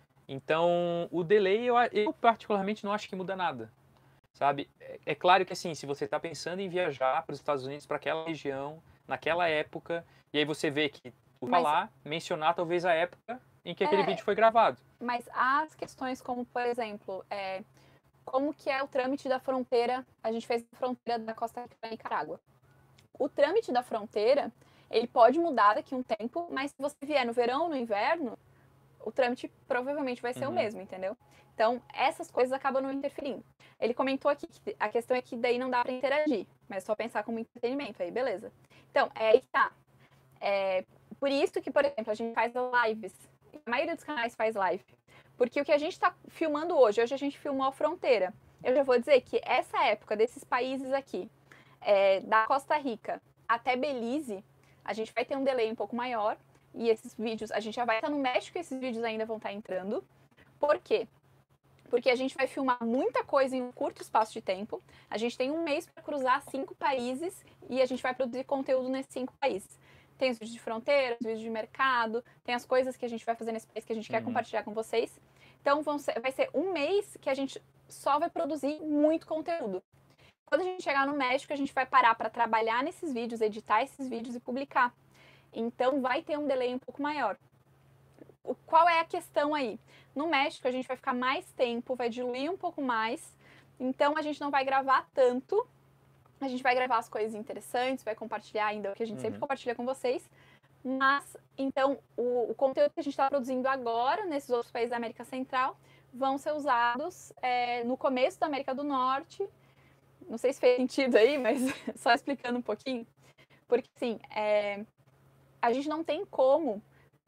Então, o delay, eu, eu particularmente não acho que muda nada, sabe? É, é claro que assim, se você está pensando em viajar para os Estados Unidos, para aquela região, naquela época, e aí você vê que tu vai Mas, lá mencionar talvez a época em que aquele é, vídeo foi gravado. mas as questões como, por exemplo, é, como que é o trâmite da fronteira, a gente fez a fronteira da Costa Rica para Nicarágua. O trâmite da fronteira, ele pode mudar daqui a um tempo, mas se você vier no verão ou no inverno, o trâmite provavelmente vai ser Uhum. o mesmo, entendeu? Então, essas coisas acabam não interferindo. Ele comentou aqui que a questão é que daí não dá para interagir, mas só pensar como entretenimento, aí beleza. Então, é aí que tá. É, por isso que, por exemplo, a gente faz lives. A maioria dos canais faz live. Porque o que a gente está filmando hoje, hoje a gente filmou a fronteira. Eu já vou dizer que essa época desses países aqui, é, da Costa Rica até Belize, a gente vai ter um delay um pouco maior. E esses vídeos, a gente já vai estar no México e esses vídeos ainda vão estar entrando. Por quê? Porque a gente vai filmar muita coisa em um curto espaço de tempo. A gente tem um mês para cruzar cinco países e a gente vai produzir conteúdo nesses cinco países. Tem os vídeos de fronteira, os vídeos de mercado, tem as coisas que a gente vai fazer nesse país que a gente quer Uhum. compartilhar com vocês. Então vão ser, vai ser um mês que a gente só vai produzir muito conteúdo. Quando a gente chegar no México, a gente vai parar para trabalhar nesses vídeos, editar esses vídeos e publicar. Então vai ter um delay um pouco maior. O, qual é a questão aí? No México a gente vai ficar mais tempo, vai diluir um pouco mais, então a gente não vai gravar tanto, a gente vai gravar as coisas interessantes, vai compartilhar ainda o que a gente Uhum. sempre compartilha com vocês, mas então o, o conteúdo que a gente está produzindo agora nesses outros países da América Central vão ser usados é, no começo da América do Norte. Não sei se fez sentido aí, mas só explicando um pouquinho, porque assim, é, a gente não tem como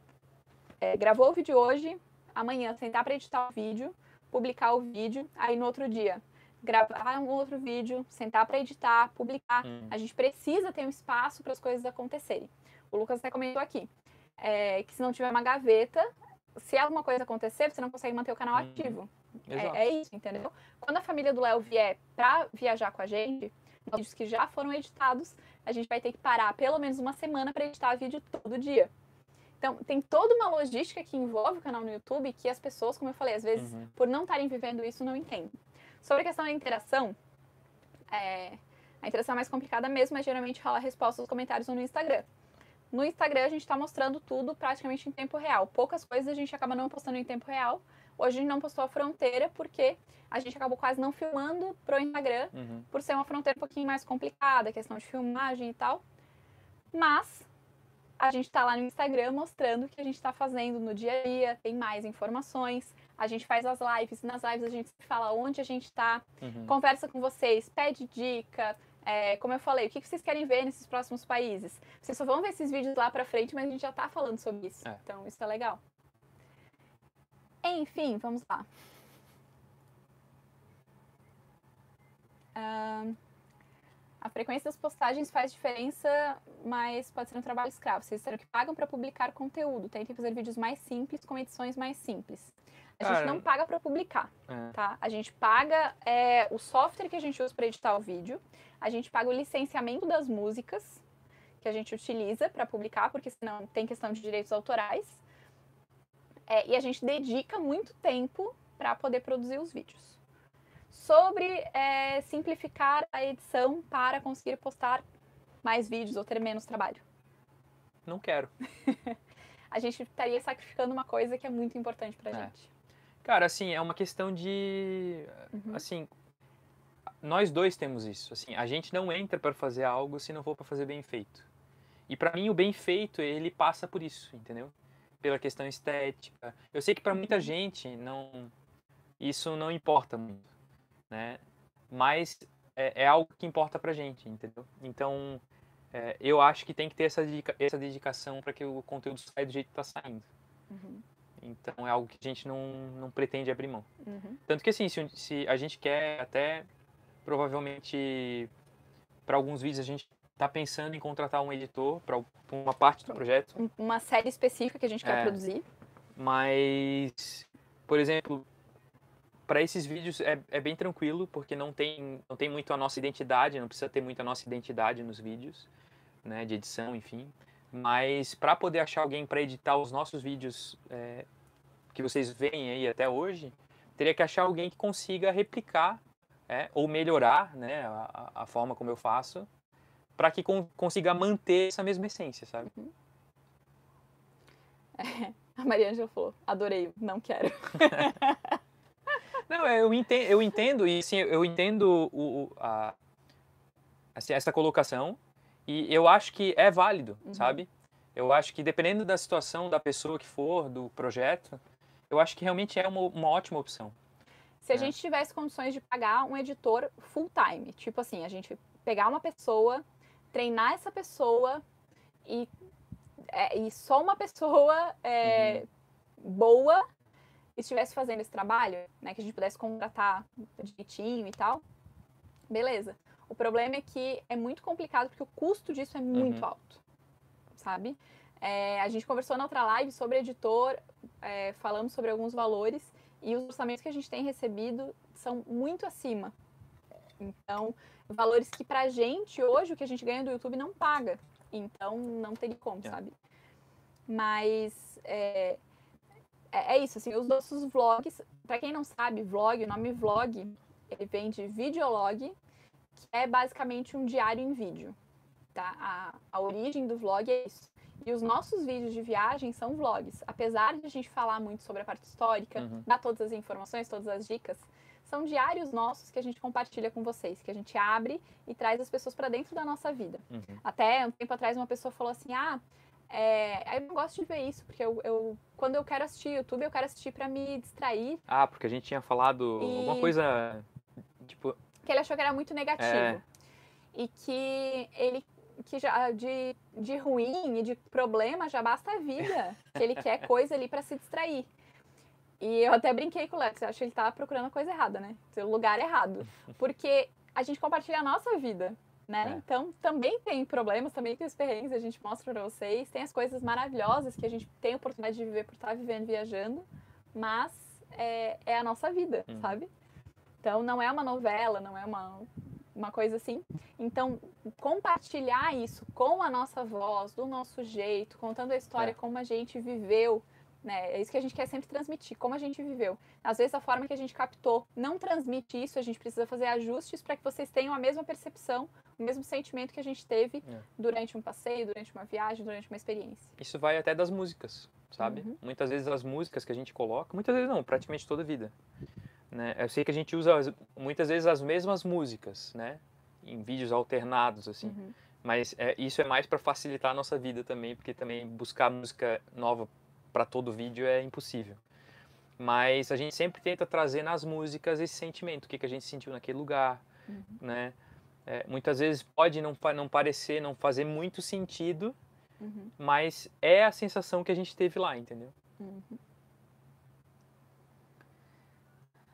é, gravou o vídeo hoje, amanhã sentar para editar o vídeo, publicar o vídeo, aí no outro dia gravar um outro vídeo, sentar para editar, publicar. Hum. A gente precisa ter um espaço para as coisas acontecerem. O Lucas até comentou aqui é, que se não tiver uma gaveta, se alguma coisa acontecer, você não consegue manter o canal Uhum. ativo. Exato. É, é isso, entendeu? Quando a família do Léo vier para viajar com a gente, vídeos que já foram editados, a gente vai ter que parar pelo menos uma semana para editar vídeo todo dia. Então, tem toda uma logística que envolve o canal no YouTube que as pessoas, como eu falei, às vezes, Uhum. por não estarem vivendo isso, não entendem. Sobre a questão da interação, é, a interação é mais complicada mesmo, mas geralmente rola resposta aos comentários no Instagram. No Instagram, a gente está mostrando tudo praticamente em tempo real. Poucas coisas a gente acaba não postando em tempo real. Hoje a gente não postou a fronteira porque a gente acabou quase não filmando pro Instagram, Uhum. por ser uma fronteira um pouquinho mais complicada, questão de filmagem e tal. Mas a gente está lá no Instagram mostrando o que a gente está fazendo no dia a dia, tem mais informações, a gente faz as lives, nas lives a gente fala onde a gente está, Uhum. conversa com vocês, pede dica, é, como eu falei, o que vocês querem ver nesses próximos países. Vocês só vão ver esses vídeos lá pra frente, mas a gente já tá falando sobre isso, É. então isso é legal. Enfim, vamos lá. Um, a frequência das postagens faz diferença, mas pode ser um trabalho escravo. Vocês disseram que pagam para publicar conteúdo. Tentem fazer vídeos mais simples, com edições mais simples. A Cara, gente não paga para publicar, é. tá? A gente paga é, o software que a gente usa para editar o vídeo. A gente paga o licenciamento das músicas que a gente utiliza para publicar, porque senão tem questão de direitos autorais. É, e a gente dedica muito tempo para poder produzir os vídeos. Sobre é, simplificar a edição para conseguir postar mais vídeos ou ter menos trabalho. Não quero. A gente estaria sacrificando uma coisa que é muito importante pra É. gente. Cara, assim, é uma questão de... Uhum. Assim, nós dois temos isso. Assim, a gente não entra para fazer algo se não for para fazer bem feito. E para mim, o bem feito, ele passa por isso, entendeu? Pela questão estética. Eu sei que para muita gente, não, isso não importa muito, né? Mas é, é algo que importa pra gente, entendeu? Então, é, eu acho que tem que ter essa, dedica essa dedicação para que o conteúdo saia do jeito que tá saindo. Uhum. Então, é algo que a gente não, não pretende abrir mão. Uhum. Tanto que, assim, se, se a gente quer até, provavelmente, para alguns vídeos a gente tá pensando em contratar um editor para uma parte do projeto. Uma série específica que a gente quer É. produzir. Mas, por exemplo, para esses vídeos é, é bem tranquilo, porque não tem, não tem muito a nossa identidade, não precisa ter muito a nossa identidade nos vídeos, né, de edição, enfim. Mas para poder achar alguém para editar os nossos vídeos é, que vocês veem aí até hoje, teria que achar alguém que consiga replicar é, ou melhorar, né, a, a forma como eu faço, para que con consiga manter essa mesma essência, sabe? Uhum. É, a Maria Ângela falou, adorei, não quero. Não, eu entendo, eu entendo e sim, eu entendo o, a, assim, essa colocação e eu acho que é válido, Uhum. sabe? Eu acho que dependendo da situação da pessoa que for, do projeto, eu acho que realmente é uma, uma ótima opção. Se a É. gente tivesse condições de pagar um editor full time, tipo assim, a gente pegar uma pessoa, treinar essa pessoa e, é, e só uma pessoa é, Uhum. boa estivesse fazendo esse trabalho, né, que a gente pudesse contratar direitinho e tal, beleza. O problema é que é muito complicado porque o custo disso é muito Uhum. alto, sabe? É, a gente conversou na outra live sobre editor, é, falamos sobre alguns valores e os orçamentos que a gente tem recebido são muito acima. Então, valores que pra gente, hoje, o que a gente ganha do YouTube não paga. Então, não teria como, É. sabe? Mas, é, é, é isso, assim, os nossos vlogs, pra quem não sabe, vlog, o nome vlog, ele vem de videolog, que é basicamente um diário em vídeo, tá? A, a origem do vlog é isso. E os nossos vídeos de viagem são vlogs. Apesar de a gente falar muito sobre a parte histórica, Uhum. dar todas as informações, todas as dicas, são diários nossos que a gente compartilha com vocês, que a gente abre e traz as pessoas para dentro da nossa vida. Uhum. Até um tempo atrás uma pessoa falou assim, ah, é, eu não gosto de ver isso, porque eu, eu, quando eu quero assistir YouTube, eu quero assistir para me distrair. Ah, porque a gente tinha falado E- alguma coisa, tipo... Que ele achou que era muito negativo. É. E que ele que já de, de ruim e de problema já basta a vida, que ele quer coisa ali para se distrair. E eu até brinquei com o Lex, eu acho que ele tá procurando a coisa errada, né? O lugar errado. Porque a gente compartilha a nossa vida, né? É. Então também tem problemas, também tem os perrengues, a gente mostra pra vocês. Tem as coisas maravilhosas que a gente tem a oportunidade de viver por estar vivendo, viajando. Mas é, é a nossa vida, Uhum. sabe? Então não é uma novela, não é uma, uma coisa assim. Então, compartilhar isso com a nossa voz, do nosso jeito, contando a história É. como a gente viveu, né? É isso que a gente quer sempre transmitir, como a gente viveu. Às vezes a forma que a gente captou não transmite isso, a gente precisa fazer ajustes para que vocês tenham a mesma percepção, o mesmo sentimento que a gente teve É. durante um passeio, durante uma viagem, durante uma experiência. Isso vai até das músicas, sabe? Uhum. Muitas vezes as músicas que a gente coloca, muitas vezes não, praticamente toda a vida. Né? Eu sei que a gente usa as- muitas vezes as mesmas músicas, né? Em vídeos alternados, assim. Uhum. Mas é, isso é mais para facilitar a nossa vida também, porque também buscar música nova para todo vídeo é impossível. Mas a gente sempre tenta trazer nas músicas esse sentimento, o que, que a gente sentiu naquele lugar, Uhum. né? É, muitas vezes pode não, pa- não parecer, não fazer muito sentido, Uhum. mas é a sensação que a gente teve lá, entendeu? Uhum.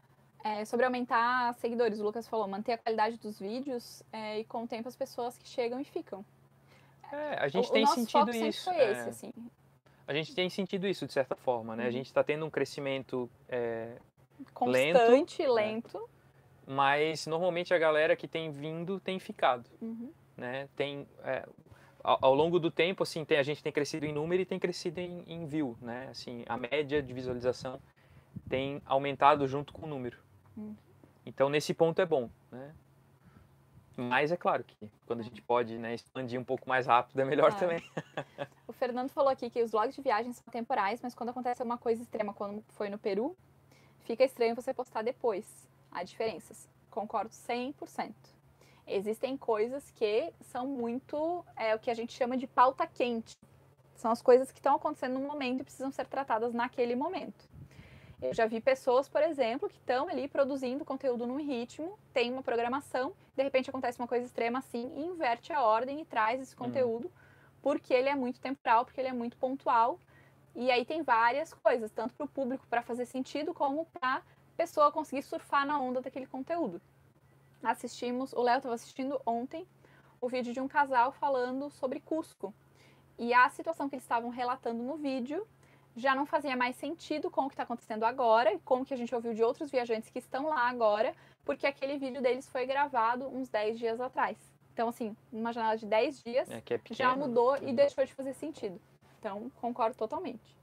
É, sobre aumentar seguidores, o Lucas falou, manter a qualidade dos vídeos é, e com o tempo as pessoas que chegam e ficam. É, a gente O, o tem nosso sentido foco sempre isso. foi é, esse, assim. A gente tem sentido isso, de certa forma, né? A Uhum. gente está tendo um crescimento é, Constante, lento, lento. mas normalmente a galera que tem vindo tem ficado, Uhum. né? Tem, é, ao, ao longo do tempo, assim, tem, a gente tem crescido em número e tem crescido em, em view, né? Assim, a média de visualização tem aumentado junto com o número. Uhum. Então, nesse ponto é bom, né? Mas é claro que quando a gente pode, né, expandir um pouco mais rápido é melhor Ah. também. O Fernando falou aqui que os vlogs de viagem são temporais, mas quando acontece uma coisa extrema, quando foi no Peru, fica estranho você postar depois. Há diferenças. Concordo cem por cento. Existem coisas que são muito, é o que a gente chama de pauta quente. São as coisas que estão acontecendo no momento e precisam ser tratadas naquele momento. Eu já vi pessoas, por exemplo, que estão ali produzindo conteúdo num ritmo, tem uma programação, de repente acontece uma coisa extrema assim, e inverte a ordem e traz esse conteúdo, porque ele é muito temporal, porque ele é muito pontual. E aí tem várias coisas, tanto para o público para fazer sentido, como para a pessoa conseguir surfar na onda daquele conteúdo. Assistimos, o Léo estava assistindo ontem o vídeo de um casal falando sobre Cusco. E a situação que eles estavam relatando no vídeo já não fazia mais sentido com o que está acontecendo agora e com o que a gente ouviu de outros viajantes que estão lá agora, porque aquele vídeo deles foi gravado uns dez dias atrás. Então, assim, numa janela de dez dias, É que é pequeno, já mudou né? e deixou de fazer sentido. Então, concordo totalmente.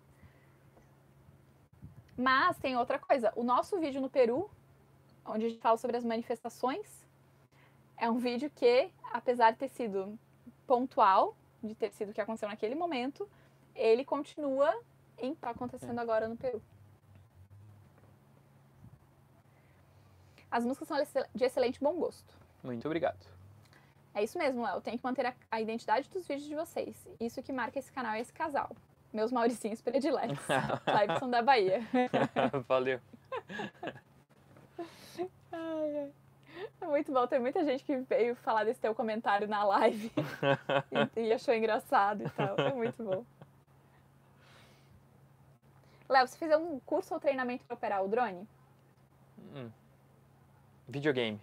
Mas tem outra coisa. O nosso vídeo no Peru, onde a gente fala sobre as manifestações, é um vídeo que, apesar de ter sido pontual, de ter sido o que aconteceu naquele momento, ele continua em tá acontecendo é. agora no Peru. As músicas são de excelente bom gosto. Muito obrigado. É isso mesmo, Léo. Tem que manter a, a identidade dos vídeos de vocês. Isso que marca esse canal e esse casal. Meus Mauricinhos prediletos. Cleibson da Bahia. Valeu. Ai, ai. É muito bom. Tem muita gente que veio falar desse teu comentário na live e, e achou engraçado e tal. É muito bom. Léo, você fez um curso ou treinamento para operar o drone? Hum. Videogame.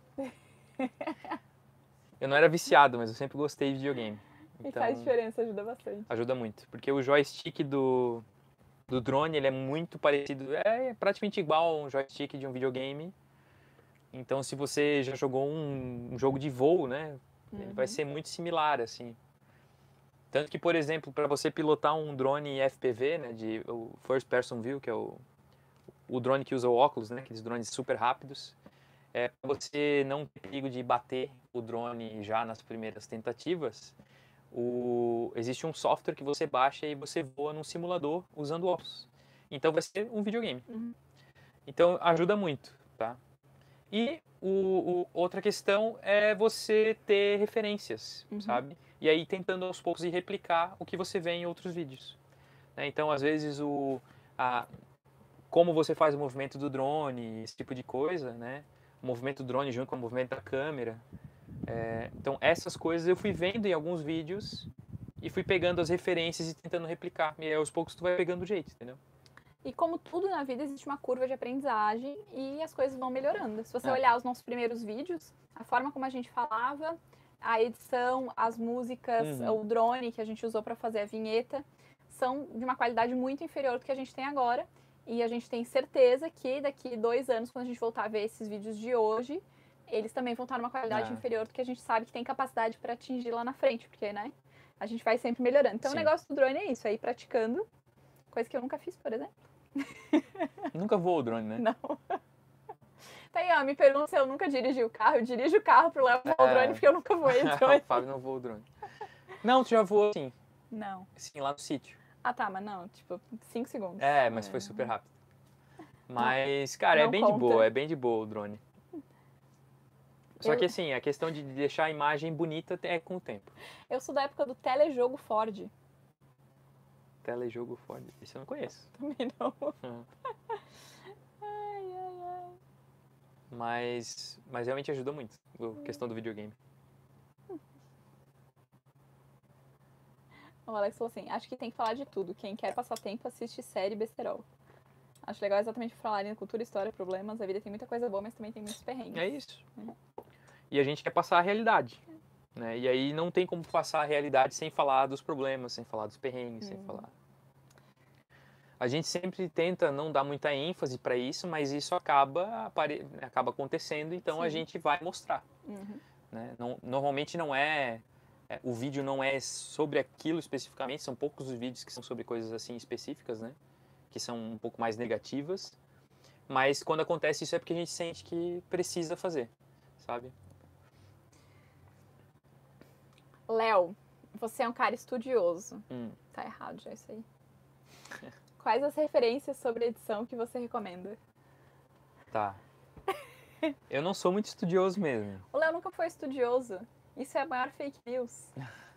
Eu não era viciado, mas eu sempre gostei de videogame. Então, e faz então, diferença, ajuda bastante. Ajuda muito, porque o joystick do, do drone, ele é muito parecido, é praticamente igual a um joystick de um videogame. Então, se você já jogou um, um jogo de voo, né, uhum. ele vai ser muito similar, assim. Tanto que, por exemplo, para você pilotar um drone F P V, né, de o First Person View, que é o, o drone que usa o óculos, né, aqueles drones super rápidos, é, para você não ter perigo de bater o drone já nas primeiras tentativas, o, existe um software que você baixa e você voa num simulador usando óculos. Então vai ser um videogame. Uhum. Então ajuda muito, tá? E o, o, outra questão é você ter referências, uhum. sabe? E aí tentando aos poucos ir replicar o que você vê em outros vídeos. Né? Então, às vezes, o, a, como você faz o movimento do drone, esse tipo de coisa, né? O movimento do drone junto com o movimento da câmera. É, então, essas coisas eu fui vendo em alguns vídeos e fui pegando as referências e tentando replicar. E aí, aos poucos, tu vai pegando o jeito, entendeu? E como tudo na vida, existe uma curva de aprendizagem e as coisas vão melhorando. Se você é. olhar os nossos primeiros vídeos, a forma como a gente falava, a edição, as músicas, uhum. o drone que a gente usou para fazer a vinheta, são de uma qualidade muito inferior do que a gente tem agora. E a gente tem certeza que daqui dois anos, quando a gente voltar a ver esses vídeos de hoje, eles também vão estar numa qualidade é. inferior do que a gente sabe que tem capacidade para atingir lá na frente, porque, né, a gente vai sempre melhorando. Então, Sim. o negócio do drone é isso, é ir praticando, coisa que eu nunca fiz, por exemplo. Nunca voou o drone, né? Não. Tá aí, ó, me pergunta se eu nunca dirigi o carro. Eu dirijo o carro pro Léo voar é... o drone porque eu nunca voei o drone. O Fábio não voou o drone. Não, tu já voou sim. Não. Sim, lá no sítio. Ah, tá, mas não, tipo, cinco segundos. É, mas é. foi super rápido. Mas, cara, não é bem conta. de boa, é bem de boa o drone. Só eu... que assim, a questão de deixar a imagem bonita é com o tempo. Eu sou da época do telejogo Ford. Telejogo Ford. Isso eu não conheço. Também não. Hum. Ai, ai, ai. Mas, mas realmente ajuda muito a questão do videogame. O Alex falou assim, acho que tem que falar de tudo. Quem quer passar tempo, assiste série besterol. Acho legal exatamente falarem cultura, história, problemas. A vida tem muita coisa boa, mas também tem muitos perrengues. É isso. Uhum. E a gente quer passar a realidade. Né? E aí não tem como passar a realidade sem falar dos problemas, sem falar dos perrengues, sem Uhum. falar... A gente sempre tenta não dar muita ênfase para isso, mas isso acaba, apare... acaba acontecendo, então a Sim. gente vai mostrar. Uhum. Né? Não, normalmente não é, é... O vídeo não é sobre aquilo especificamente, são poucos os vídeos que são sobre coisas assim específicas, né? Que são um pouco mais negativas. Mas quando acontece isso é porque a gente sente que precisa fazer, sabe? Léo, você é um cara estudioso. Hum. Tá errado já isso aí. Quais as referências sobre edição que você recomenda? Tá. Eu não sou muito estudioso mesmo. O Léo nunca foi estudioso. Isso é a maior fake news.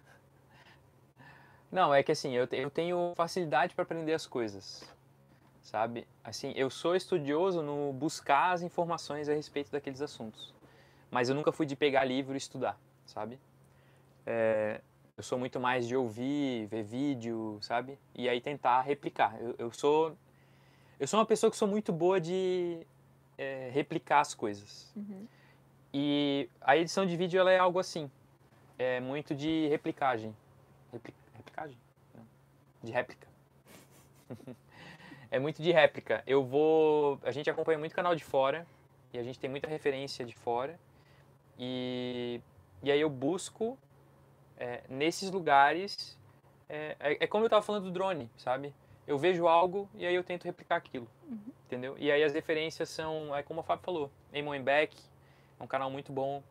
Não, é que assim, eu, te- eu tenho facilidade para aprender as coisas, sabe? Assim, eu sou estudioso no buscar as informações a respeito daqueles assuntos. Mas eu nunca fui de pegar livro e estudar, sabe? É, eu sou muito mais de ouvir, ver vídeo, sabe? E aí tentar replicar. Eu, eu sou eu sou uma pessoa que sou muito boa de é, replicar as coisas. Uhum. E a edição de vídeo ela é algo assim, é muito de replicagem. Repli- replicagem? Não. De réplica. É muito de réplica. Eu vou, a gente acompanha muito canal de fora e a gente tem muita referência de fora. E e aí eu busco é, nesses lugares. É, é, é como eu estava falando do drone, sabe? Eu vejo algo e aí eu tento replicar aquilo, Uhum. entendeu? E aí as referências são, é como o Fábio falou, Eamon Beck, é um canal muito bom.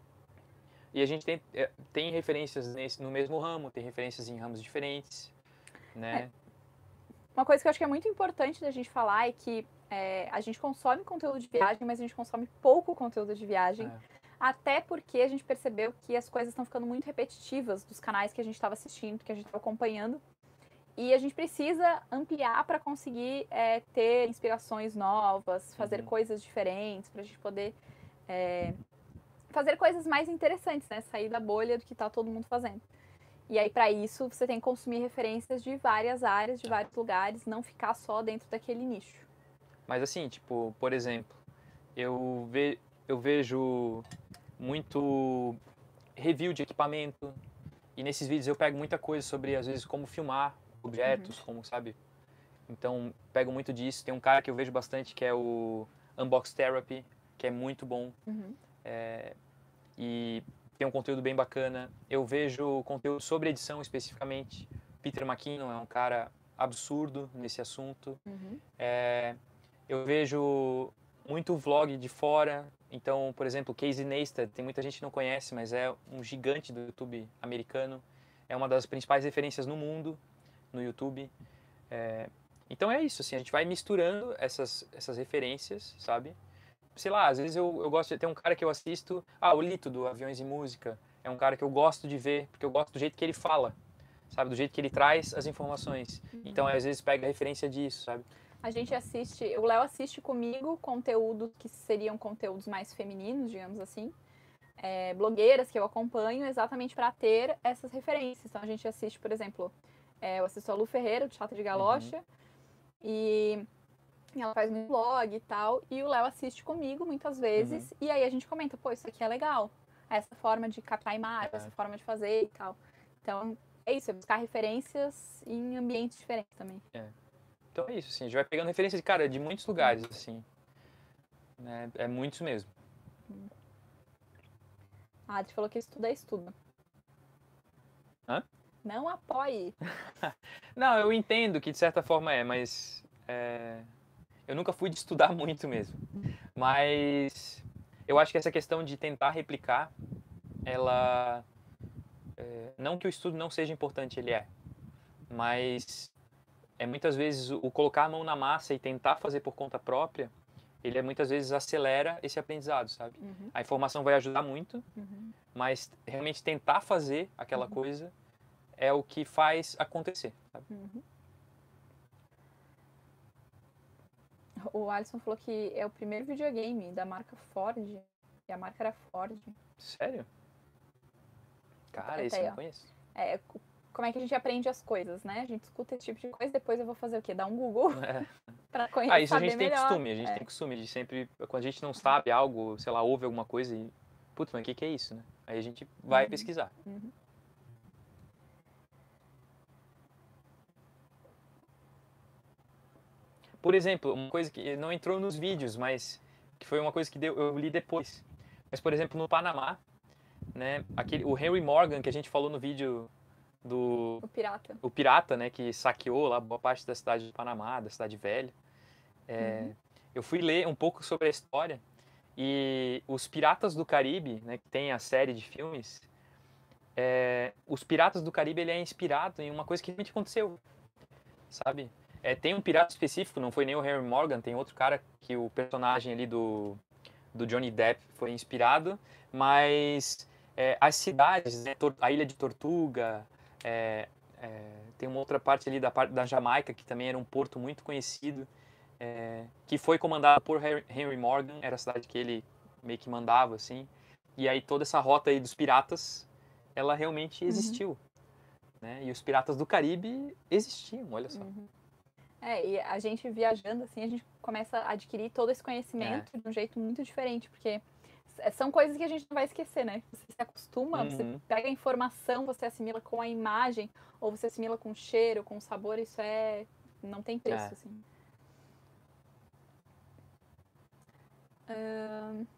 E a gente tem, é, tem referências nesse, no mesmo ramo, tem referências em ramos diferentes, né? Uma coisa que eu acho que é muito importante da gente falar é que é, a gente consome conteúdo de viagem, mas a gente consome pouco conteúdo de viagem. É. Até porque a gente percebeu que as coisas estão ficando muito repetitivas dos canais que a gente estava assistindo, que a gente estava acompanhando. E a gente precisa ampliar para conseguir é, ter inspirações novas, fazer Uhum. coisas diferentes, para a gente poder é, fazer coisas mais interessantes, né? Sair da bolha do que está todo mundo fazendo. E aí, para isso, você tem que consumir referências de várias áreas, de vários lugares, não ficar só dentro daquele nicho. Mas assim, tipo, por exemplo, eu, ve, eu vejo muito review de equipamento e nesses vídeos eu pego muita coisa sobre, às vezes, como filmar objetos, como, sabe? Então, pego muito disso. Tem um cara que eu vejo bastante que é o Unbox Therapy, que é muito bom. Uhum. É, e tem um conteúdo bem bacana. Eu vejo conteúdo sobre edição especificamente. Peter McKinnon é um cara absurdo nesse assunto. Uhum. É, eu vejo muito vlog de fora. Então, por exemplo, Casey Neistat, tem muita gente que não conhece, mas é um gigante do YouTube americano. É uma das principais referências no mundo, no YouTube. É, então é isso, assim, a gente vai misturando essas, essas referências, sabe? Sei lá, às vezes eu, eu gosto de ter um cara que eu assisto, ah, o Lito do Aviões e Música, é um cara que eu gosto de ver, porque eu gosto do jeito que ele fala, sabe? Do jeito que ele traz as informações. Então, às vezes pega a referência disso, sabe? A gente assiste, o Léo assiste comigo conteúdo que seriam conteúdos mais femininos, digamos assim. É, blogueiras que eu acompanho exatamente para ter essas referências. Então a gente assiste, por exemplo, é, eu assisto a Lu Ferreira, do Chata de Galocha, e ela faz um blog e tal, e o Léo assiste comigo muitas vezes, e aí a gente comenta, pô, isso aqui é legal, essa forma de captar imagem, É. essa forma de fazer e tal. Então, é isso, é buscar referências em ambientes diferentes também. É. Então é isso, assim, a gente vai pegando referência de, cara, de muitos lugares, assim. Né? É muitos mesmo. A Adri falou que estuda é estudo. Hã? Não apoie. Não, eu entendo que de certa forma é, mas é, eu nunca fui de estudar muito mesmo. Mas eu acho que essa questão de tentar replicar, ela. É, não que o estudo não seja importante, ele é. Mas é muitas vezes o, o colocar a mão na massa e tentar fazer por conta própria, ele é, muitas vezes acelera esse aprendizado, sabe? Uhum, A informação vai ajudar muito, uhum. mas realmente tentar fazer aquela Uhum. coisa é o que faz acontecer, sabe? Uhum. O Alisson falou que é o primeiro videogame da marca Ford. E a marca era Ford. Sério? Cara, Tá esse aí, eu não ó. conheço. É, como é que a gente aprende as coisas, né? A gente escuta esse tipo de coisa, depois eu vou fazer o quê? Dar um Google É. pra conhecer, Ah, isso a saber gente tem melhor. costume, a gente É. tem costume de sempre, quando a gente não sabe algo, sei lá, ouve alguma coisa e, putz, mas o que que é isso, né? Aí a gente vai Uhum. pesquisar. Uhum. Por exemplo, uma coisa que não entrou nos vídeos, mas que foi uma coisa que deu, eu li depois. Mas, por exemplo, no Panamá, né, aquele, o Henry Morgan, que a gente falou no vídeo do O pirata. o pirata, né, que saqueou lá boa parte da cidade do Panamá, da cidade velha. É, Uhum. eu fui ler um pouco sobre a história e os Piratas do Caribe, né, que tem a série de filmes, é, os Piratas do Caribe ele é inspirado em uma coisa que realmente aconteceu, sabe? É, tem um pirata específico, não foi nem o Henry Morgan, tem outro cara que o personagem ali do, do Johnny Depp foi inspirado, mas é, as cidades, né, a Ilha de Tortuga, é, é, tem uma outra parte ali da, parte da Jamaica, que também era um porto muito conhecido, é, que foi comandado por Henry Morgan, era a cidade que ele meio que mandava, assim, e aí toda essa rota aí dos piratas, ela realmente Uhum. existiu, né, e os piratas do Caribe existiam, olha só. Uhum. É, e a gente viajando, assim, a gente começa a adquirir todo esse conhecimento É. de um jeito muito diferente, porque são coisas que a gente não vai esquecer, né? Você se acostuma, Uhum. você pega a informação, você assimila com a imagem, ou você assimila com o cheiro, com o sabor, isso é... não tem preço, É. assim. Ahn,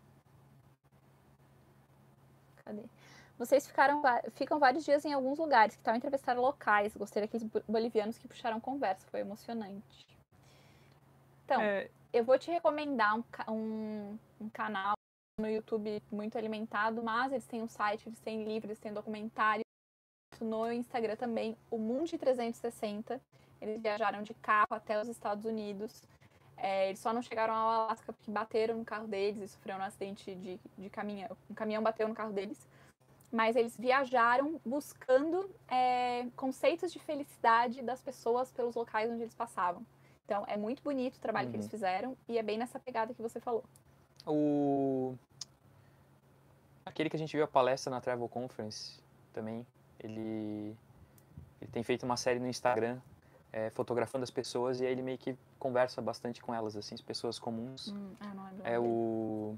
Cadê? Vocês ficaram, va- ficam vários dias em alguns lugares, que tal entrevistar locais? Gostei daqueles bo- bolivianos que puxaram conversa, foi emocionante. Então, É, eu vou te recomendar um, ca- um, um canal no YouTube muito alimentado, mas eles têm um site, eles têm livros, eles têm documentário. No Instagram também, o Mundi trezentos e sessenta. Eles viajaram de carro até os Estados Unidos. É, eles só não chegaram ao Alasca porque bateram no carro deles e sofreram um acidente de, de caminhão. Um caminhão bateu no carro deles. Mas eles viajaram buscando é, conceitos de felicidade das pessoas pelos locais onde eles passavam. Então, é muito bonito o trabalho uhum. que eles fizeram e é bem nessa pegada que você falou. O... Aquele que a gente viu a palestra na Travel Conference também, ele, ele tem feito uma série no Instagram, é, fotografando as pessoas e aí ele meio que conversa bastante com elas, assim, as pessoas comuns. Hum, ah, não lembro o É nome dele. o...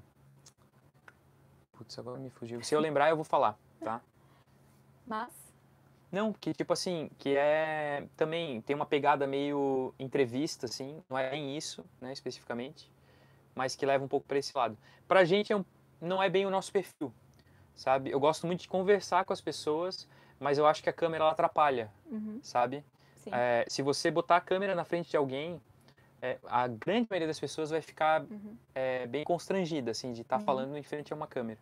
Putz, agora me fugiu. Se eu lembrar, eu vou falar, tá? Mas, Não, que tipo assim, que é também tem uma pegada meio entrevista, assim, não é bem isso, né, especificamente, mas que leva um pouco para esse lado. Pra gente é um, não é bem o nosso perfil, sabe? Eu gosto muito de conversar com as pessoas, mas eu acho que a câmera ela atrapalha, uhum, sabe? sim. É, se você botar a câmera na frente de alguém, é, a grande maioria das pessoas vai ficar Uhum, é, bem constrangida, assim, de estar uhum, falando em frente a uma câmera.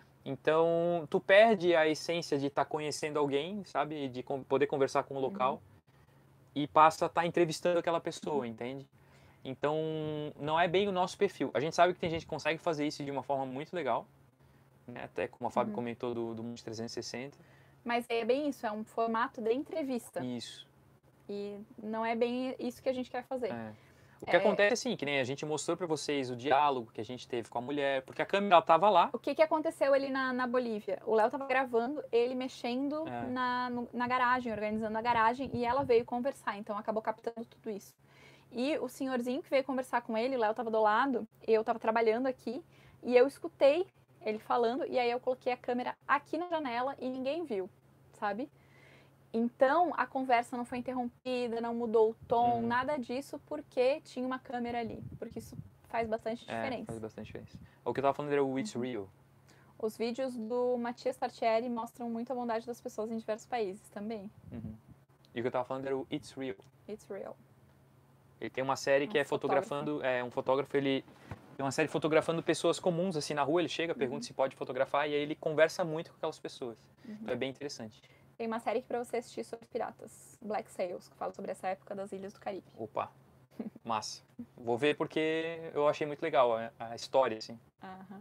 Então, tu perde a essência de estar conhecendo alguém, sabe? E de con- poder conversar com o uhum, local e passa a estar entrevistando aquela pessoa, entende? Então, não é bem o nosso perfil. A gente sabe que tem gente que consegue fazer isso de uma forma muito legal, né? Até como a Fábio uhum. comentou do, do Mundo trezentos e sessenta. Mas é bem isso, é um formato de entrevista. Isso. E não é bem isso que a gente quer fazer. É. O que É, acontece é assim, que nem a gente mostrou para vocês o diálogo que a gente teve com a mulher, porque a câmera estava lá. o que, que aconteceu ali na, na Bolívia? O Léo tava gravando, ele mexendo É. na, no- na garagem, organizando a garagem, e ela veio conversar, então acabou captando tudo isso. E o senhorzinho que veio conversar com ele, o Léo tava do lado, eu tava trabalhando aqui, e eu escutei ele falando, e aí eu coloquei a câmera aqui na janela e ninguém viu, sabe? Então a conversa não foi interrompida, não mudou o tom, Uhum. nada disso, porque tinha uma câmera ali, porque isso faz bastante É, diferença. faz bastante diferença. O que eu tava falando era o It's Real. Os vídeos do Matias Tartieri mostram muito a bondade das pessoas em diversos países também. Uhum. E o que eu tava falando era o It's Real. It's real. Ele tem uma série Um que é fotógrafo. fotografando, é um fotógrafo, ele tem uma série fotografando pessoas comuns, assim, na rua, ele chega, pergunta se pode fotografar e aí ele conversa muito com aquelas pessoas. Então é bem interessante. Tem uma série aqui pra você assistir sobre piratas, Black Sails, que fala sobre essa época das Ilhas do Caribe. Opa, massa. Vou ver porque eu achei muito legal a, a história, assim. Aham.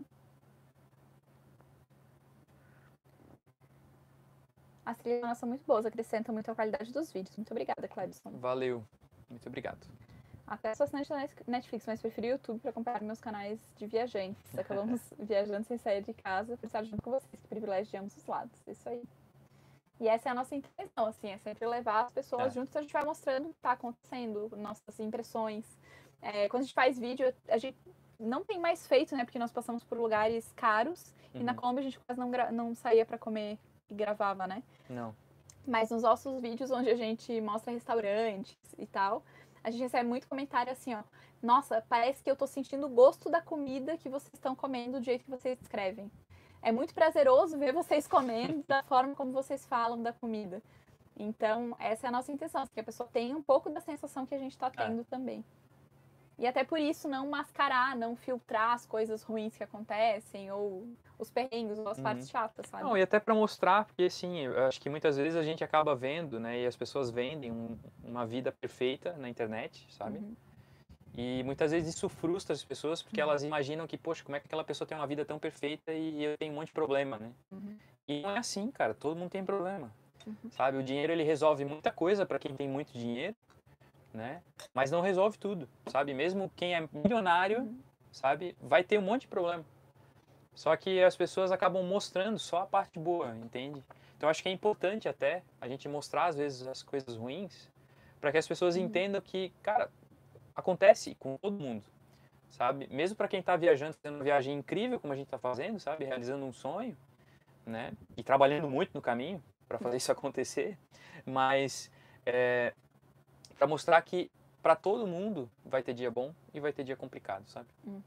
As trilhas são muito boas, acrescentam muito a qualidade dos vídeos. Muito obrigada, Cladson. Valeu, muito obrigado. Até sou assinante da Netflix, mas preferi o YouTube para acompanhar meus canais de viajantes. Acabamos viajando sem sair de casa por estar junto com vocês. Que privilégio de ambos os lados. Isso aí. E essa é a nossa intenção, assim, é sempre levar as pessoas É. juntos, a gente vai mostrando o que está acontecendo, nossas impressões. É, quando a gente faz vídeo, a gente não tem mais feito, né? Porque nós passamos por lugares caros e na Uhum. Colômbia a gente quase não, gra- não saía para comer e gravava, né? Não. Mas nos nossos vídeos onde a gente mostra restaurantes e tal, a gente recebe muito comentário assim, ó. Nossa, parece que eu tô sentindo o gosto da comida que vocês estão comendo do jeito que vocês descrevem. É muito prazeroso ver vocês comendo da forma como vocês falam da comida. Então, essa é a nossa intenção, que a pessoa tenha um pouco da sensação que a gente está tendo É. também. E até por isso não mascarar, não filtrar as coisas ruins que acontecem, ou os perrengues, ou as Uhum. partes chatas, sabe? Não, e até para mostrar, porque assim, eu acho que muitas vezes a gente acaba vendo, né, e as pessoas vendem um- uma vida perfeita na internet, sabe? Uhum. E muitas vezes isso frustra as pessoas porque elas imaginam que, poxa, como é que aquela pessoa tem uma vida tão perfeita e eu tenho um monte de problema, né? Uhum. E não é assim, cara, todo mundo tem problema, Uhum. sabe? O dinheiro ele resolve muita coisa para quem tem muito dinheiro, né? Mas não resolve tudo, sabe? Mesmo quem é milionário, Uhum. sabe, vai ter um monte de problema. Só que as pessoas acabam mostrando só a parte boa, entende? Então acho que é importante até a gente mostrar às vezes as coisas ruins para que as pessoas Uhum. entendam que, cara, acontece com todo mundo, sabe? Mesmo para quem está viajando, fazendo uma viagem incrível como a gente está fazendo, sabe? Realizando um sonho, né? E trabalhando muito no caminho para fazer isso acontecer, mas é, para mostrar que para todo mundo vai ter dia bom e vai ter dia complicado, sabe? Uhum.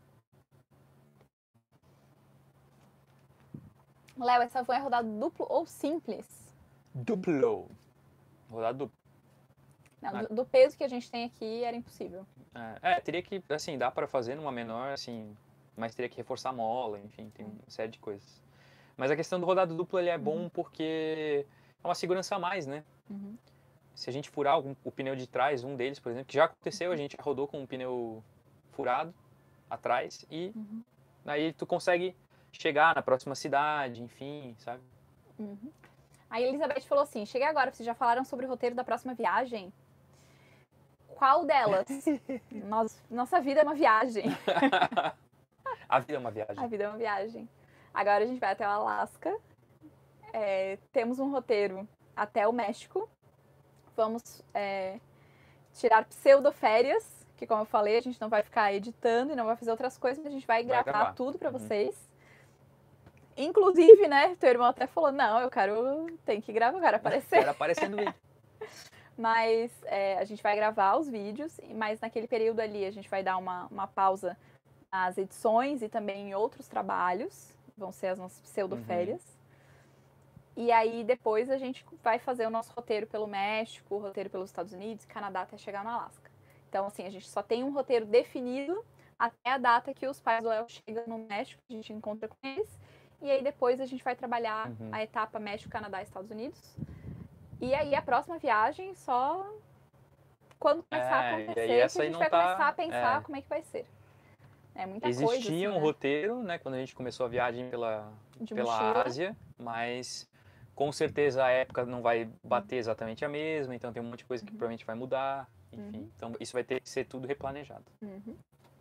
Léo, essa van é rodada duplo ou simples? Duplo. Rodada dupla. Não, Ah. do, do peso que a gente tem aqui era impossível. É, é, teria que, assim, dá para fazer numa menor, assim, mas teria que reforçar a mola, enfim, tem uma série de coisas. Mas a questão do rodado duplo, ele é bom porque é uma segurança a mais, né? Uhum. Se a gente furar algum, o pneu de trás, um deles, por exemplo, que já aconteceu, a gente rodou com um pneu furado atrás e Uhum. aí tu consegue chegar na próxima cidade, enfim, sabe? Uhum. Aí a Elizabeth falou assim: cheguei agora, vocês já falaram sobre o roteiro da próxima viagem? Qual delas? Nós, nossa vida é uma viagem. A vida é uma viagem. A vida é uma viagem. Agora a gente vai até o Alasca. É, temos um roteiro até o México. Vamos é, tirar pseudo-férias, que como eu falei, a gente não vai ficar editando e não vai fazer outras coisas, mas a gente vai, Vai gravar, gravar. tudo pra Uhum. vocês. Inclusive, né, teu irmão até falou, não, eu quero, tem que gravar, eu quero aparecer. Quero aparecer no vídeo. Mas é, a gente vai gravar os vídeos, mas naquele período ali a gente vai dar uma, uma pausa nas edições e também em outros trabalhos. Vão ser as nossas pseudo-férias. Uhum. E aí depois a gente vai fazer o nosso roteiro pelo México, o roteiro pelos Estados Unidos, Canadá, até chegar no Alasca. Então, assim, a gente só tem um roteiro definido até a data que os pais do Léo chegam no México, a gente encontra com eles. E aí depois a gente vai trabalhar uhum. a etapa México, Canadá e Estados Unidos. E aí a próxima viagem só quando começar É, a acontecer e essa que a aí gente não vai tá- começar a pensar é. como é que vai ser. É muita Existia coisa, assim, um né? roteiro, né, quando a gente começou a viagem pela, De pela mochila. Ásia, mas com certeza a época não vai bater exatamente a mesma, então tem um monte de coisa que provavelmente vai mudar, enfim. Uhum. Então isso vai ter que ser tudo replanejado. Uhum.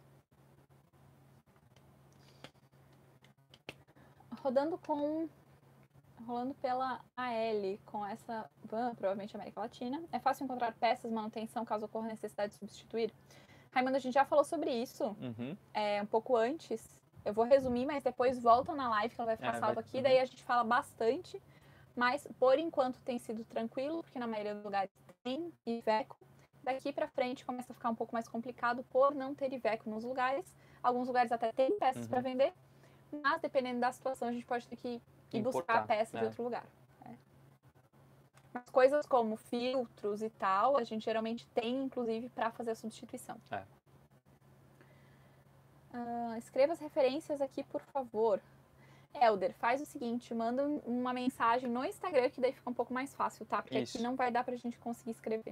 Rodando com... Rolando pela A L com essa van, provavelmente América Latina. É fácil encontrar peças, manutenção, caso ocorra necessidade de substituir? Raimundo, a gente já falou sobre isso Uhum. é, um pouco antes. Eu vou resumir, mas depois voltam na live que ela vai ficar É, salva vai- aqui. uhum. Daí a gente fala bastante. Mas por enquanto tem sido tranquilo, porque na maioria dos lugares tem Iveco. Daqui pra frente começa a ficar um pouco mais complicado por não ter Iveco nos lugares. Alguns lugares até tem peças Uhum. para vender, mas dependendo da situação a gente pode ter que ir buscar Importar, a peça é. de outro lugar. É. Mas coisas como filtros e tal, a gente geralmente tem, inclusive, para fazer a substituição. É. Uh, escreva as referências aqui, por favor. Helder, faz o seguinte, manda uma mensagem no Instagram, que daí fica um pouco mais fácil, tá? Porque Isso. aqui não vai dar pra gente conseguir escrever.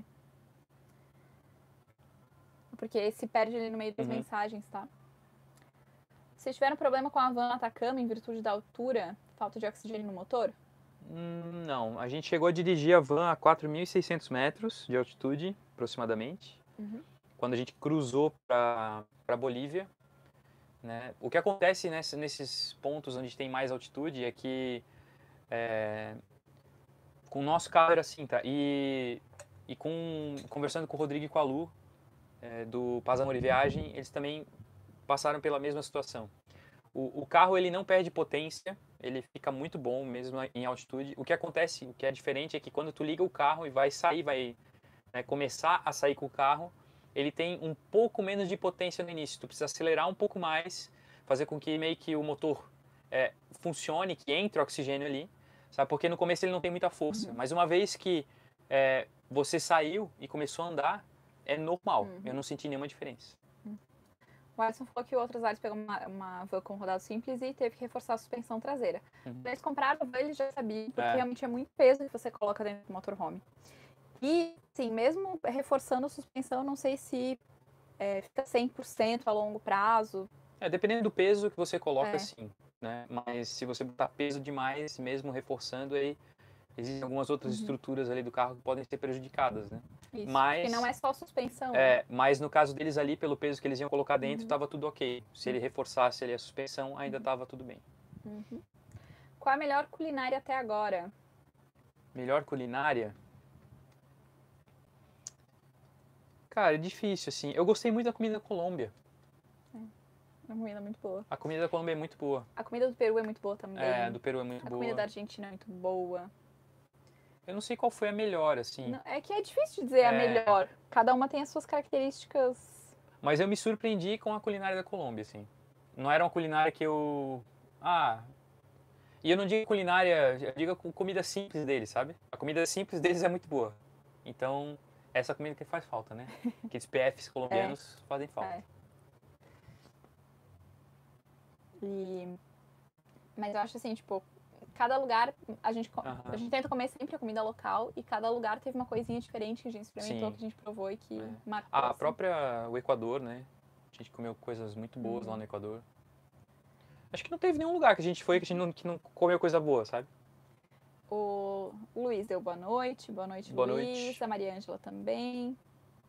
Porque se perde ali no meio das Uhum. mensagens, tá? Vocês tiveram problema com a van Atacama em virtude da altura, falta de oxigênio no motor? Hum, não, a gente chegou a dirigir a van a quatro mil e seiscentos metros de altitude, aproximadamente, Uhum. quando a gente cruzou para a Bolívia. Né? O que acontece nesse, nesses pontos onde tem mais altitude é que é, com o nosso carro era assim, tá? E, e com, conversando com o Rodrigo e com a Lu, é, do Paz, Amor e Viagem, eles também passaram pela mesma situação. O, o carro, ele não perde potência, ele fica muito bom mesmo em altitude. O que acontece, o que é diferente é que quando tu liga o carro e vai sair, vai, né, começar a sair com o carro, ele tem um pouco menos de potência no início. Tu precisa acelerar um pouco mais, fazer com que meio que o motor é, funcione, que entre oxigênio ali, sabe? Porque no começo ele não tem muita força. Uhum. Mas uma vez que é, você saiu e começou a andar, é normal. Uhum. Eu não senti nenhuma diferença. O Alisson falou que o outros ares pegou uma, uma van com rodado simples e teve que reforçar a suspensão traseira. Uhum. Quando eles compraram a van, eles já sabiam, porque É. realmente é muito peso que você coloca dentro do motorhome. E, sim, mesmo reforçando a suspensão, não sei se é, fica cem por cento a longo prazo. É, dependendo do peso que você coloca, É. sim, né? Mas se você botar peso demais, mesmo reforçando, aí existem algumas outras Uhum. estruturas ali do carro que podem ser prejudicadas, né? Isso, Mas, porque não é só suspensão. é, mas no caso deles ali, pelo peso que eles iam colocar dentro, Uhum. estava tudo ok. Se ele reforçasse ali a suspensão, ainda estava tudo bem. Uhum. Qual a melhor culinária até agora? Melhor culinária? Cara, é difícil, assim. Eu gostei muito da comida da Colômbia. É uma comida muito boa. A comida da Colômbia é muito boa. A comida do Peru é muito boa também. É, do Peru é muito a boa. comida da Argentina é muito boa. Eu não sei qual foi a melhor, assim. Não, é que é difícil dizer a É. melhor. Cada uma tem as suas características. Mas eu me surpreendi com a culinária da Colômbia, assim. Não era uma culinária que eu... Ah... E eu não digo culinária, eu digo com comida simples deles, sabe? A comida simples deles é muito boa. Então, essa comida que faz falta, né? Aqueles P Fs colombianos é. fazem falta. É. E... Mas eu acho assim, tipo, cada lugar, a gente, Aham. a gente tenta comer sempre a comida local e cada lugar teve uma coisinha diferente que a gente experimentou, Sim. que a gente provou e que É. marcou. A assim. própria, o Equador, né? A gente comeu coisas muito boas Uhum. lá no Equador. Acho que não teve nenhum lugar que a gente foi que a gente não, que não comeu coisa boa, sabe? O Luiz deu boa noite, boa noite, Boa Luiz. noite. A Maria Ângela também.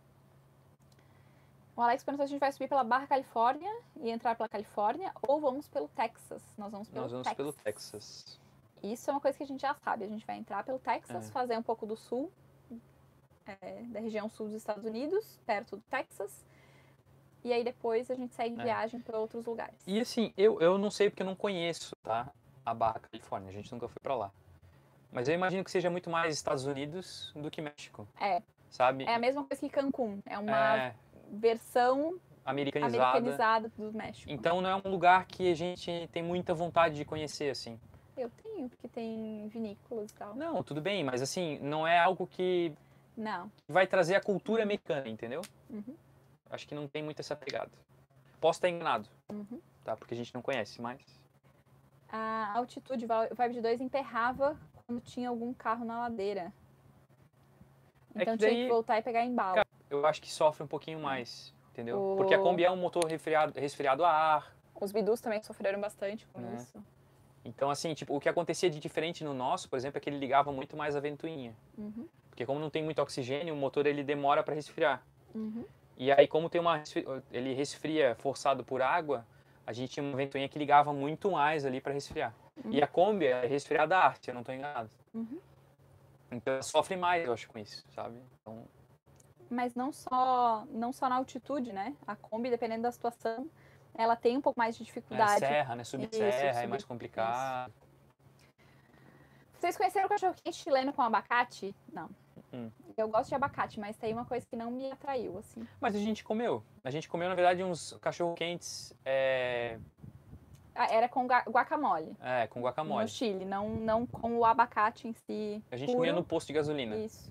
O Alex perguntou se a gente vai subir pela Barra Califórnia e entrar pela Califórnia ou vamos pelo Texas. Nós vamos pelo Nós vamos Texas. pelo Texas. Isso é uma coisa que a gente já sabe. A gente vai entrar pelo Texas, É. fazer um pouco do sul, é, da região sul dos Estados Unidos, perto do Texas. E aí depois a gente segue É. viagem para outros lugares. E assim, eu, eu não sei porque eu não conheço, tá? A Barra Califórnia, a gente nunca foi pra lá. Mas eu imagino que seja muito mais Estados Unidos do que México, É, sabe? é a mesma coisa que Cancún. É uma É, versão americanizada. americanizada do México. Então não é um lugar que a gente tem muita vontade de conhecer, assim. Eu tenho, porque tem vinícolas e tal. Não, tudo bem, mas assim, não é algo que Não. vai trazer a cultura americana, entendeu? Uhum. Acho que não tem muito essa pegada. Posso estar enganado, Uhum. tá? Porque a gente não conhece, mas... A altitude, o Vibe de dois emperrava quando tinha algum carro na ladeira. É Então que tinha daí- que voltar e pegar embalo. Cara, eu acho que sofre um pouquinho mais, entendeu? O- Porque a Kombi é um motor resfriado, resfriado a ar. Os bidus também sofreram bastante com Né? isso. Então, assim, tipo, o que acontecia de diferente no nosso, por exemplo, é que ele ligava muito mais a ventoinha. Uhum. Porque como não tem muito oxigênio, o motor ele demora para resfriar. Uhum. E aí, como tem uma resfri- ele resfria forçado por água, a gente tinha uma ventoinha que ligava muito mais ali para resfriar. Uhum. E a Kombi é resfriada a ar, se eu não estou enganado. Uhum. Então, ela sofre mais, eu acho, com isso, sabe? Então, Mas não só, não só na altitude, né? A Kombi, dependendo da situação, ela tem um pouco mais de é dificuldade. serra, né? Subir Isso, serra é subir- mais complicado. Vocês conheceram o cachorro-quente chileno com abacate? Não. Hum. Eu gosto de abacate, mas tem uma coisa que não me atraiu, assim. Mas a gente comeu. A gente comeu, na verdade, uns cachorro-quentes é, Ah, era com gua- guacamole. é, com guacamole. No Chile, não, não com o abacate em si. A gente puro. comia no posto de gasolina. Isso.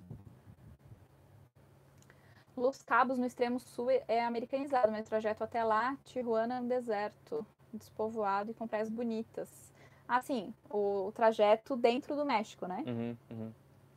Los Cabos, no extremo sul, é americanizado, mas o trajeto até lá, Tijuana é um deserto, despovoado e com praias bonitas. Ah, sim, o, o trajeto dentro do México, né? Uhum, uhum.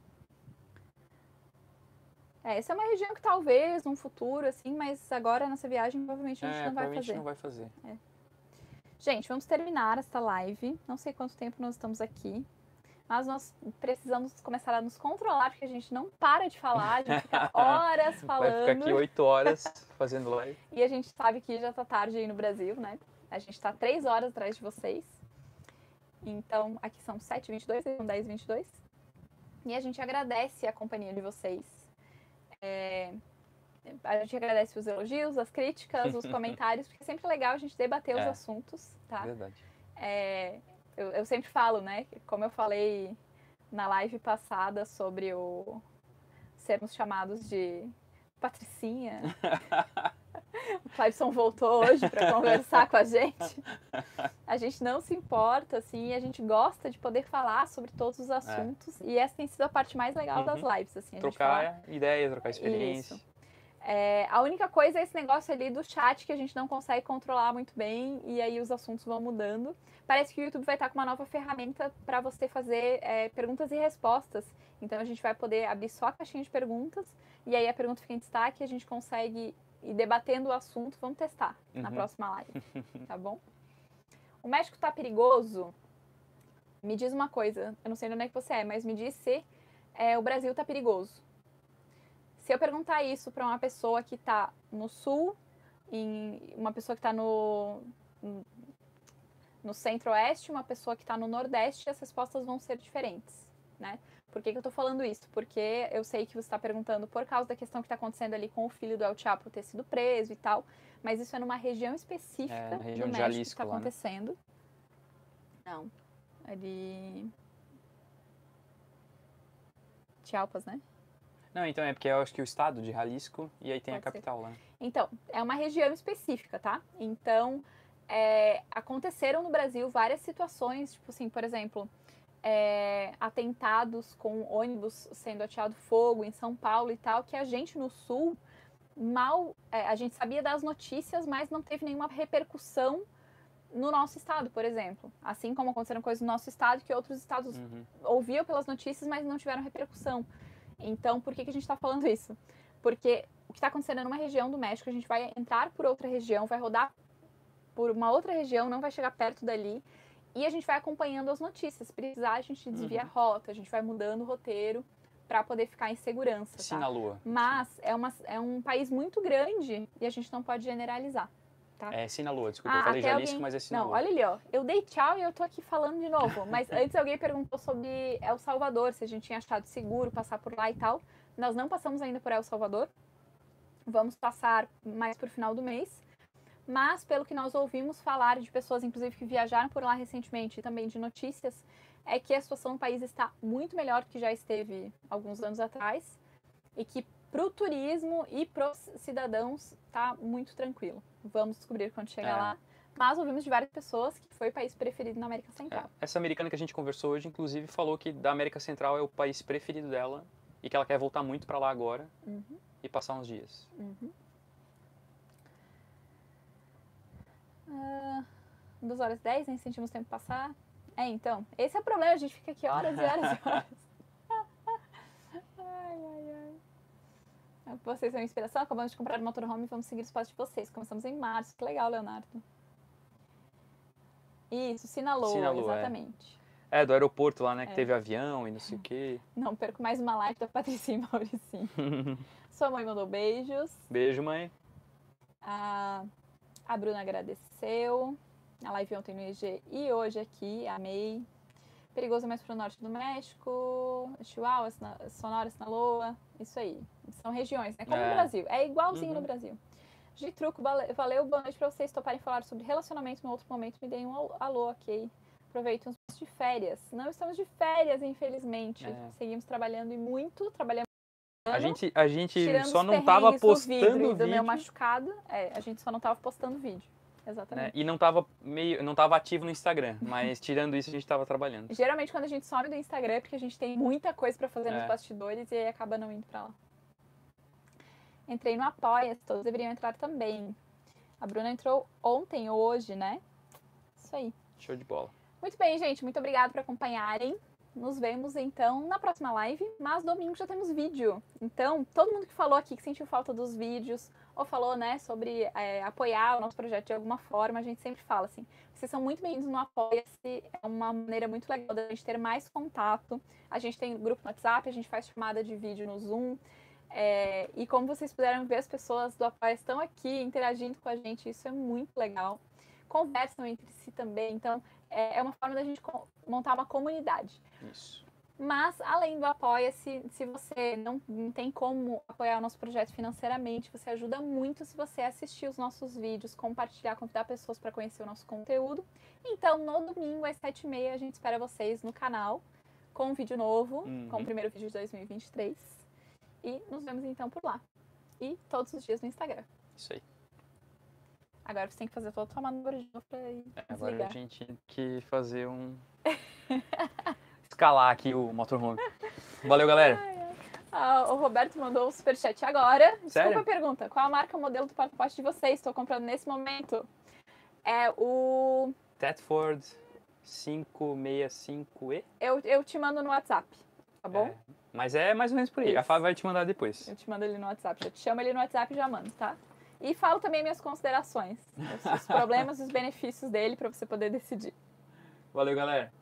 É, essa é uma região que talvez, num futuro, assim, mas agora nessa viagem provavelmente a gente É, não vai provavelmente fazer. não vai fazer. Gente, vamos terminar esta live. Não sei quanto tempo nós estamos aqui. Mas nós precisamos começar a nos controlar, porque a gente não para de falar, a gente fica horas falando. Vai ficar aqui oito horas fazendo live. E a gente sabe que já tá tarde aí no Brasil, né? A gente tá três horas atrás de vocês. Então, aqui são sete e vinte e dois, são dez e vinte e dois. E a gente agradece a companhia de vocês. É, a gente agradece os elogios, as críticas, os comentários, porque é sempre legal a gente debater os É. assuntos, tá? Verdade. É, eu, eu sempre falo, né? Como eu falei na live passada sobre o sermos chamados de patricinha. O Cleibson voltou hoje para conversar com a gente. A gente não se importa, assim, a gente gosta de poder falar sobre todos os assuntos. É. E essa tem sido a parte mais legal uhum. das lives, assim. A trocar gente falar... ideia, trocar experiência. Isso. É, a única coisa é esse negócio ali do chat que a gente não consegue controlar muito bem e aí os assuntos vão mudando. Parece que o YouTube vai estar com uma nova ferramenta para você fazer é, perguntas e respostas. Então a gente vai poder abrir só a caixinha de perguntas e aí a pergunta fica em destaque e a gente consegue ir debatendo o assunto. Vamos testar uhum. na próxima live, tá bom? O México tá perigoso? Me diz uma coisa, eu não sei de onde é que você é, mas me diz se é, o Brasil tá perigoso. Se eu perguntar isso para uma pessoa que está no sul, em uma pessoa que está no, no centro-oeste, uma pessoa que está no nordeste, as respostas vão ser diferentes, né? Por que que eu estou falando isso? Porque eu sei que você está perguntando por causa da questão que está acontecendo ali com o filho do El Chapo ter sido preso e tal, mas isso é numa região específica é, na região do México Jalisco, que está acontecendo. Né? Não, ali... Chiapas, né? Não, então é porque eu acho que o estado de Jalisco e aí tem Pode a capital ser. lá. Então, é uma região específica, tá? Então, é, aconteceram no Brasil várias situações, tipo assim, por exemplo, é, atentados com ônibus sendo ateado fogo em São Paulo e tal, que a gente no Sul, mal, é, a gente sabia das notícias, mas não teve nenhuma repercussão no nosso estado, por exemplo. Assim como aconteceram coisas no nosso estado que outros estados uhum. ouviam pelas notícias, mas não tiveram repercussão. Então, por que que a gente está falando isso? Porque o que está acontecendo é numa região do México, a gente vai entrar por outra região, vai rodar por uma outra região, não vai chegar perto dali, e a gente vai acompanhando as notícias. Se precisar, a gente desvia uhum. a rota, a gente vai mudando o roteiro para poder ficar em segurança. Sim, tá? na lua. Mas é, uma, é um país muito grande e a gente não pode generalizar. Tá? É Sinaloa, desculpa, ah, eu falei Jalisco, alguém... mas é Sinaloa. Não, olha ali, ó, eu dei tchau e eu tô aqui falando de novo, mas antes alguém perguntou sobre El Salvador, se a gente tinha achado seguro passar por lá e tal. Nós não passamos ainda por El Salvador, vamos passar mais pro final do mês, mas pelo que nós ouvimos falar de pessoas, inclusive, que viajaram por lá recentemente e também de notícias, é que a situação no país está muito melhor do que já esteve alguns anos atrás e que pro turismo e pros cidadãos tá muito tranquilo. Vamos descobrir quando chegar é. lá. Mas ouvimos de várias pessoas que foi o país preferido na América Central. É. Essa americana que a gente conversou hoje, inclusive, falou que da América Central é o país preferido dela e que ela quer voltar muito para lá agora uhum. e passar uns dias. Uhum. Uh, duas horas e dez, nem sentimos o tempo passar. É, então, esse é o problema, a gente fica aqui horas e horas e horas. Ai, ai, ai. Vocês são inspiração, acabamos de comprar um motorhome e vamos seguir os passos de vocês. Começamos em março, que legal, Leonardo. Isso, Sinaloa, Sinaloa exatamente. É. é, do aeroporto lá, né, que é. teve avião e não sei o quê. Não perco mais uma live da Patricinha e Mauricinho. Sua mãe mandou beijos. Beijo, mãe. A, a Bruna agradeceu. A live ontem no I G e hoje aqui, amei. Perigoso mais pro norte do México, Chihuahua, Sonora, Sinaloa, isso aí. São regiões, né? Como é. no Brasil. É igualzinho uhum. no Brasil. Gitruco, valeu, boa noite pra vocês toparem falar sobre relacionamento no outro momento. Me deem um alô, ok? Aproveitem os de férias. Não estamos de férias, infelizmente. É. Seguimos trabalhando e muito, trabalhando. A gente, a gente só não tava postando vídeo. Do meu machucado, é, a gente só não tava postando vídeo. Exatamente. Né? E não estava meio, não tava ativo no Instagram, mas tirando isso a gente estava trabalhando. Geralmente quando a gente some do Instagram é porque a gente tem muita coisa para fazer é. nos bastidores e aí acaba não indo para lá. Entrei no Apoia, todos deveriam entrar também. A Bruna entrou ontem, hoje, né? Isso aí. Show de bola. Muito bem, gente. Muito obrigada por acompanharem. Nos vemos, então, na próxima live. Mas domingo já temos vídeo. Então, todo mundo que falou aqui que sentiu falta dos vídeos ou falou, né, sobre é, apoiar o nosso projeto de alguma forma, a gente sempre fala assim, vocês são muito bem-vindos no Apoia-se, é uma maneira muito legal da gente ter mais contato. A gente tem grupo no WhatsApp, a gente faz chamada de vídeo no Zoom. É, e como vocês puderam ver, as pessoas do Apoia estão aqui interagindo com a gente, isso é muito legal. Conversam entre si também, então é uma forma da gente montar uma comunidade. Isso. Mas, além do Apoia-se, se você não, não tem como apoiar o nosso projeto financeiramente, você ajuda muito se você assistir os nossos vídeos, compartilhar, convidar pessoas para conhecer o nosso conteúdo. Então, no domingo, às sete e meia, a gente espera vocês no canal com um vídeo novo, Uhum. com o primeiro vídeo de dois mil e vinte e três. E nos vemos, então, por lá. E todos os dias no Instagram. Isso aí. Agora você tem que fazer toda a tua manobra de novo pra ir É, agora desligar. a gente tem que fazer um... escalar aqui o motorhome. Valeu, galera. Ah, o Roberto mandou um superchat agora. Desculpa Sério? a pergunta. Qual a marca ou modelo do porta-pote de vocês? Estou comprando nesse momento. É o... Thetford quinhentos e sessenta e cinco E. Eu, eu te mando no WhatsApp, tá bom? É, mas é mais ou menos por aí. A Isso. Fábio vai te mandar depois. Eu te mando ele no WhatsApp. Já te chamo ele no WhatsApp e já mando, tá? E falo também minhas considerações. Os, os problemas e os benefícios dele pra você poder decidir. Valeu, galera.